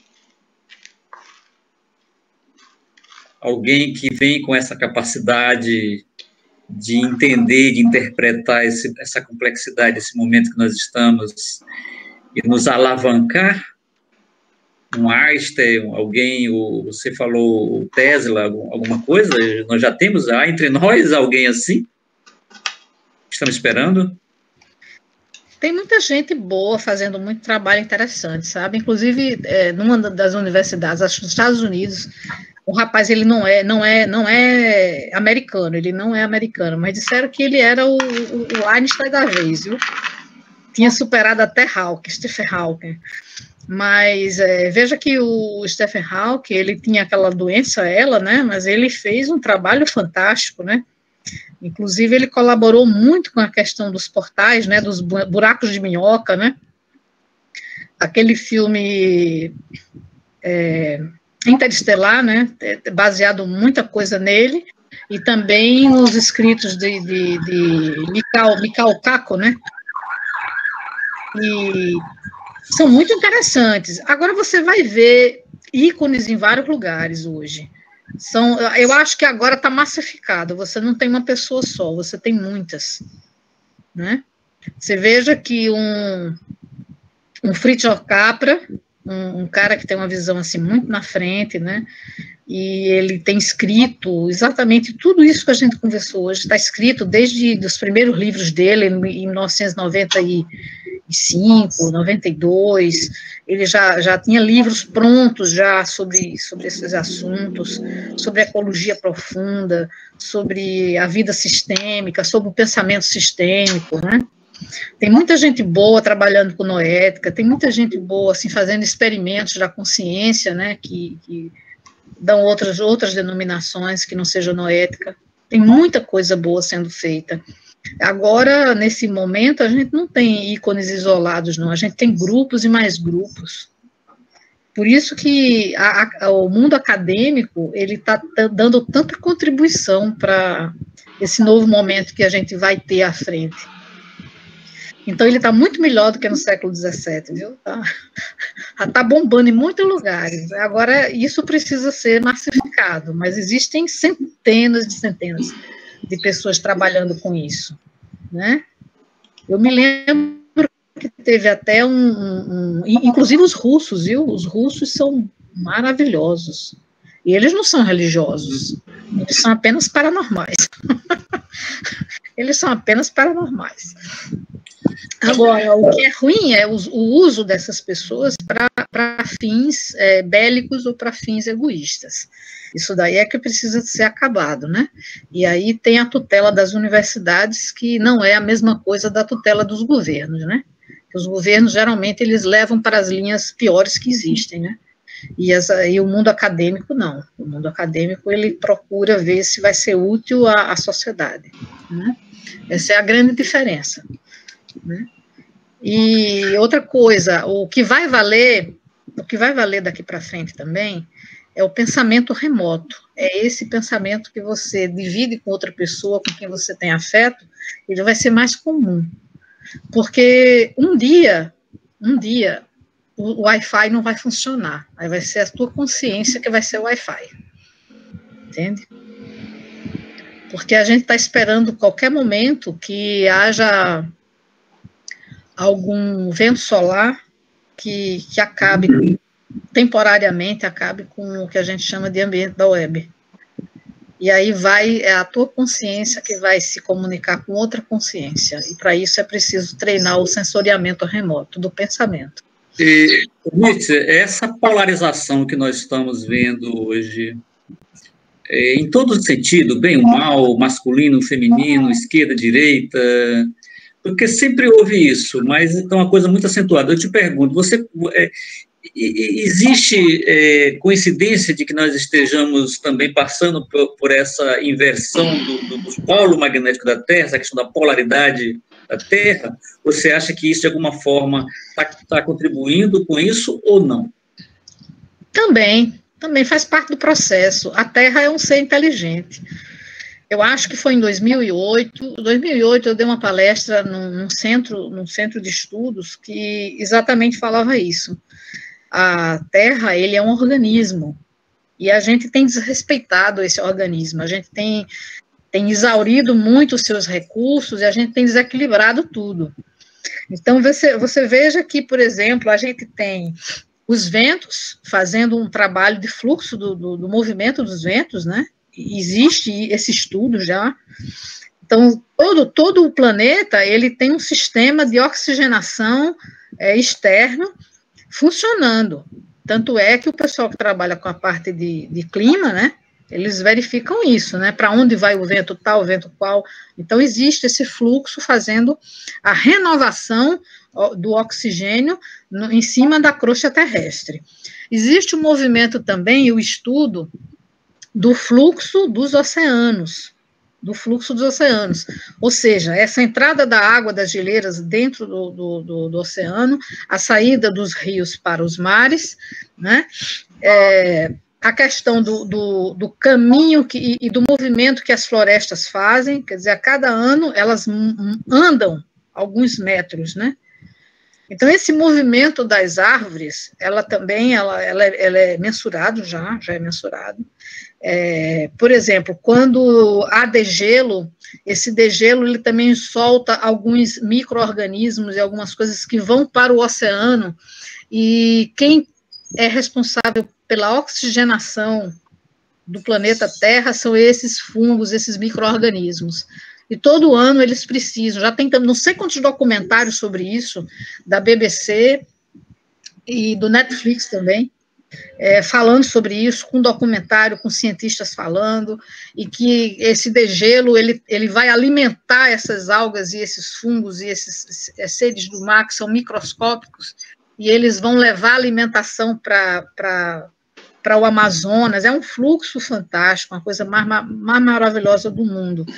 alguém que vem com essa capacidade de entender, de interpretar essa complexidade desse momento que nós estamos e nos alavancar? Um Einstein, alguém, você falou o Tesla, alguma coisa? Nós já temos entre nós alguém assim? Estamos esperando? Tem muita gente boa fazendo muito trabalho interessante, sabe? Inclusive, numa das universidades, acho que nos Estados Unidos, o rapaz, ele não é americano, mas disseram que ele era o Einstein da vez, viu? Tinha superado até Stephen Hawking. Mas veja que o Stephen Hawking, ele tinha aquela doença, né? Mas ele fez um trabalho fantástico, né? Inclusive, ele colaborou muito com a questão dos portais, né? Dos buracos de minhoca, né? aquele filme Interestelar, né, baseado muita coisa nele, e também nos escritos de Mikao Kaku, né, e são muito interessantes. Agora você vai ver ícones em vários lugares hoje. Eu acho que agora está massificado, você não tem uma pessoa só, você tem muitas, né? Você veja que um Fritjof Capra, um cara que tem uma visão assim muito na frente, né? E ele tem escrito exatamente tudo isso que a gente conversou hoje, está escrito desde os primeiros livros dele, em 1995, 92, ele já tinha livros prontos já sobre esses assuntos, sobre ecologia profunda, sobre a vida sistêmica, sobre o pensamento sistêmico, né? Tem muita gente boa trabalhando com noética, tem muita gente boa assim, fazendo experimentos da consciência, né, que dão outras denominações que não sejam noética. Tem muita coisa boa sendo feita. Agora, nesse momento, a gente não tem ícones isolados, não. A gente tem grupos e mais grupos. Por isso que o mundo acadêmico ele está dando tanta contribuição para esse novo momento que a gente vai ter à frente. Então, ele está muito melhor do que no século XVII, viu? Está bombando em muitos lugares. Agora, isso precisa ser massificado, mas existem centenas de pessoas trabalhando com isso, né? Eu me lembro que teve até inclusive os russos, viu? Os russos são maravilhosos. E eles não são religiosos, eles são apenas paranormais. Eles são apenas paranormais. Agora, o que é ruim é o uso dessas pessoas para fins bélicos ou para fins egoístas. Isso daí é que precisa ser acabado, né? E aí tem a tutela das universidades, que não é a mesma coisa da tutela dos governos, né? Os governos, geralmente, eles levam para as linhas piores que existem, né? E o mundo acadêmico, não. O mundo acadêmico, ele procura ver se vai ser útil à sociedade, né? Essa é a grande diferença, né? E outra coisa, o que vai valer daqui para frente também é o pensamento remoto. É esse pensamento que você divide com outra pessoa, com quem você tem afeto, ele vai ser mais comum. Porque um dia o Wi-Fi não vai funcionar. Aí vai ser a tua consciência que vai ser o Wi-Fi. Entende? Porque a gente está esperando qualquer momento que haja algum vento solar que acabe, temporariamente, acabe com o que a gente chama de ambiente da web. E aí é a tua consciência que vai se comunicar com outra consciência. E para isso é preciso treinar o sensoriamento remoto do pensamento. Nietzsche, essa polarização que nós estamos vendo hoje, em todo sentido, bem ou mal, masculino, feminino, esquerda, direita, porque sempre houve isso, mas é uma coisa muito acentuada. Eu te pergunto, existe coincidência de que nós estejamos também passando por essa inversão do polo magnético da Terra, essa questão da polaridade da Terra? Você acha que isso, de alguma forma, está contribuindo com isso ou não? Também faz parte do processo. A Terra é um ser inteligente. Eu acho que foi em 2008. Em 2008 eu dei uma palestra num centro de estudos que exatamente falava isso. A Terra, ele é um organismo, e a gente tem desrespeitado esse organismo, a gente tem exaurido muito os seus recursos, e a gente tem desequilibrado tudo. Então, você veja que, por exemplo, a gente tem os ventos fazendo um trabalho de fluxo do movimento dos ventos, né? Existe esse estudo já. Então, todo o planeta, ele tem um sistema de oxigenação externo funcionando. Tanto é que o pessoal que trabalha com a parte de clima, né, eles verificam isso, né, para onde vai o vento tal, o vento qual. Então, existe esse fluxo fazendo a renovação do oxigênio em cima da crosta terrestre. Existe um movimento também, o estudo do fluxo dos oceanos, do fluxo dos oceanos. Ou seja, essa entrada da água das geleiras dentro do oceano, a saída dos rios para os mares, né? A questão do caminho e do movimento que as florestas fazem, quer dizer, a cada ano elas andam alguns metros, né? Então, esse movimento das árvores, ela também é mensurado já é mensurado. Por exemplo, quando há degelo, esse degelo ele também solta alguns micro-organismos e algumas coisas que vão para o oceano, e quem é responsável pela oxigenação do planeta Terra são esses fungos, esses micro-organismos. E todo ano eles precisam, já tem não sei quantos documentários sobre isso, da BBC e do Netflix também, falando sobre isso, com documentário, com cientistas falando, e que esse degelo, ele vai alimentar essas algas e esses fungos e esses seres do mar que são microscópicos, e eles vão levar alimentação para o Amazonas. É um fluxo fantástico, uma coisa mais maravilhosa do mundo.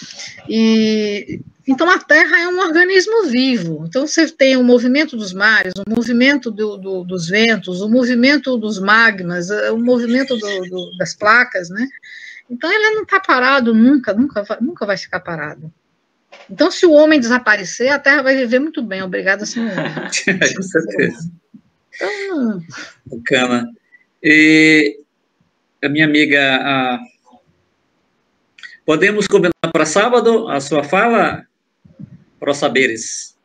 Então, a Terra é um organismo vivo. Então, você tem o movimento dos mares, o movimento dos ventos, o movimento dos magmas, o movimento das placas, né? Então, ele não está parado nunca vai ficar parado. Então, se o homem desaparecer, a Terra vai viver muito bem. Obrigada, senhor. Com certeza. Então, bacana. E a minha amiga, podemos combinar para sábado a sua fala, Pro Saberes?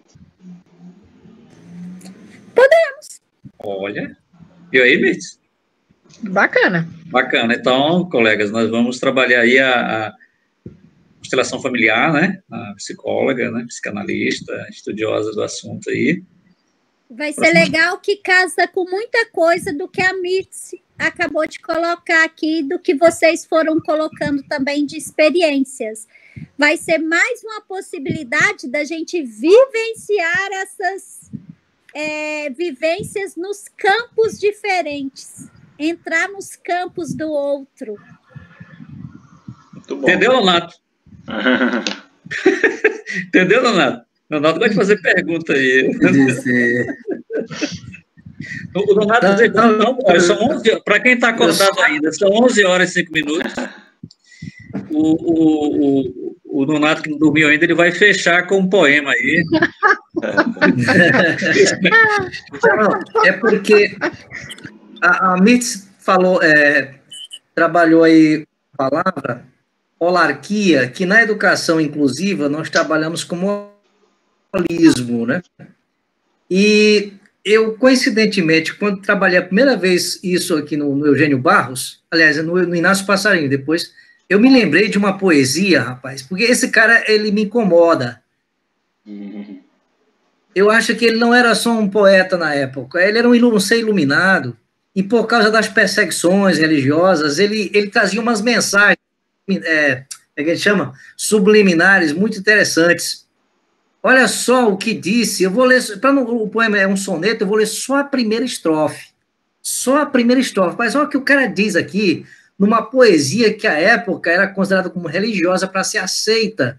Podemos. Olha, e aí, Mirtz? Bacana. Bacana. Então, colegas, nós vamos trabalhar aí a constelação familiar, né? A psicóloga, né? Psicanalista, estudiosa do assunto aí. Vai ser legal, que casa com muita coisa do que a Mirtz acabou de colocar aqui, do que vocês foram colocando também de experiências. Vai ser mais uma possibilidade da gente vivenciar essas vivências nos campos diferentes, entrar nos campos do outro. Muito bom. Entendeu, Donato? Entendeu, Donato? Donato gosta de fazer pergunta aí. O Donato diz, não, são 11, para quem está acordado ainda, são 11 horas e 5 minutos. O Donato, que não dormiu ainda, ele vai fechar com um poema aí. É porque a Mirtz falou, trabalhou aí a palavra holarquia, que na educação inclusiva nós trabalhamos como holismo, né? E eu, coincidentemente, quando trabalhei a primeira vez isso aqui no Eugênio Barros, aliás, no Inácio Passarinho, depois, eu me lembrei de uma poesia, rapaz, porque esse cara, ele me incomoda. Eu acho que ele não era só um poeta na época, ele era um ser iluminado, e por causa das perseguições religiosas, ele trazia umas mensagens, que ele chama? Subliminares, muito interessantes. Olha só o que disse, eu vou ler, o poema é um soneto, eu vou ler só a primeira estrofe. Só a primeira estrofe. Mas olha o que o cara diz aqui, numa poesia que à época era considerada como religiosa para ser aceita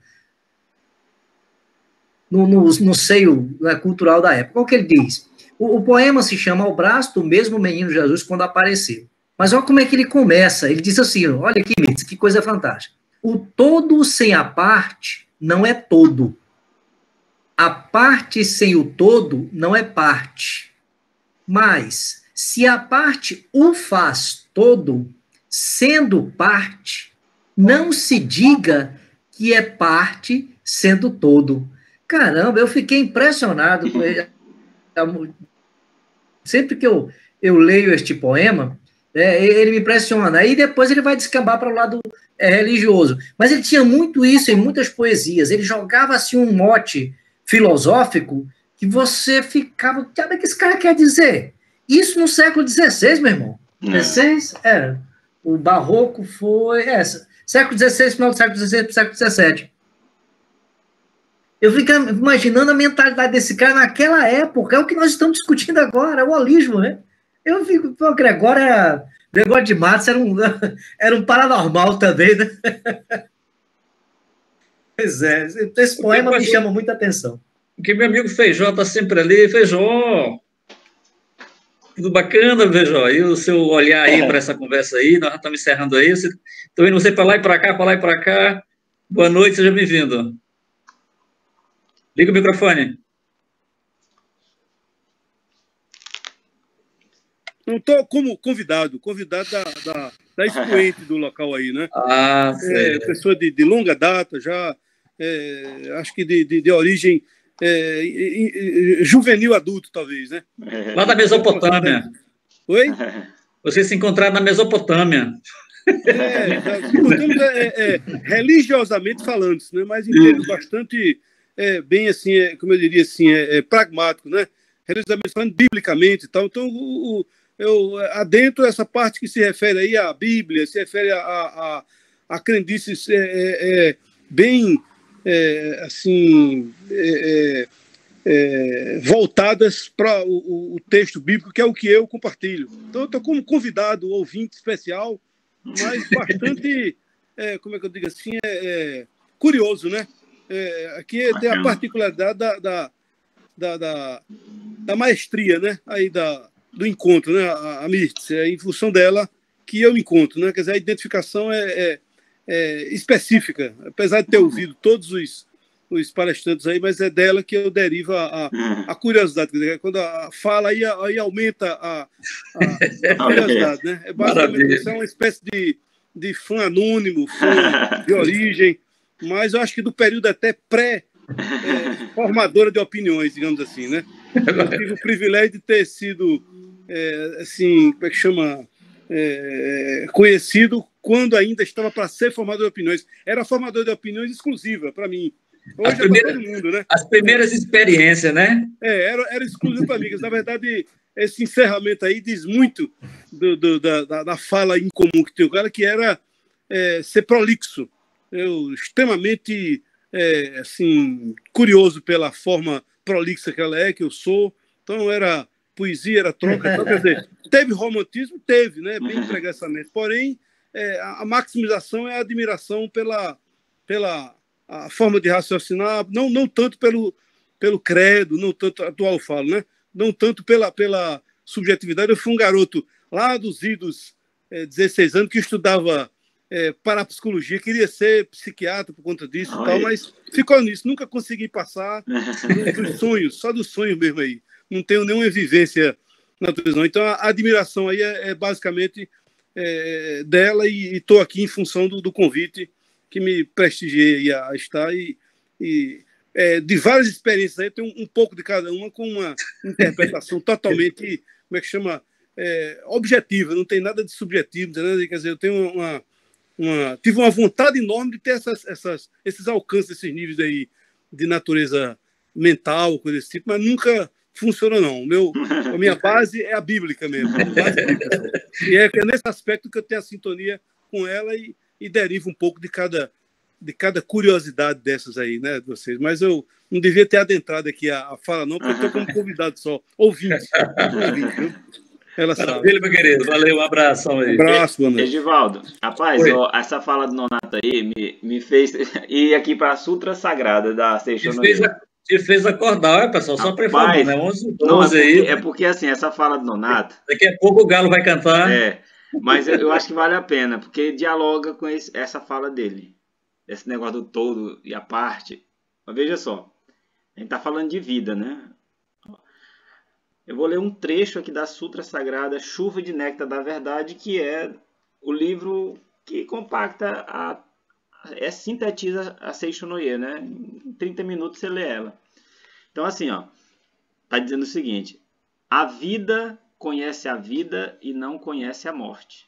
no seio, né, cultural da época. Olha o que ele diz. O poema se chama Ao Braço do Mesmo Menino Jesus Quando Apareceu. Mas olha como é que ele começa. Ele diz assim, olha aqui, Mirtz, que coisa fantástica. O todo sem a parte não é todo. A parte sem o todo não é parte. Mas, se a parte o faz todo, sendo parte, não se diga que é parte sendo todo. Caramba, eu fiquei impressionado com ele. Sempre que eu leio este poema, ele me impressiona. Aí depois ele vai descambar para o lado religioso. Mas ele tinha muito isso em muitas poesias. Ele jogava assim um mote filosófico que você ficava... O que é que esse cara quer dizer? Isso no século XVI, meu irmão. XVI era. O barroco foi... século XVI, final do século XVI, século XVII. Eu fico imaginando a mentalidade desse cara naquela época. É o que nós estamos discutindo agora, é o holismo, né? Eu fico... Pô, Gregório de Matos era um paranormal também, né? Pois é, esse poema me chama muita atenção. Porque meu amigo Feijó está sempre ali. Feijó, tudo bacana, Feijó. E o seu olhar aí para essa conversa aí, nós já estamos encerrando aí. Estou indo você para lá e para cá, para lá e para cá. Boa noite, seja bem-vindo. Liga o microfone. Não estou como convidado da expoente do local aí, né? Ah, sim. Pessoa de longa data, já, acho que de origem juvenil adulto, talvez, né? Lá da Mesopotâmia. Oi? Vocês se encontraram na Mesopotâmia. Religiosamente falando, né? Mas em termos bastante bem assim, como eu diria assim, pragmático, né? Religiosamente falando, biblicamente e tal. Então, eu adentro essa parte que se refere aí à Bíblia, se refere a crendices bem assim voltadas para o texto bíblico, que é o que eu compartilho. Então, eu estou como convidado, ouvinte especial, mas bastante, como é que eu digo assim, curioso, né? Aqui tem a particularidade da maestria, né? Aí do encontro, né? A Mirtz, em função dela que eu encontro, né? Quer dizer, a identificação é específica, apesar de ter ouvido todos os palestrantes aí, mas é dela que eu derivo a curiosidade. Quer dizer, quando fala aí aumenta a curiosidade, né? Basicamente isso é uma espécie de fã anônimo, fã de origem, mas eu acho que do período até formadora de opiniões, digamos assim, né? Eu tive o privilégio de ter sido assim, como é que chama, conhecido quando ainda estava para ser formador de opiniões. Era formador de opiniões exclusiva para mim. Hoje é para todo mundo, né? As primeiras experiências, né? Era exclusivo para mim. Na verdade, esse encerramento aí diz muito da fala em comum que tem o cara, que era ser prolixo. Eu extremamente assim, curioso pela forma prolixa que ela que eu sou. Então, era poesia, era troca. Então, quer dizer, teve romantismo? Teve, né? Bem pregressamente. Porém, a maximização é a admiração pela a forma de raciocinar, não tanto pelo credo, não tanto, atual eu falo, né? Não tanto pela subjetividade. Eu fui um garoto lá dos idos 16 anos que estudava parapsicologia, queria ser psiquiatra por conta disso e tal, mas ficou nisso. Nunca consegui passar dos sonhos, só dos sonhos mesmo aí. Não tenho nenhuma vivência na televisão. Então, a admiração aí é basicamente dela, e estou aqui em função do convite que me prestigiei a estar, e de várias experiências aí, tem um pouco de cada uma, com uma interpretação totalmente, como é que chama, objetiva, não tem nada de subjetivo, não tem nada de, quer dizer, eu tenho tive uma vontade enorme de ter esses alcances, esses níveis aí de natureza mental, coisa desse tipo, mas nunca funciona, não. A minha base é a bíblica mesmo. E é nesse aspecto que eu tenho a sintonia com ela, e derivo um pouco de cada curiosidade dessas aí, né, de vocês. Mas eu não devia ter adentrado aqui a fala, não, porque eu estou como convidado só, ouvinte, viu? Ela Maravilha, meu querido. Valeu, um abração aí. Um abraço, boa noite. Edivaldo, rapaz, essa fala do Nonato aí me fez ir aqui para a Sutra Sagrada da Seixonoye. Te fez acordar, olha, pessoal, só preferindo, né? 11, 12 aí. É porque, assim, essa fala do Nonato... Daqui a pouco o Galo vai cantar. Mas eu acho que vale a pena, porque dialoga com essa fala dele. Esse negócio do todo e a parte. Mas veja só, a gente está falando de vida, né? Eu vou ler um trecho aqui da Sutra Sagrada, Chuva de Néctar da Verdade, que é o livro que compacta, sintetiza a Seixonoye, né? Em 30 minutos você lê ela. Então, assim, tá dizendo o seguinte: a vida conhece a vida e não conhece a morte.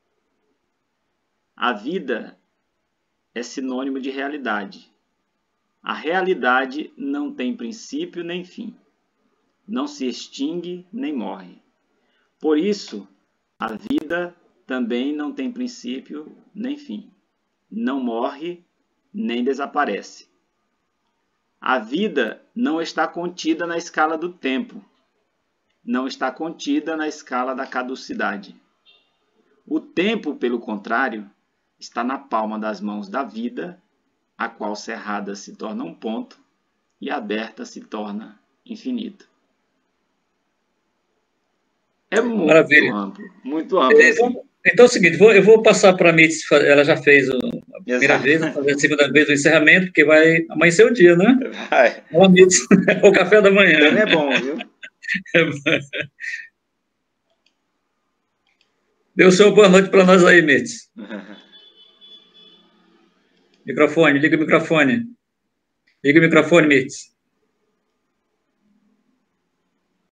A vida é sinônimo de realidade. A realidade não tem princípio nem fim. Não se extingue nem morre. Por isso, a vida também não tem princípio nem fim. Não morre nem desaparece. A vida não está contida na escala do tempo. Não está contida na escala da caducidade. O tempo, pelo contrário, está na palma das mãos da vida a qual cerrada se torna um ponto e aberta se torna infinito. É muito Maravilha. amplo, muito amplo. Então é o seguinte, eu vou passar para a Mitz, ela já fez a primeira vez, vou fazer a segunda vez o encerramento, porque vai amanhecer o dia, né? Vai. Ó, Mitz, o café da manhã. É bom, viu? Dê o seu boa noite para nós aí, Mitz. Microfone, liga o microfone. Liga o microfone, Mitz.